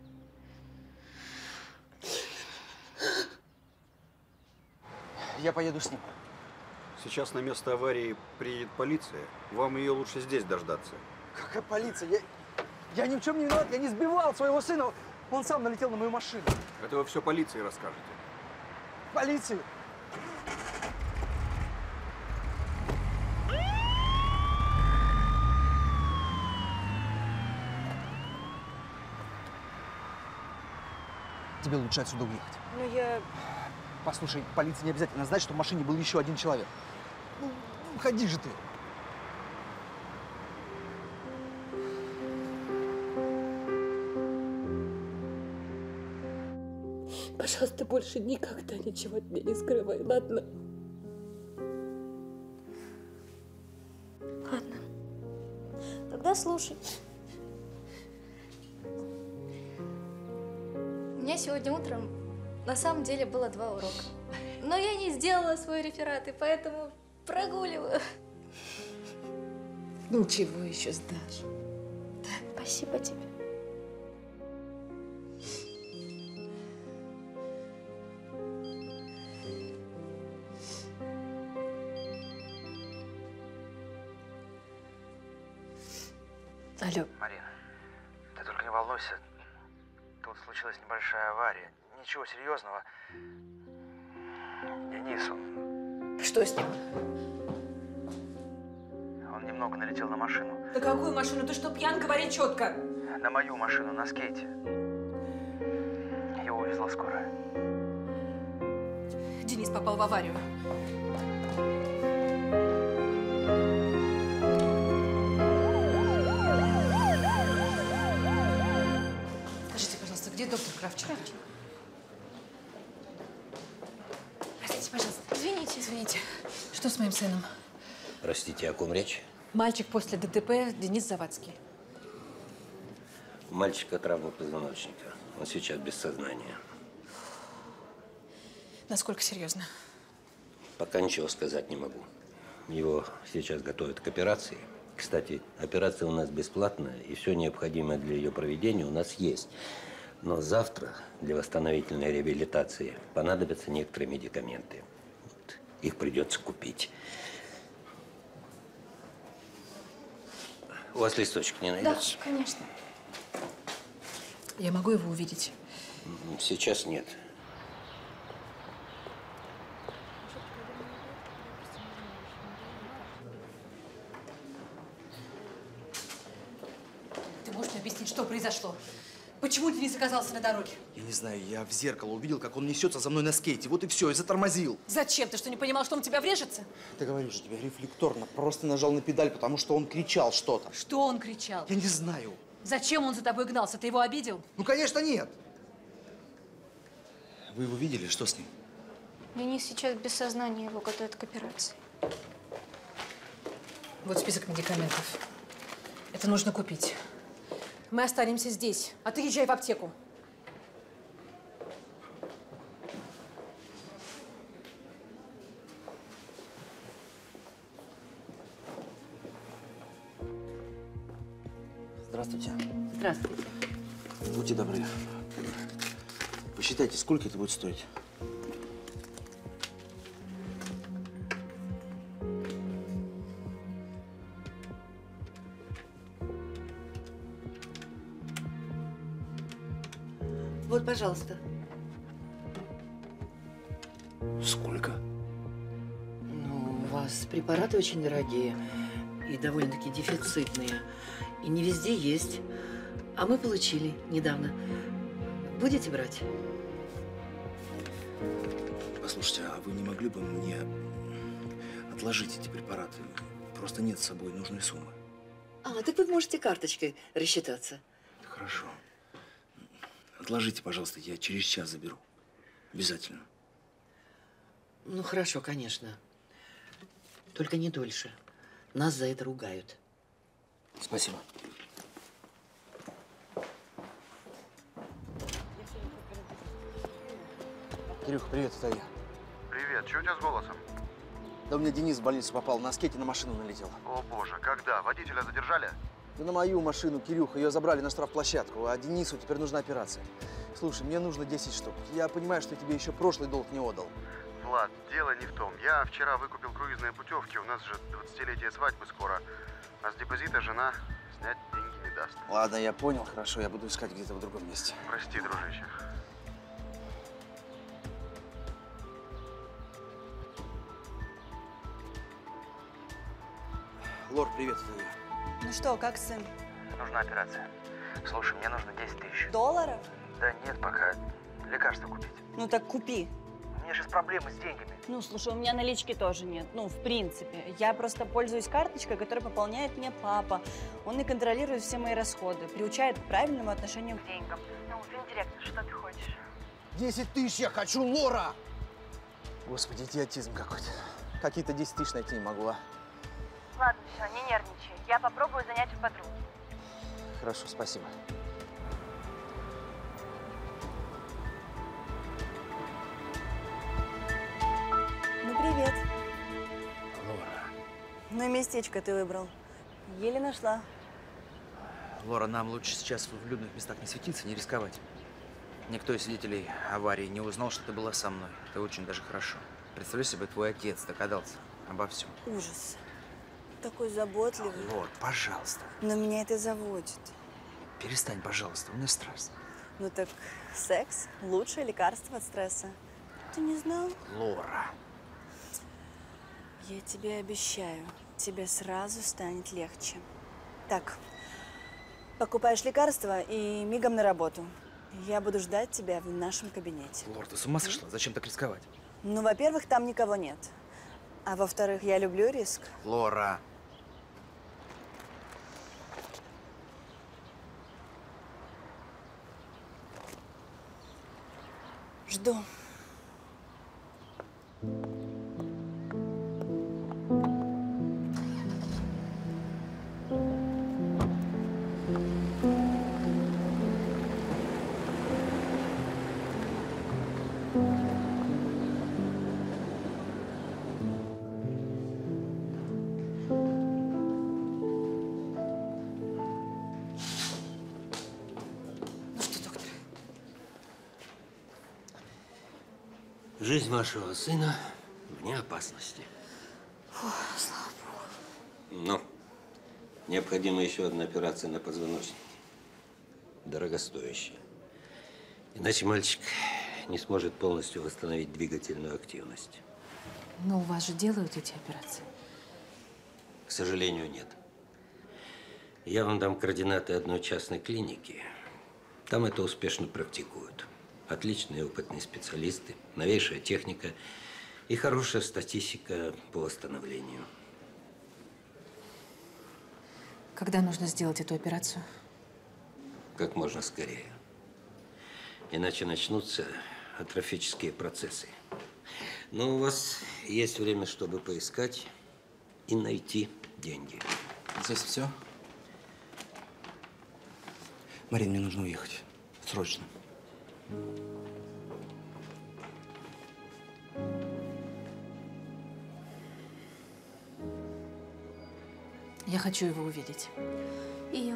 Я поеду с ним. Сейчас на место аварии приедет полиция. Вам ее лучше здесь дождаться. Какая полиция? Я ни в чем не виноват, я не сбивал своего сына. Он сам налетел на мою машину. Это вы все полиции расскажете. Полиции? Тебе лучше отсюда уехать. Ну, я… Послушай, полиции не обязательно знать, что в машине был еще один человек. Ну, уходи же ты. Пожалуйста, больше никогда ничего от меня не скрывай, ладно? Ладно. Тогда слушай. У меня сегодня утром на самом деле было 2 урока. Но я не сделала свой реферат, и поэтому прогуливаю. Ничего еще сдашь. Спасибо тебе. Алло. Марина, ты только не волнуйся. Тут случилась небольшая авария. Ничего серьезного. Денис, Что с ним? он немного налетел на машину. На какую машину? Ты что, пьян? Говори четко. На мою машину, на скейте. Его увезла скорая. Денис попал в аварию. Скажите, пожалуйста, где доктор Кравченко? Простите, пожалуйста. Извините. Что с моим сыном? Простите, о ком речь? Мальчик после ДТП Денис Завадский. У мальчика травма позвоночника. Он сейчас без сознания. Насколько серьезно? Пока ничего сказать не могу. Его сейчас готовят к операции. Кстати, операция у нас бесплатная, и все необходимое для ее проведения у нас есть. Но завтра для восстановительной реабилитации понадобятся некоторые медикаменты. Вот. Их придется купить. У вас листочек не найдется? Да, конечно. Я могу его увидеть? Сейчас нет. Ты можешь мне объяснить, что произошло? Почему Денис оказался на дороге? Я не знаю, я в зеркало увидел, как он несется за мной на скейте. Вот и все, и затормозил. Зачем? Ты что, не понимал, что он в тебя врежется? Да говорю же тебе, рефлекторно. Просто нажал на педаль, потому что он кричал что-то. Что он кричал? Я не знаю. Зачем он за тобой гнался? Ты его обидел? Ну, конечно, нет. Вы его видели? Что с ним? Денис сейчас без сознания, его готовят к операции. Вот список медикаментов. Это нужно купить. Мы останемся здесь, а ты езжай в аптеку. Здравствуйте. Здравствуйте. Будьте добры. Посчитайте, сколько это будет стоить? Вот, пожалуйста. Сколько? Ну, у вас препараты очень дорогие и довольно-таки дефицитные. И не везде есть. А мы получили недавно. Будете брать? Послушайте, а вы не могли бы мне отложить эти препараты? Просто нет с собой нужной суммы. А, так вы можете карточкой рассчитаться. Хорошо. Отложите, пожалуйста, я через час заберу. Обязательно. Ну, хорошо, конечно. Только не дольше. Нас за это ругают. Спасибо. Кирюх, привет, это я. Привет, что у тебя с голосом? Да у меня Денис в больницу попал, на скейте на машину налетел. О боже, когда? Водителя задержали? Да на мою машину, Кирюха, ее забрали на штрафплощадку, а Денису теперь нужна операция. Слушай, мне нужно 10 штук. Я понимаю, что я тебе еще прошлый долг не отдал. Влад, дело не в том. Я вчера выкупил круизные путевки, у нас же 20-летие свадьбы скоро. А с депозита жена снять деньги не даст. Ладно, я понял, хорошо, я буду искать где-то в другом месте. Прости, дружище. Лор, привет, это я. Ну что, как сын? Нужна операция. Слушай, мне нужно 10 тысяч. Долларов? Да нет, пока. Лекарства купить. Ну так купи. У меня сейчас проблемы с деньгами. Ну, слушай, у меня налички тоже нет. Ну, в принципе. Я просто пользуюсь карточкой, которую пополняет мне папа. Он и контролирует все мои расходы, приучает к правильному отношению к деньгам. Ну, финдиректор, что ты хочешь? 10 тысяч я хочу, Лора! Господи, идиотизм какой-то. Какие-то 10 тысяч найти не могу, а? Ладно, все, не нервничай. Я попробую занять у подруги. Хорошо, спасибо. Ну, привет. Лора. Ну и местечко ты выбрал. Еле нашла. Лора, нам лучше сейчас в людных местах не светиться, не рисковать. Никто из свидетелей аварии не узнал, что ты была со мной. Это очень даже хорошо. Представляешь себе, твой отец догадался обо всем. Ужас. Такой заботливый. Лор, пожалуйста. Но меня это заводит. Перестань, пожалуйста, у меня стресс. Ну так секс – лучшее лекарство от стресса. Ты не знал? Лора. Я тебе обещаю, тебе сразу станет легче. Так, покупаешь лекарства и мигом на работу. Я буду ждать тебя в нашем кабинете. Лор, ты с ума сошла? Зачем так рисковать? Ну, во-первых, там никого нет. А во-вторых, я люблю риск. Лора. Жду. Жизнь вашего сына вне опасности. Фух, слава богу. Но необходима еще одна операция на позвоночнике. Дорогостоящая. Иначе мальчик не сможет полностью восстановить двигательную активность. Но у вас же делают эти операции. К сожалению, нет. Я вам дам координаты одной частной клиники. Там это успешно практикуют. Отличные опытные специалисты, новейшая техника и хорошая статистика по восстановлению. Когда нужно сделать эту операцию? Как можно скорее. Иначе начнутся атрофические процессы. Но у вас есть время, чтобы поискать и найти деньги. Здесь все? Марин, мне нужно уехать. Срочно. Я хочу его увидеть. И я.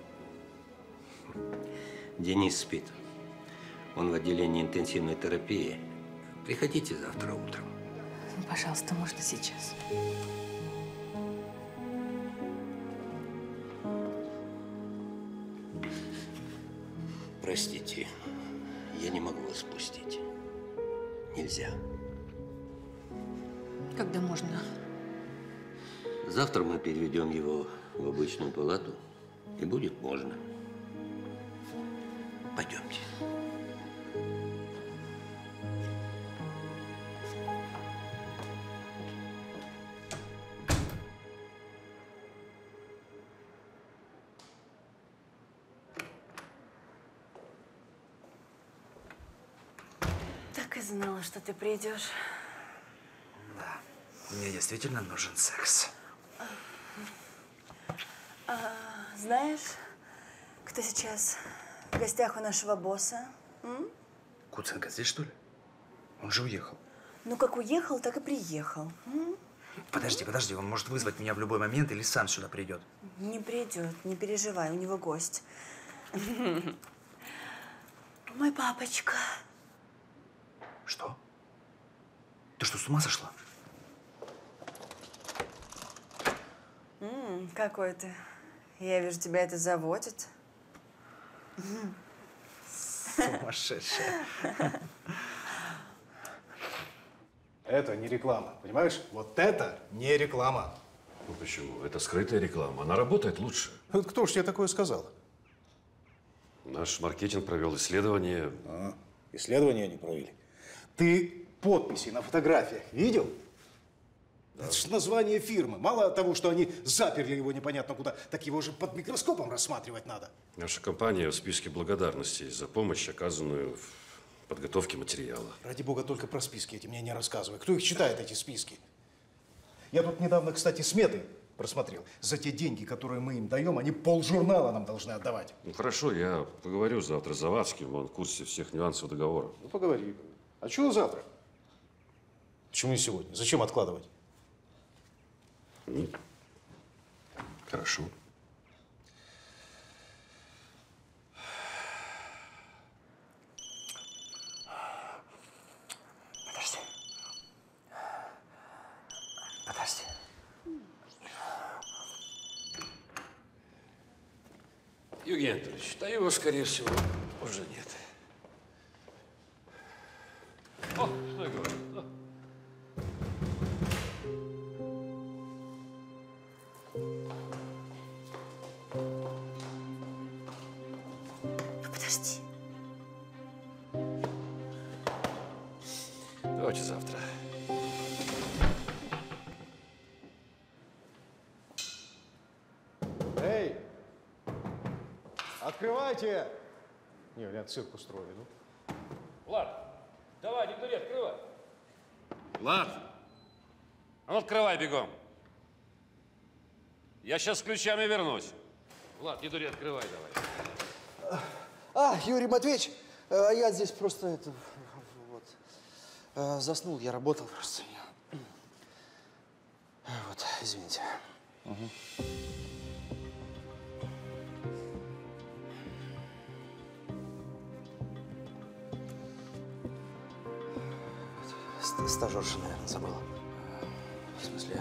Денис спит. Он в отделении интенсивной терапии. Приходите завтра утром. Ну, пожалуйста, можно сейчас. Простите, я не могу вас пустить. Нельзя. Когда можно? Завтра мы переведем его в обычную палату, и будет можно. Пойдемте. Так и знала, что ты придешь. Да, мне действительно нужен секс. Знаешь, кто сейчас в гостях у нашего босса? М? Куценко здесь, что ли? Он же уехал. Ну, как уехал, так и приехал. Подожди, он может вызвать меня в любой момент или сам сюда придет. Не придет, не переживай, у него гость. Мой папочка. Что? Ты что, с ума сошла? Какой ты. Я вижу, тебя это заводит. Сумасшедшая. Это не реклама, понимаешь? Вот это не реклама. Ну почему? Это скрытая реклама. Она работает лучше. Вот кто ж тебе такое сказал? Наш маркетинг провел исследование. Исследование они провели. Ты подписи на фотографиях видел? Это же название фирмы. Мало того, что они заперли его непонятно куда, так его же под микроскопом рассматривать надо. Наша компания в списке благодарностей за помощь, оказанную в подготовке материала. Ради бога, только про списки эти мне не рассказывай. Кто их читает, эти списки? Я тут недавно, кстати, сметы просмотрел. За те деньги, которые мы им даем, они полжурнала нам должны отдавать. Ну хорошо, я поговорю завтра с Завадским, он в курсе всех нюансов договора. Ну поговори. А чего завтра? Почему не сегодня? Зачем откладывать? Хорошо. Подожди. Евгений Анатольевич, да его, скорее всего, уже нет. О, что я говорю? Подожди. Давайте завтра. Эй! Открывайте! Не, я цирк устроили, ну. Влад, давай, не дури, открывай. Влад, а ну открывай бегом. Я сейчас с ключами вернусь. Влад, не дури, открывай давай. Юрий Матвеевич, я здесь просто заснул, я работал просто. Вот, извините. Стажерша, наверное, забыла. В смысле...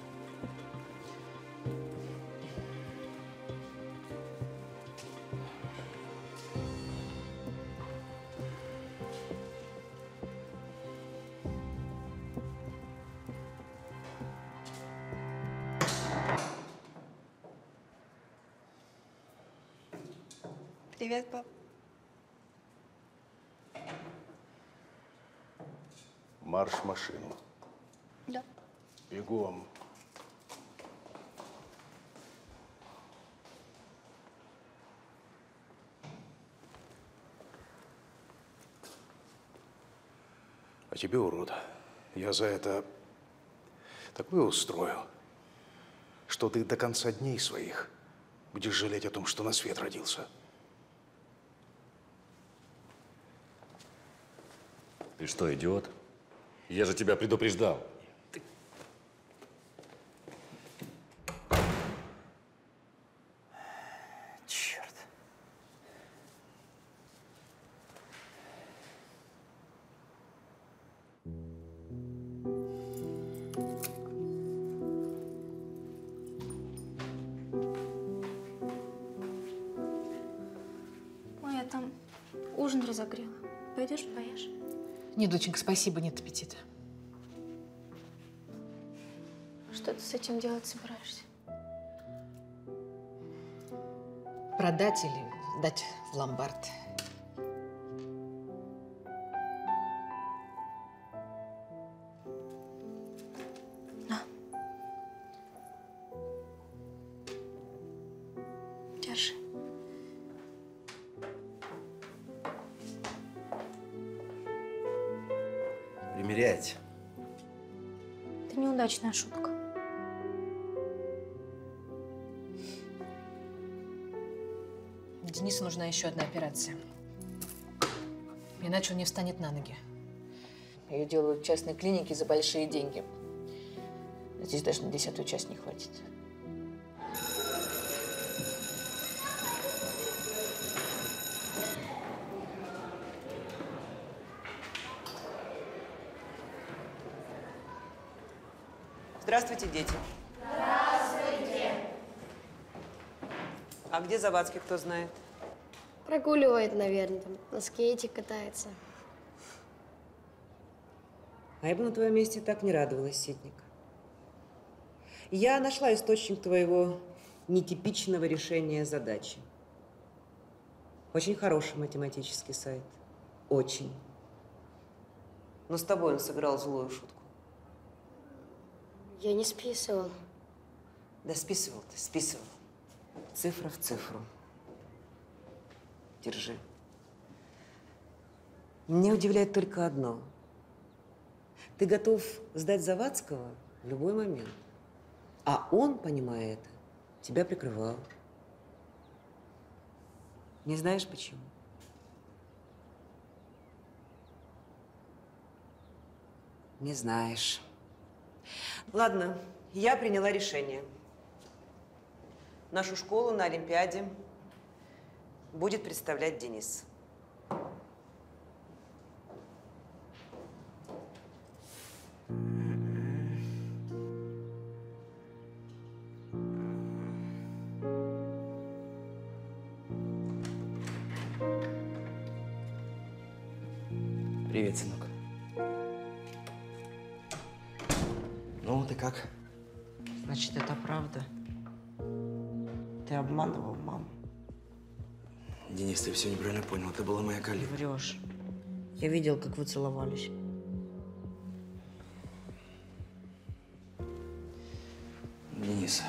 Привет, пап. Марш в машину. Да. Бегом. А тебе, урод, я за это такое устрою, что ты до конца дней своих будешь жалеть о том, что на свет родился. Ты что, идиот? Я же тебя предупреждал. Черт. Ой, я там ужин разогрела. Пойдешь, поешь? Нет, доченька, спасибо, нет аппетита. Что ты с этим делать собираешься? Продать или сдать в ломбард. Держи. Примеряйте. Это неудачная шутка. Денису нужна еще одна операция. Иначе он не встанет на ноги. Ее делают в частной клинике за большие деньги. Здесь даже на 10-ю часть не хватит. Здравствуйте, дети. Здравствуйте. А где Завадский, кто знает? Прогуливает, наверное, там на скейте катается. А я бы на твоем месте так не радовалась, Ситник. Я нашла источник твоего нетипичного решения задачи. Очень хороший математический сайт. Очень. Но с тобой он сыграл злую шутку. Я не списывал. Да списывал ты, списывал. Цифра в цифру. Держи. Меня удивляет только одно. Ты готов сдать Завадского в любой момент. А он, понимая это, тебя прикрывал. Не знаешь почему? Не знаешь. Ладно, я приняла решение. Нашу школу на Олимпиаде будет представлять Денис. Привет, сынок. Ну, ты как? Значит, это правда. Ты обманывал маму. Денис, ты все неправильно понял. Это была моя коллега. Врешь. Я видел, как вы целовались. Денис,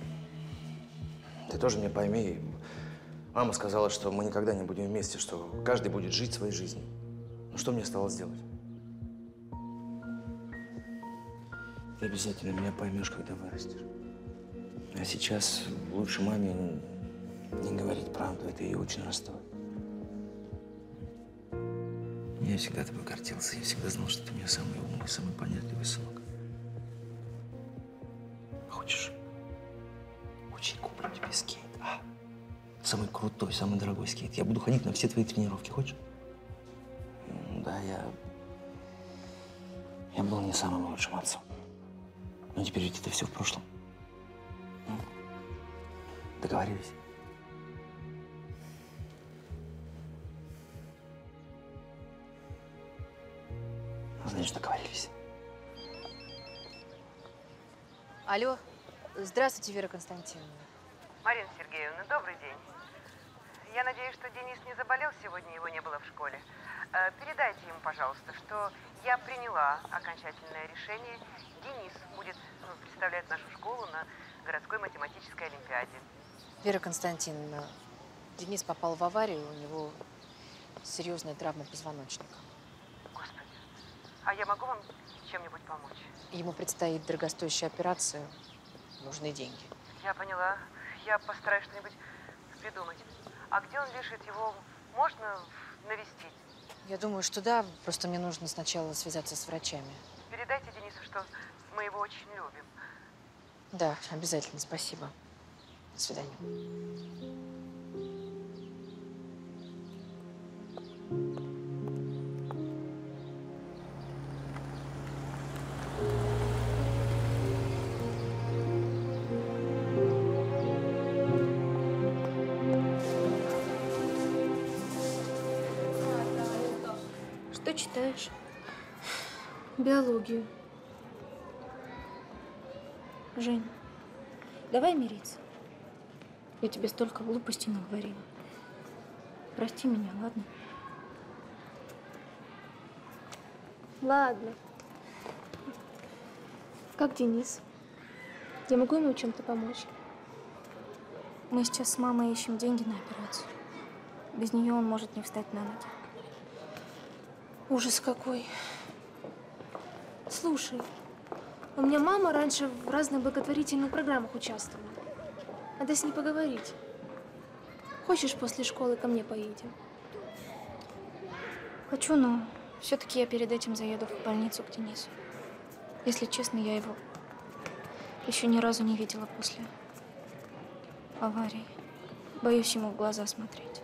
ты тоже меня пойми. Мама сказала, что мы никогда не будем вместе, что каждый будет жить своей жизнью. Ну что мне оставалось делать? Ты обязательно меня поймешь, когда вырастешь. А сейчас лучше маме не говорить правду, это ее очень расстроит. Я всегда тобой гордился, я всегда знал, что ты у меня самый умный, самый понятливый сынок. Хочешь? Очень куплю тебе скейт, а? Самый крутой, самый дорогой скейт. Я буду ходить на все твои тренировки, хочешь? Да, я был не самым лучшим отцом. Но теперь ведь это все в прошлом. Ну, договорились? Значит, договорились. Алло. Здравствуйте, Вера Константиновна. Марина Сергеевна, добрый день. Я надеюсь, что Денис не заболел сегодня, его не было в школе. Передайте ему, пожалуйста, что я приняла окончательное решение. Денис будет представлять нашу школу на городской математической олимпиаде. Вера Константиновна, Денис попал в аварию, у него серьезная травма позвоночника. Господи, а я могу вам чем-нибудь помочь? Ему предстоит дорогостоящая операция, нужны деньги. Я поняла. Я постараюсь что-нибудь придумать. А где он лежит? Его можно навестить? Я думаю, что да, просто мне нужно сначала связаться с врачами. Передайте Денису, что мы его очень любим. Да, обязательно, спасибо. До свидания. Что читаешь? Биологию. Жень, давай мириться. Я тебе столько глупостей наговорила. Прости меня, ладно? Ладно. Как Денис? Я могу ему чем-то помочь? Мы сейчас с мамой ищем деньги на операцию. Без нее он может не встать на ноги. Ужас какой. Слушай, у меня мама раньше в разных благотворительных программах участвовала. Надо с ней поговорить. Хочешь, после школы ко мне поедем? Хочу, но Все-таки я перед этим заеду в больницу к Денису. Если честно, я его еще ни разу не видела после аварии. Боюсь ему в глаза смотреть.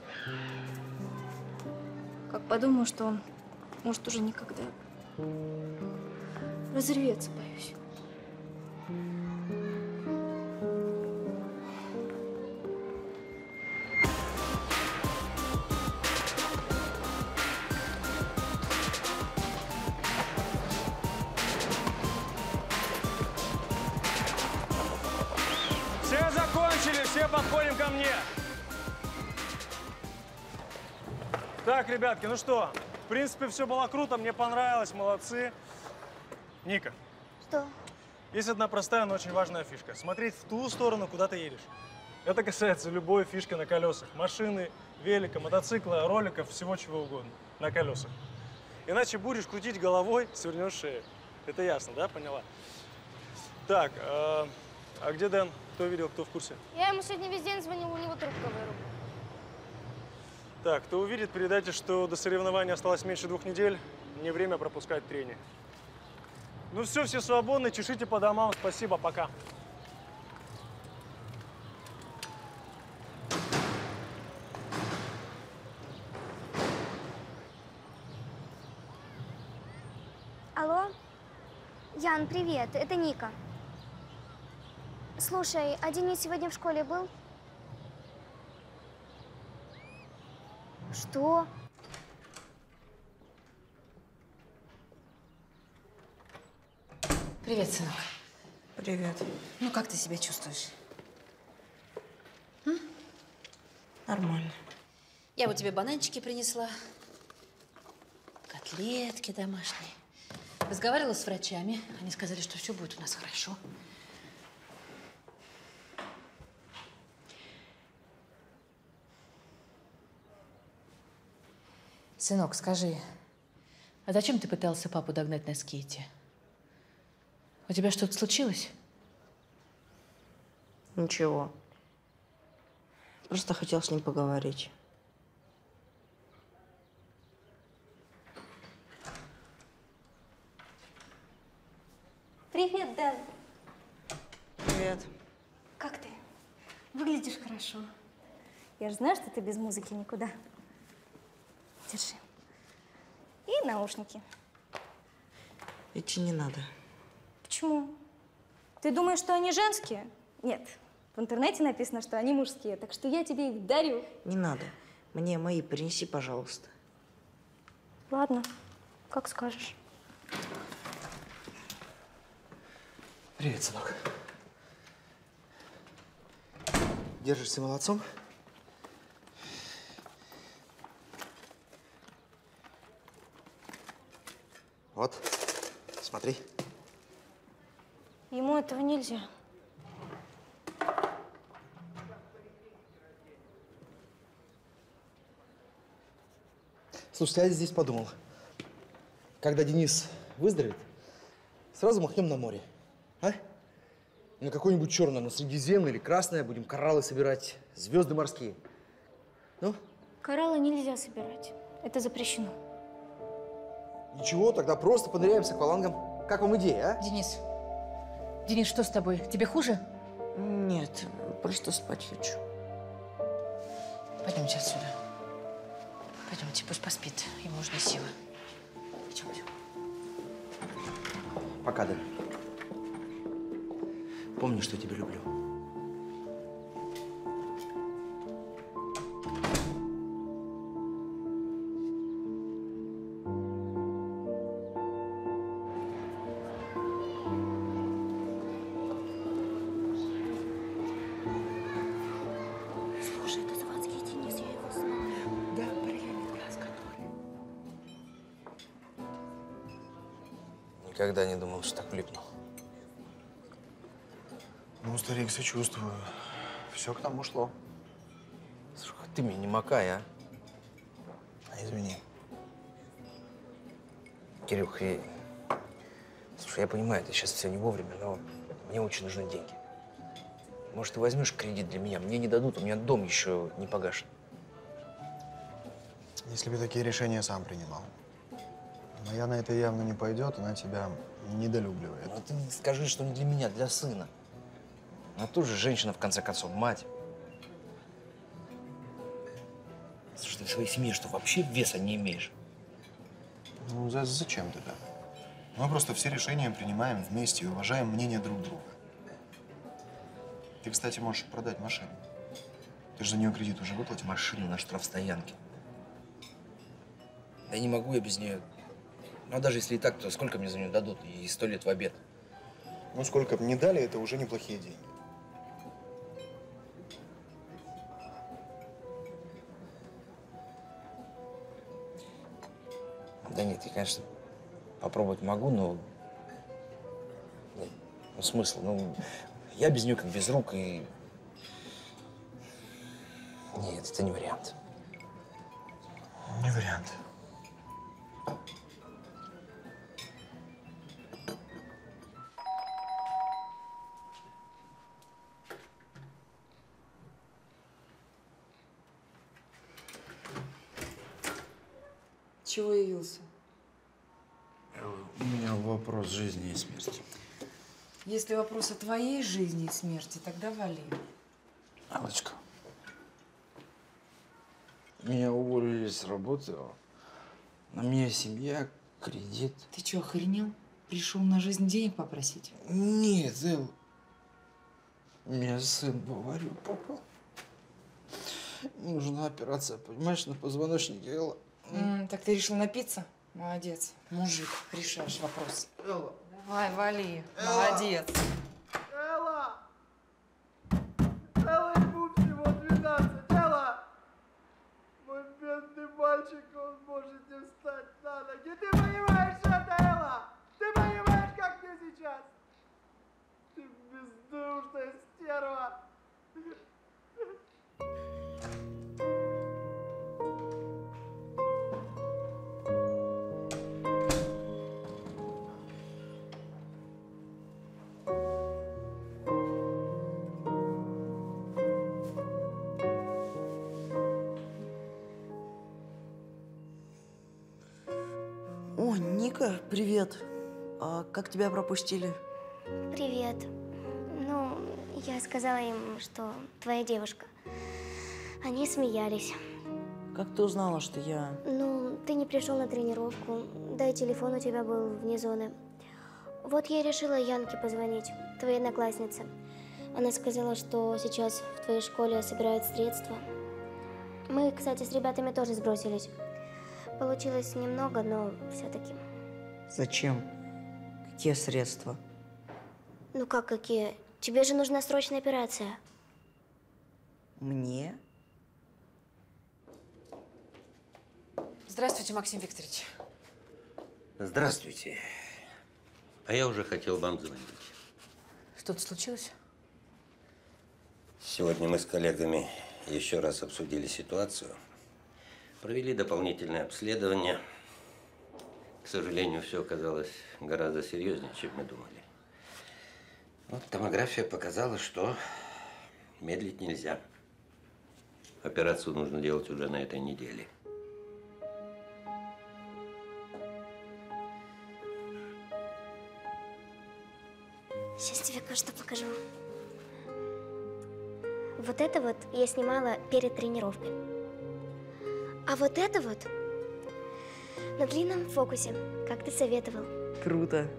Как подумаю, что он может уже никогда разреветься, боюсь. Все закончили, все подходим ко мне. Так, ребятки, ну что, в принципе, все было круто, мне понравилось, молодцы. Ника. Что? Есть одна простая, но очень важная фишка. Смотреть в ту сторону, куда ты едешь. Это касается любой фишки на колесах. Машины, велика, мотоцикла, роликов, всего чего угодно на колесах. Иначе будешь крутить головой, свернешь шею. Это ясно, да? Поняла? Так, а где Дэн? Кто видел, кто в курсе? Я ему сегодня весь день звонила, у него трубка вырубила. Так, кто увидит, передайте, что до соревнований осталось меньше 2 недель. Не время пропускать трени. Ну все, все свободны, чешите по домам. Спасибо, пока. Алло? Ян, привет, это Ника. Слушай, а Денис сегодня в школе был? Что? Привет, сынок. Привет. Ну, как ты себя чувствуешь? Нормально. Я вот тебе бананчики принесла, котлетки домашние. Разговаривала с врачами. Они сказали, что все будет у нас хорошо. Сынок, скажи, а зачем ты пытался папу догнать на скейте? У тебя что-то случилось? Ничего. Просто хотел с ним поговорить. Привет, Дэн. Привет. Как ты? Выглядишь хорошо. Я же знаю, что ты без музыки никуда. Держи. И наушники. Идти не надо. Почему? Ты думаешь, что они женские? Нет. В интернете написано, что они мужские, так что я тебе их дарю. Не надо. Мне мои принеси, пожалуйста. Ладно, как скажешь. Привет, сынок. Держишься молодцом? Вот, смотри. Ему этого нельзя. Слушай, я здесь подумал. Когда Денис выздоровеет, сразу махнем на море. А? На какое-нибудь черное, на Средиземное или красное, будем кораллы собирать, звезды морские. Ну? Кораллы нельзя собирать. Это запрещено. Ничего, тогда просто поныряем с аквалангом. Как вам идея, а? Денис. Денис, что с тобой? Тебе хуже? Нет, просто спать хочу. Пойдемте отсюда. Пойдемте, пусть поспит. Ему нужны силы. Идемте. Пока, Дэн. Помни, что я тебя люблю. Слушай, это заводский Денис, я его знаю. Да, привет, который. Никогда не думал, что так влипну. Ну, старик, сочувствую. Все к тому шло. Слушай, ты меня не макай, а? Извини. Кирюх, слушай, я понимаю, это сейчас все не вовремя, но мне очень нужны деньги. Может, ты возьмешь кредит для меня? Мне не дадут, у меня дом еще не погашен. Если бы такие решения сам принимал. Моя на это явно не пойдет, она тебя недолюбливает. Ну ты скажи, что не для меня, для сына. Она тоже женщина, в конце концов, мать. Слушай, ты в своей семье что, вообще веса не имеешь? Ну, зачем ты так? Мы просто все решения принимаем вместе и уважаем мнение друг друга. Ты, кстати, можешь продать машину. Ты же за нее кредит уже выплатил. Машина на штрафстоянке. Да не могу я без нее. Ну, даже если и так, то сколько мне за нее дадут? И 100 лет в обед. Ну, сколько бы ни дали, это уже неплохие деньги. Да нет, я, конечно, попробовать могу, но… Ну, смысл? Ну, я без нее как без рук, и… Нет, это не вариант. Не вариант. Чего явился? У меня вопрос жизни и смерти. Если вопрос о твоей жизни и смерти, тогда вали. Аллочка, меня уволили с работы, на меня семья, кредит. Ты что, охренел? Пришел на жизнь денег попросить? Нет, Эл, у меня сын в аварию попал. Нужна операция, понимаешь, на позвоночнике, Элла. Так ты решил напиться? Молодец. Мужик, решаешь вопрос. Элла. Давай, вали. Элла. Молодец. Элла! Элла, ему всего 12. Элла! Мой бедный мальчик, он может не встать на ноги. Ты понимаешь это, Элла? Ты понимаешь, как мне сейчас? Ты бездушная стерва. О, Ника, привет. А как тебя пропустили? Привет. Ну, я сказала им, что твоя девушка. Они смеялись. Как ты узнала, что я… Ну, ты не пришел на тренировку, да и телефон у тебя был вне зоны. Вот я решила Янке позвонить, твоей однокласснице. Она сказала, что сейчас в твоей школе собирают средства. Мы, кстати, с ребятами тоже сбросились. Получилось немного, но все-таки. Зачем? Какие средства? Ну как какие? Тебе же нужна срочная операция. Мне? Здравствуйте, Максим Викторович. Здравствуйте. А я уже хотел вам звонить. Что-то случилось? Сегодня мы с коллегами еще раз обсудили ситуацию. Провели дополнительное обследование. К сожалению, все оказалось гораздо серьезнее, чем мы думали. Вот томография показала, что медлить нельзя. Операцию нужно делать уже на этой неделе. Сейчас тебе кое-что покажу. Вот это вот я снимала перед тренировкой. А вот это вот на длинном фокусе, как ты советовал. Круто.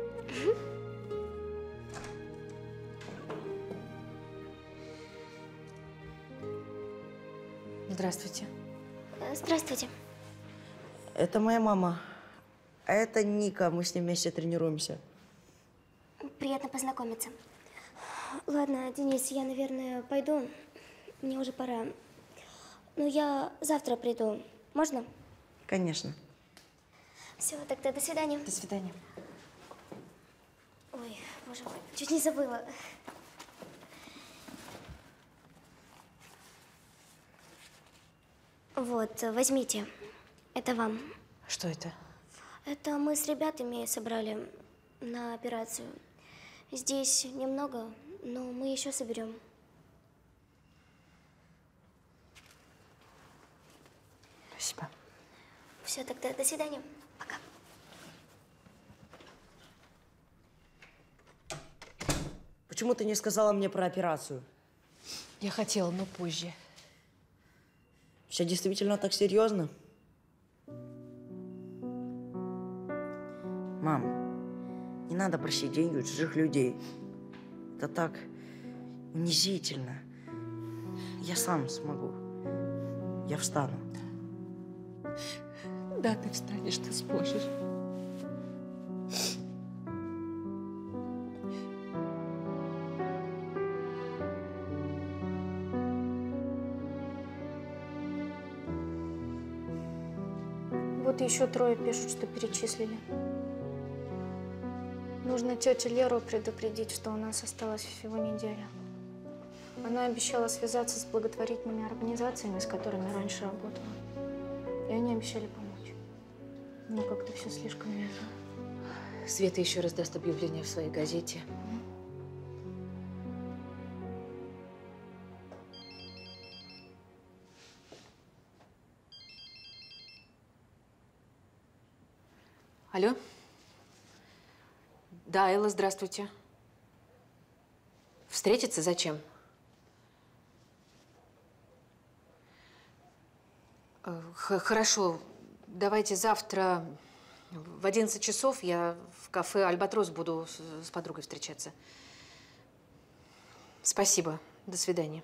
Здравствуйте. Здравствуйте. Это моя мама. А это Ника, мы с ней вместе тренируемся. Приятно познакомиться. Ладно, Денис, я, наверное, пойду. Мне уже пора. Ну, я завтра приду. Можно? Конечно. Все, тогда до свидания. До свидания. Ой, боже мой, чуть не забыла. Вот, возьмите. Это вам. Что это? Это мы с ребятами собрали на операцию. Здесь немного, но мы еще соберем. Спасибо. Все, тогда до свидания. Пока. почему ты не сказала мне про операцию? Я хотела, но позже. Все действительно так серьезно? Мам, не надо просить деньги у чужих людей. Это так унизительно. Я сам смогу. Я встану. Да, ты встанешь, ты сможешь. Вот еще 3 пишут, что перечислили. Нужно тетю Леру предупредить, что у нас осталась всего неделя. Она обещала связаться с благотворительными организациями, с которыми раньше работала. И они обещали помочь. Но как-то все слишком медленно. Света еще раз даст объявление в своей газете. Алло? Да, Элла, здравствуйте. Встретиться зачем? Хорошо, давайте завтра в 11 часов я в кафе «Альбатрос» буду с подругой встречаться. Спасибо, до свидания.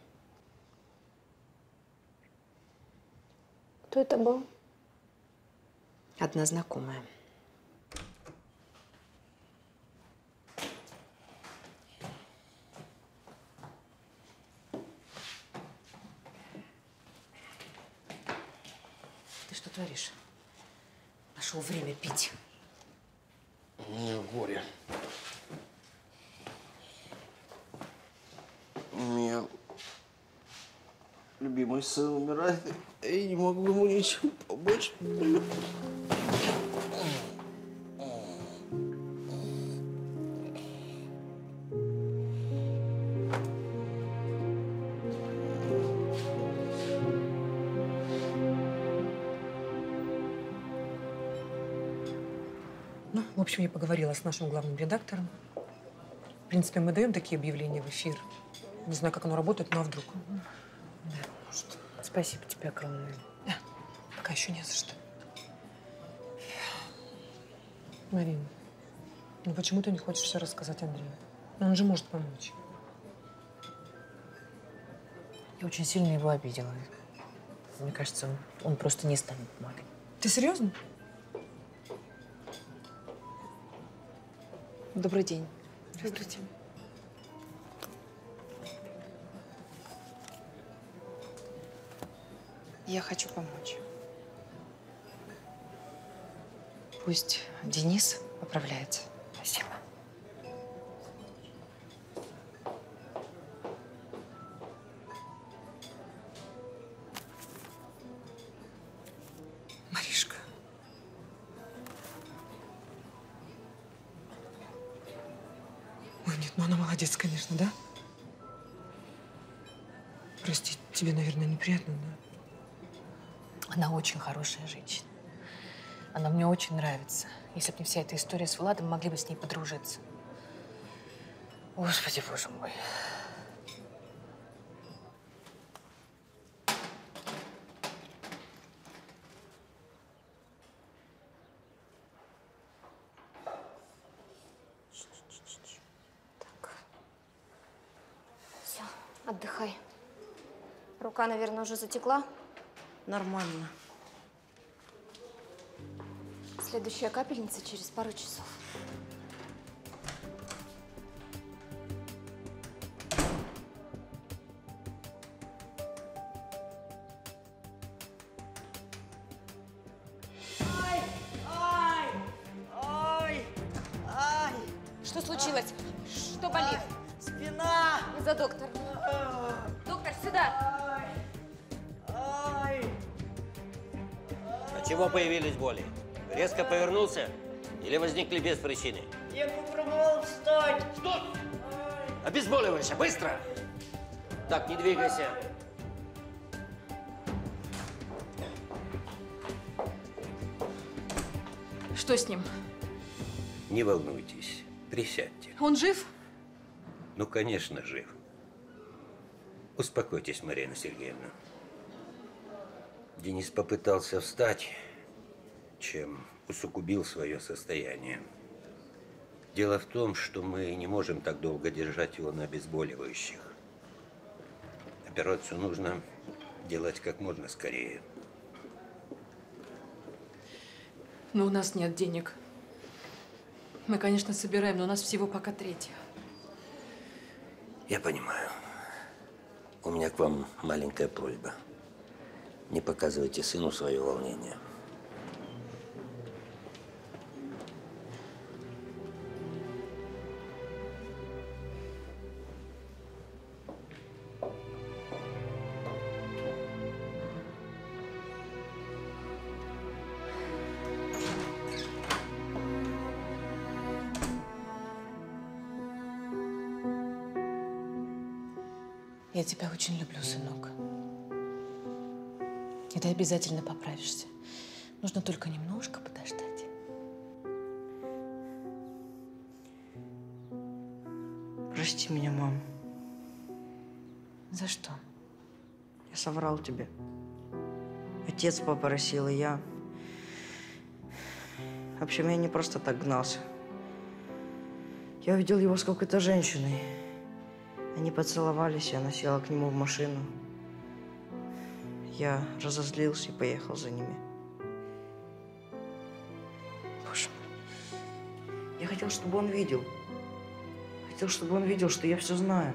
Кто это был? Одна знакомая. Ты что творишь? Нашел время пить. У меня горе. У меня любимый сын умирает, и я не могу ему ничем помочь. Ну, в общем, я поговорила с нашим главным редактором. В принципе, мы даем такие объявления в эфир. Не знаю, как оно работает, но вдруг. Да, может. Спасибо тебе огромное. Да, пока еще не за что. Марина, ну почему ты не хочешь все рассказать Андрею? Он же может помочь. Я очень сильно его обидела. Мне кажется, он просто не станет помогать. Ты серьезно? Добрый день. Здравствуйте. Я хочу помочь. Пусть Денис поправляется. Спасибо. Маришка. Ой, нет, ну она молодец, конечно, да? Прости, тебе, наверное, неприятно, да? Она очень хорошая женщина. Она мне очень нравится. Если бы не вся эта история с Владом, могли бы с ней подружиться. Господи, боже мой. Все, отдыхай. Рука, наверное, уже затекла. Нормально. Следующая капельница через пару часов. Что случилось? Что болит? Спина! За доктор. Доктор, сюда! От чего появились боли? Резко повернулся или возникли без причины? Я попробовал встать. Стой! Обезболивайся, быстро! Так, не двигайся. Что с ним? Не волнуйтесь, присядьте. Он жив? Ну, конечно, жив. Успокойтесь, Марина Сергеевна. Денис попытался встать, чем усугубил свое состояние. Дело в том, что мы не можем так долго держать его на обезболивающих. Операцию нужно делать как можно скорее. Но у нас нет денег. Мы, конечно, собираем, но у нас всего пока треть. Я понимаю. У меня к вам маленькая просьба. Не показывайте сыну свое волнение. Я тебя очень люблю, сынок. И ты обязательно поправишься. Нужно только немножко подождать. Прости меня, мам. За что? Я соврал тебе. Отец попросил, и я... В общем, я не просто так гнался. Я увидел его с какой-то женщиной. Они поцеловались, и она села к нему в машину. Я разозлился и поехал за ними. Боже мой. Я хотел, чтобы он видел. Хотел, чтобы он видел, что я все знаю.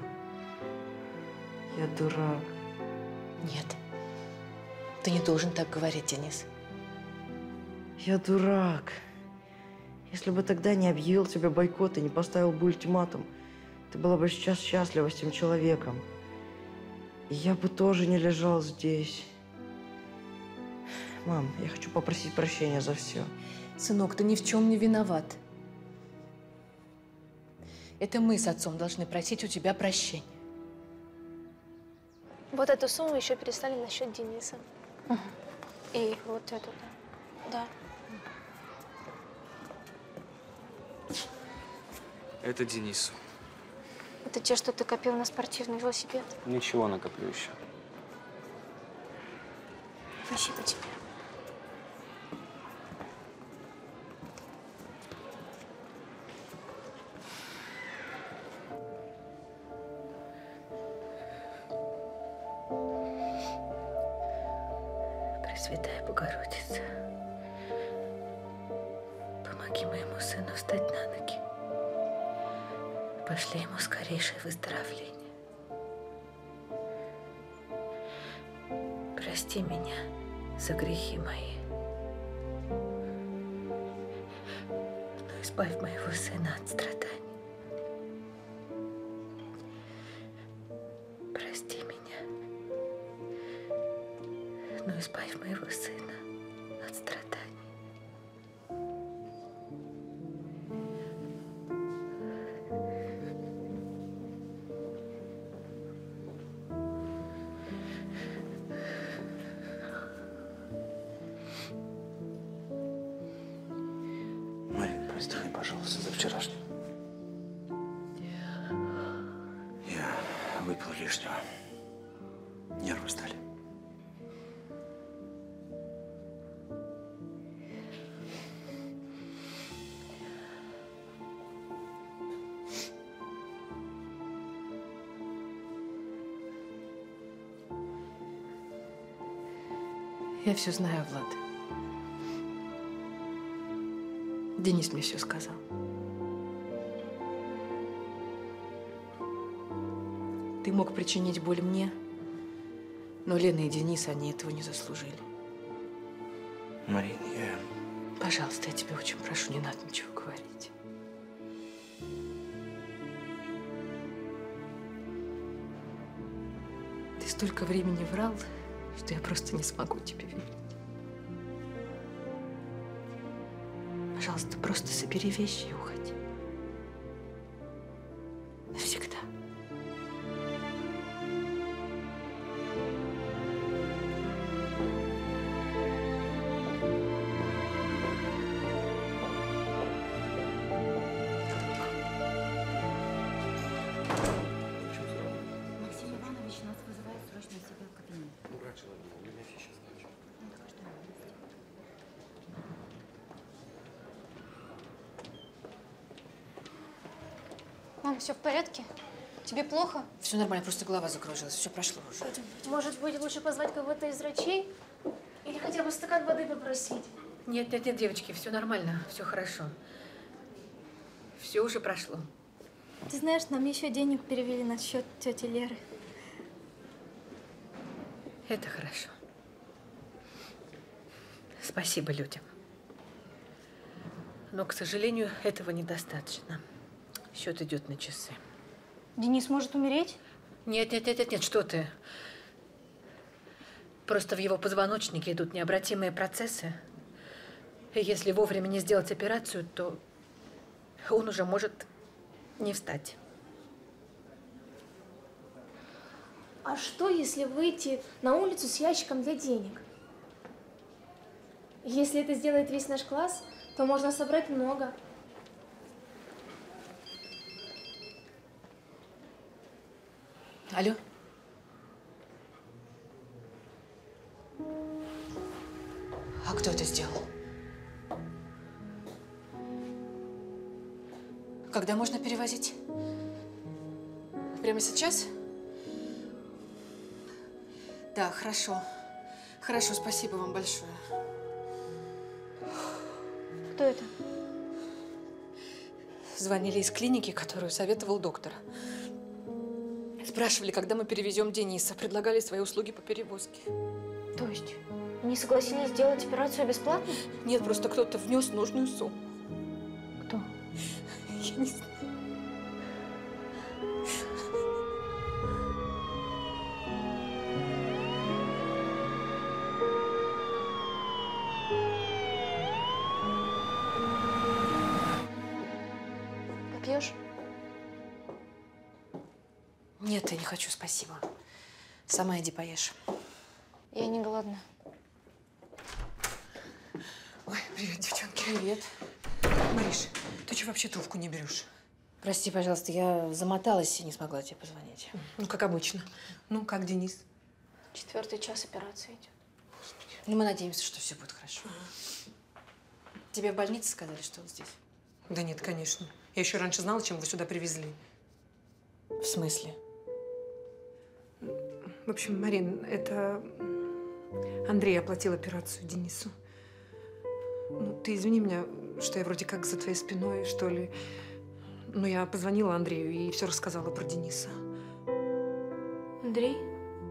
Я дурак. Нет. Ты не должен так говорить, Денис. Я дурак. Если бы тогда не объявил тебе бойкот и не поставил бы ультиматум, ты была бы сейчас счастлива с тем человеком. И я бы тоже не лежал здесь. Мам, я хочу попросить прощения за все. Сынок, ты ни в чем не виноват. Это мы с отцом должны просить у тебя прощения. Вот эту сумму еще перестали на счет Дениса. И вот эту, да. Это Денису. Это те, что ты копил на спортивный велосипед. Ничего, накоплю еще. Спасибо тебе. Пресвятая Богородица, помоги моему сыну встать на ноги. Пошли ему скорейшее выздоровление. Прости меня за грехи мои. Но избавь моего сына от страданий. Прости меня. Но избавь моего сына от страданий. Марин, прости меня, пожалуйста, за вчерашнее. Я выпил лишнего. Нервы стали. Я все знаю, Влад. Денис мне все сказал. Ты мог причинить боль мне, но Лена и Денис, они этого не заслужили. Марин, я... Пожалуйста, я тебя очень прошу, не надо ничего говорить. Ты столько времени врал, что я просто не смогу тебе верить. Пожалуйста, просто собери вещи и уходи. Навсегда. Ань, все в порядке? Тебе плохо? Все нормально, просто голова закружилась. Все прошло уже. Может быть, лучше позвать кого-то из врачей? Или хотя бы стакан воды попросить? Нет, девочки, все нормально, все хорошо. Все уже прошло. Ты знаешь, нам еще денег перевели на счет тети Леры. Это хорошо. Спасибо людям. Но, к сожалению, этого недостаточно. Счет идет на часы. Денис может умереть? Нет, что ты. Просто в его позвоночнике идут необратимые процессы. И если вовремя не сделать операцию, то он уже может не встать. А что, если выйти на улицу с ящиком для денег? Если это сделает весь наш класс, то можно собрать много. Алло? А кто это сделал? Когда можно перевозить? Прямо сейчас? Да, хорошо. Хорошо, спасибо вам большое. Кто это? Звонили из клиники, которую советовал доктор. Спрашивали, когда мы перевезем Дениса. Предлагали свои услуги по перевозке. То есть они согласились сделать операцию бесплатно? Нет, просто кто-то внес нужную сумму. Кто? Я не знаю. Попьешь? Нет, я не хочу, спасибо. Сама иди поешь. Я не голодна. Ой, привет, девчонки. Привет. Мариш, ты что вообще трубку не берешь? Прости, пожалуйста, я замоталась и не смогла тебе позвонить. Ну, как обычно. Ну, как Денис? 4-й час операции идет. Ну, мы надеемся, что все будет хорошо. Тебе в больнице сказали, что он здесь? Да нет, конечно. Я еще раньше знала, чем вы сюда привезли. В смысле? В общем, Марин, это Андрей оплатил операцию Денису. Ну, ты извини меня, что я вроде как за твоей спиной, что ли. Но я позвонила Андрею и все рассказала про Дениса. Андрей?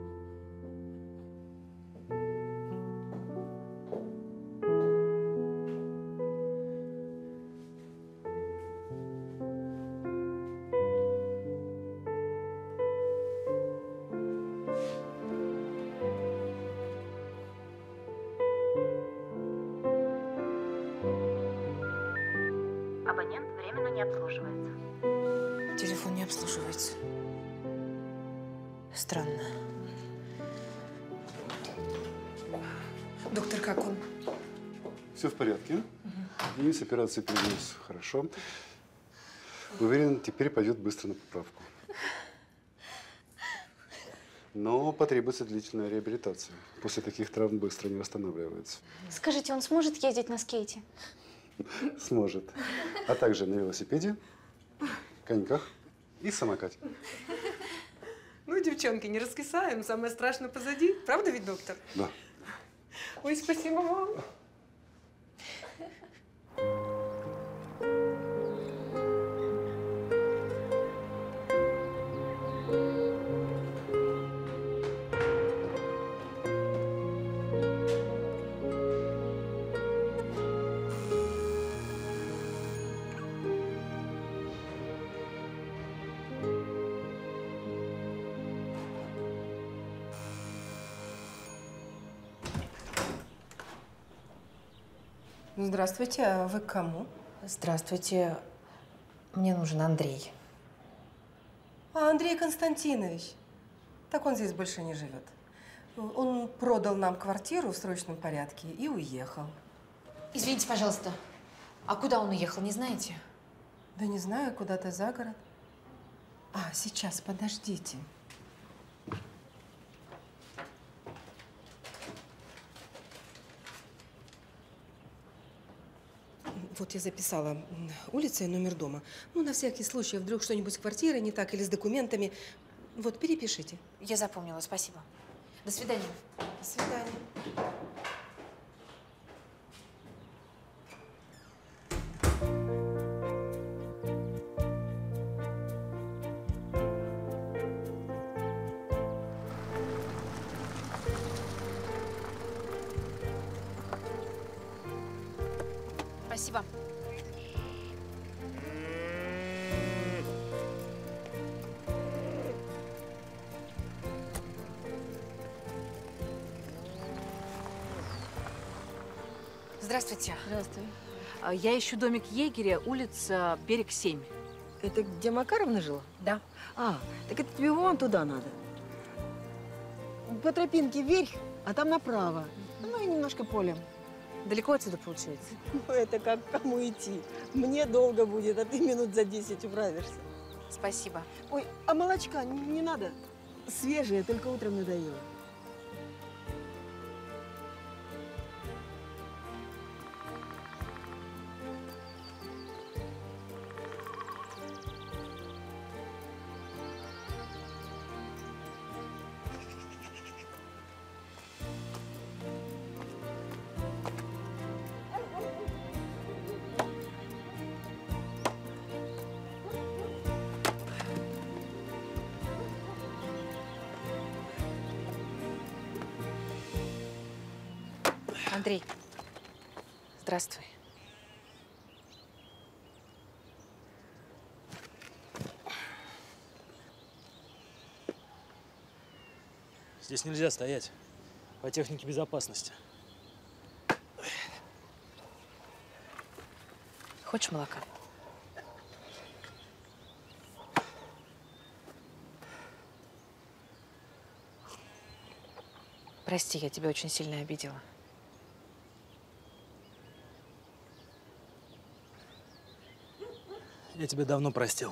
Абонент временно не обслуживается. Телефон не обслуживается. Странно. Доктор, как он? Все в порядке. Денис операцию перенес хорошо. Уверен, теперь пойдет быстро на поправку. Но потребуется длительная реабилитация. После таких травм быстро не восстанавливается. Скажите, он сможет ездить на скейте? Сможет. А также на велосипеде, коньках и самокате. Ну, девчонки, не раскисаем. Самое страшное позади. Правда ведь, доктор? Да. Ой, спасибо вам. Здравствуйте, а вы к кому? Здравствуйте. Мне нужен Андрей. А, Андрей Константинович. Так он здесь больше не живет. Он продал нам квартиру в срочном порядке и уехал. Извините, пожалуйста, а куда он уехал, не знаете? Да не знаю, куда-то за город. А, сейчас, подождите. Вот я записала улица и номер дома. Ну, на всякий случай, вдруг что-нибудь с квартирой не так или с документами. Вот, перепишите. Я запомнила, спасибо. До свидания. До свидания. Спасибо. Здравствуйте. Здравствуй. Я ищу домик егеря, улица Берег 7. Это где Макаровна жила? Да. А, так это тебе вон туда надо. По тропинке вверх, а там направо. Ну и немножко полем. Далеко отсюда получается? Ну, это как кому идти. Мне долго будет, а ты минут за 10 управишься. Спасибо. Ой, а молочка не надо? Свежее, только утром надоело. Андрей, здравствуй. Здесь нельзя стоять. По технике безопасности. Хочешь молока? Прости, я тебя очень сильно обидела. Я тебя давно простил.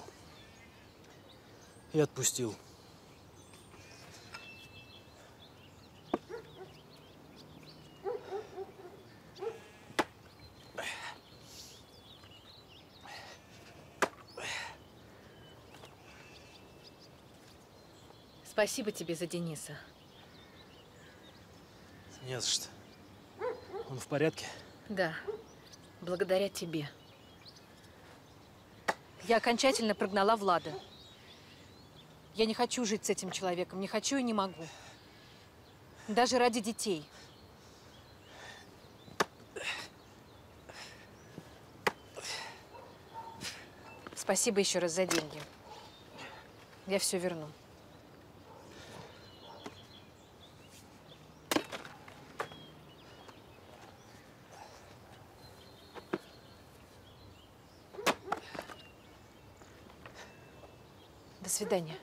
И отпустил. Спасибо тебе за Дениса. Не за что. Он в порядке? Да, благодаря тебе. Я окончательно прогнала Влада. Я не хочу жить с этим человеком, не хочу и не могу. Даже ради детей. Спасибо еще раз за деньги. Я все верну. До свидания.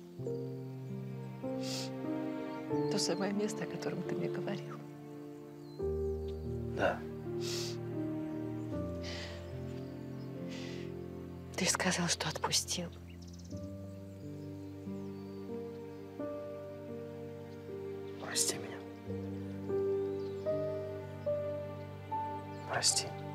То самое место, о котором ты мне говорил. Да. Ты же сказал, что отпустил. Прости меня. Прости.